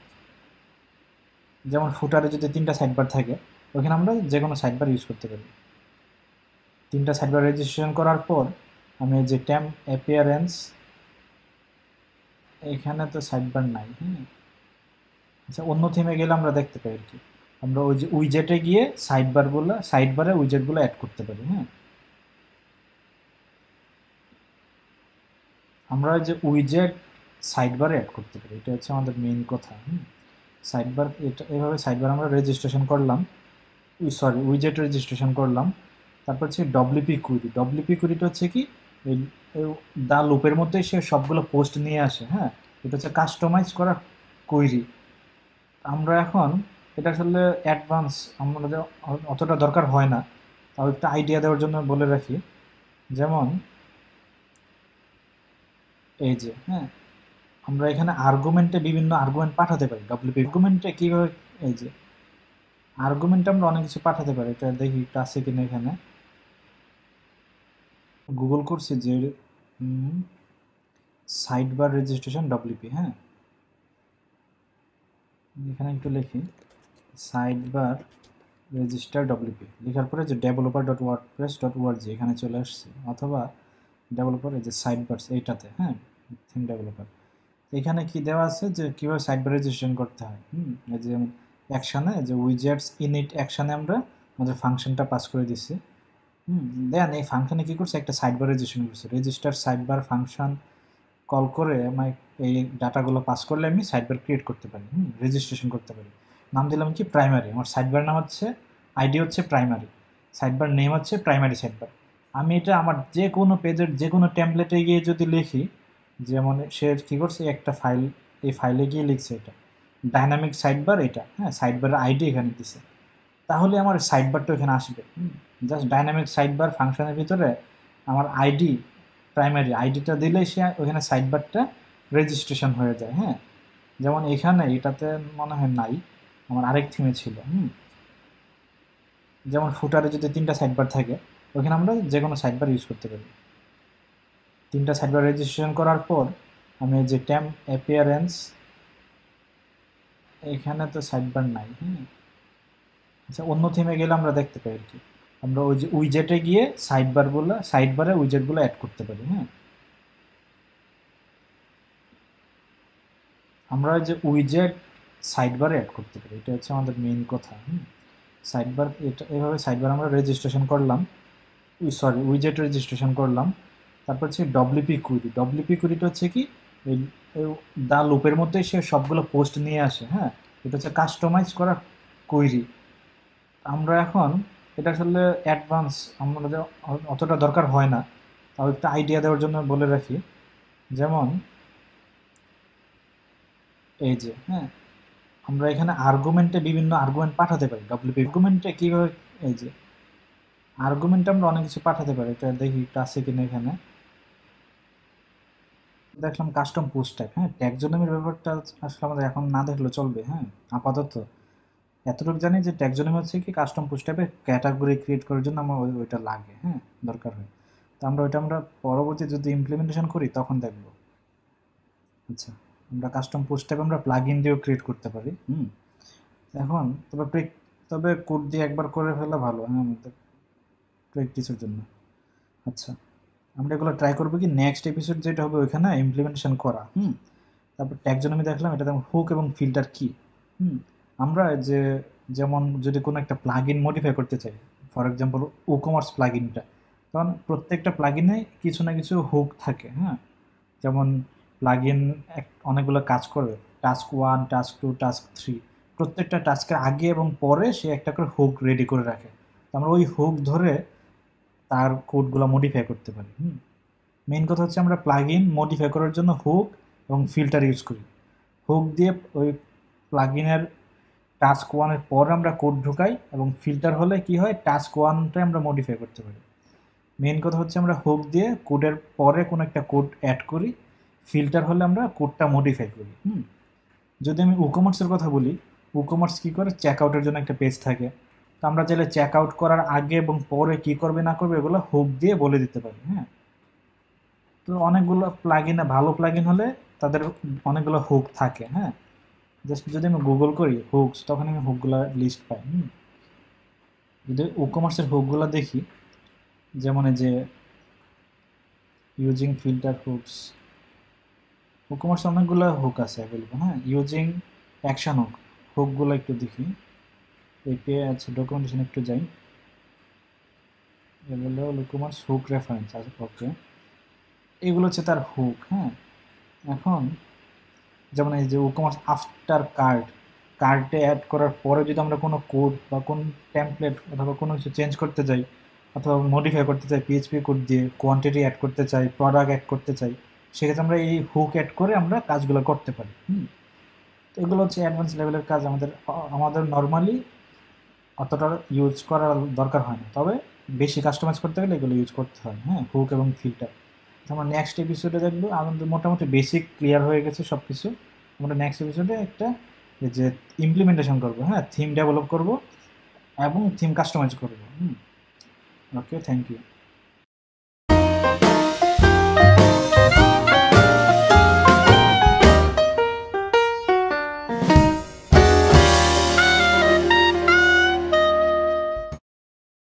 A: যেমন ফুটারে যদি 3টা সাইড বার থাকে, ওখানে আমরা যে কোনো সাইড বার ইউজ করতে পারি। 3টা সাইড বার রেজিস্ট্রেশন করার পর আমি যে ট্যাম অ্যাপিয়ারেন্স, এখানে তো সাইড বার নাই। আচ্ছা, অন্য থিমে গেলে আমরা দেখতে পাই আর কি, আমরা ওই যে উইজেটে গিয়ে সাইড বারে উইজেটগুলো অ্যাড করতে পারি। হ্যাঁ, আমরা যে উইজেট সাইড বারে অ্যাড করতে পারি, এটা হচ্ছে আমাদের মেইন কথা। সাইড বার এটা এভাবে সাইড বার আমরা রেজিস্ট্রেশন করলাম, উইজেট রেজিস্ট্রেশন করলাম। তারপর হচ্ছে ডব্লিউপি কুইরি। ডব্লিউপি কুইরিটা হচ্ছে কি এই দা লুপের মধ্যে সে সবগুলো পোস্ট নিয়ে আসে। হ্যাঁ, এটা হচ্ছে কাস্টমাইজ করা কুইরি। আমরা এখন এটা আসলে অ্যাডভান্স আমাদের অতটা দরকার হয় না, তাও একটা আইডিয়া দেওয়ার জন্য বলে রাখি। যেমন এই যে হ্যাঁ, আমরা এখানে আর্গুমেন্টে বিভিন্ন আর্গুমেন্ট পাঠাতে পারি। ডব্লিউপি আর্গুমেন্টে কীভাবে, এই যে আর্গুমেন্টে আমরা অনেক কিছু পাঠাতে পারি, এটা দেখি একটা আছে কিনা। এখানে গুগল করছি যে সাইড বার রেজিস্ট্রেশন ডব্লিউপি। হ্যাঁ, এখানে একটু লিখি সাইড বার রেজিস্টার ডব্লিউপি, লেখার পরে যে developer dot WordPress dot ORG এখানে চলে আসছে, অথবা ডেভেলপার এই যে সাইড বার্স এইটাতে। হ্যাঁ, থিম ডেভেলপার এখানে কি দেওয়া আছে যে কীভাবে সাইড বার রেজিস্ট্রেশন করতে হয়। এই যে অ্যাকশানে যে উইজেটস ইনিট অ্যাকশানে আমরা আমাদের ফাংশনটা পাস করে দিচ্ছি। দেন এই ফাংশনে কী করছে, একটা সাইড বার রেজিস্ট্রেশন করছে, register side bar function call করে আমার এই ডাটাগুলো পাস করলে আমি সাইড বার ক্রিয়েট করতে পারি, রেজিস্ট্রেশন করতে পারি। নাম দিলাম কি প্রাইমারি, আমার সাইড বার নাম হচ্ছে আইডি হচ্ছে প্রাইমারি, সাইড বার নেম হচ্ছে প্রাইমারি সাইড বার। আমি এটা আমার যে কোনো পেজের যে কোনো টেমপ্লেটে গিয়ে যদি লিখি, যেমন সে কী করছে একটা ফাইল, এই ফাইলে গিয়ে লিখছে এটা ডাইনামিক সাইড বার, এটা হ্যাঁ সাইড বারের আইডি এখানে দিছে, তাহলে আমার সাইড বারটা এখানে আসবে। জাস্ট ডাইনামিক সাইড বার ফাংশনের ভিতরে আমার আইডি প্রাইমারি আইডিটা দিলেই সে ওখানে সাইড বারটা রেজিস্ট্রেশন হয়ে যায়। হ্যাঁ, যেমন এখানে এটাতে মনে হয় নাই, আমার আরেক থিমে ছিল। যেমন ফুটারে যদি 3টা সাইড বার থাকে, ওখানে আমরা যে কোনো সাইড বার ইউজ করতে পারি। 3টা সাইড বার রেজিস্ট্রেশন করার পর আমি যে ট্যাম অ্যাপিয়ারেন্স, এখানে তো সাইড বার নাই। আচ্ছা, অন্য থিমে গেলে আমরা দেখতে পাই আর কি, আমরা ওই যে উইজেটে গিয়ে সাইড বারে উইজেটগুলো অ্যাড করতে পারি। হ্যাঁ, আমরা যে উইজেট সাইড বারে অ্যাড করতে পারি, এটা হচ্ছে আমাদের মেইন কথা। সাইড বার এটা এভাবে সাইড বার আমরা রেজিস্ট্রেশন করলাম, উইজেট রেজিস্ট্রেশন করলাম। তারপর হচ্ছে ডব্লিউপি কুইরি। ডব্লিউপি কুইরিটা হচ্ছে কি এই দা লুপের মধ্যে সে সবগুলো পোস্ট নিয়ে আসে। হ্যাঁ, এটা হচ্ছে কাস্টমাইজ করা কুইরি। আমরা এখন এটা আসলে অ্যাডভান্স আমাদের অতটা দরকার হয় না, তাও একটা আইডিয়া দেওয়ার জন্য বলে রাখি। যেমন এই যে হ্যাঁ, আমরা এখানে আর্গুমেন্টে বিভিন্ন আর্গুমেন্ট পাঠাতে পারি। ডব্লিউপি আর্গুমেন্টে কীভাবে, এই যে আর্গুমেন্টে আমরা অনেক কিছু পাঠাতে পারি, এটা দেখি একটা আছে কিনা। এখানে দেখলাম কাস্টম পোস্ট ট্যাগ। হ্যাঁ, ট্যাক্সোনমির ব্যাপারটা আসলে আমাদের এখন না দেখলেও চলবে। হ্যাঁ, আপাতত এতটুকু জানি যে ট্যাক্সোনমি হচ্ছে কি কাস্টম পোস্ট ট্যাবে ক্যাটাগরি ক্রিয়েট করার জন্য আমার ওইটা লাগে। হ্যাঁ, দরকার হয়, তো আমরা ওইটা আমরা পরবর্তী যদি ইমপ্লিমেন্টেশন করি তখন দেখব। আচ্ছা, আমরা কাস্টম পোস্ট টাইপ আমরা প্লাগ ইন দিয়েও ক্রিয়েট করতে পারি। এখন তবে কোড দিয়ে একবার করে ফেলা ভালো, হ্যাঁ, আমাদের প্র্যাকটিসের জন্য। আচ্ছা, আমরা এগুলো ট্রাই করবো কি নেক্সট এপিসোড যেটা হবে ওইখানে ইমপ্লিমেন্টেশন করা। তারপর ট্যাক্সোনমি দেখলাম, এটা যেমন হুক এবং ফিল্টার কি। আমরা যেমন যদি কোনো একটা প্লাগ ইন মডিফাই করতে চাই, ফর এক্সাম্পল WooCommerce প্লাগ ইনটা, তখন প্রত্যেকটা প্লাগ ইনে কিছু না কিছু হুক থাকে। হ্যাঁ, যেমন প্লাগ ইন অনেকগুলো কাজ করে, টাস্ক 1, টাস্ক 2, টাস্ক 3, প্রত্যেকটা টাস্কের আগে এবং পরে সে একটা করে হুক রেডি করে রাখে। আমরা ওই হুক ধরে তার কোডগুলো মডিফাই করতে পারি। মেইন কথা হচ্ছে আমরা প্লাগ ইন মডিফাই করার জন্য হুক এবং ফিল্টার ইউজ করি। হুক দিয়ে ওই প্লাগ ইনের টাস্ক 1-এর পর আমরা কোড ঢুকাই, এবং ফিল্টার হলে কি হয়, টাস্ক 1টা আমরা মডিফাই করতে পারি। মেইন কথা হচ্ছে আমরা হুক দিয়ে কোডের পরে কোনো একটা কোড অ্যাড করি, ফিল্টার হলে আমরা কোডটা মডিফাই করি। যদি আমি WooCommerce-এর কথা বলি, WooCommerce কী করে, চেক আউটের জন্য একটা পেজ থাকে। তো আমরা চাইলে চেক আউট করার আগে এবং পরে কী করবে না করবে এগুলো হুক দিয়ে বলে দিতে পারি। তো অনেকগুলো প্লাগইন, ভালো প্লাগইন হলে তাদের অনেকগুলো হুক থাকে। জাস্ট যদি আমি গুগল করি হুকস, তখন আমি হুকগুলো লিস্ট পাই। যদি WooCommerce-এর হুকগুলো দেখি, যেমন এই যে ইউজিং ফিল্টার হুকস, WooCommerce অনেকগুলো হুক আছে অ্যাভেলেবল। ইউজিং অ্যাকশন হুকগুলো একটু দেখি। এপিআই আছে, ডকুমেন্টেশন একটু যাই, এগুলো WooCommerce হুক রেফারেন্স আছে। ওকে, এগুলো হচ্ছে তার হুক। এখন যেমন এই যে WooCommerce আফটার কার্টে অ্যাড করার পরে যদি আমরা কোনো কোড বা কোন টেমপ্লেট অথবা কোনো কিছু চেঞ্জ করতে চাই অথবা মডিফাই করতে চাই, পিএইচপি কোড দিয়ে কোয়ান্টিটি অ্যাড করতে চাই, প্রোডাক্ট অ্যাড করতে চাই, সেক্ষেত্রে আমরা এই হুক অ্যাড করে আমরা কাজগুলো করতে পারি। তো এগুলো হচ্ছে অ্যাডভান্স লেভেলের কাজ, আমাদের নর্মালি অতটা ইউজ করার দরকার হয় না, তবে বেশি কাস্টমাইজ করতে গেলে এগুলো ইউজ করতে হয়। হুক এবং ফিল্টার আমরা নেক্সট এপিসোডে দেখবো। আমাদের মোটামুটি বেসিক ক্লিয়ার হয়ে গেছে সব কিছু। আমরা নেক্সট এপিসোডে একটা যে ইমপ্লিমেন্টেশন করবো, থিম ডেভেলপ করব এবং থিম কাস্টমাইজ করবো। Okay, thank you.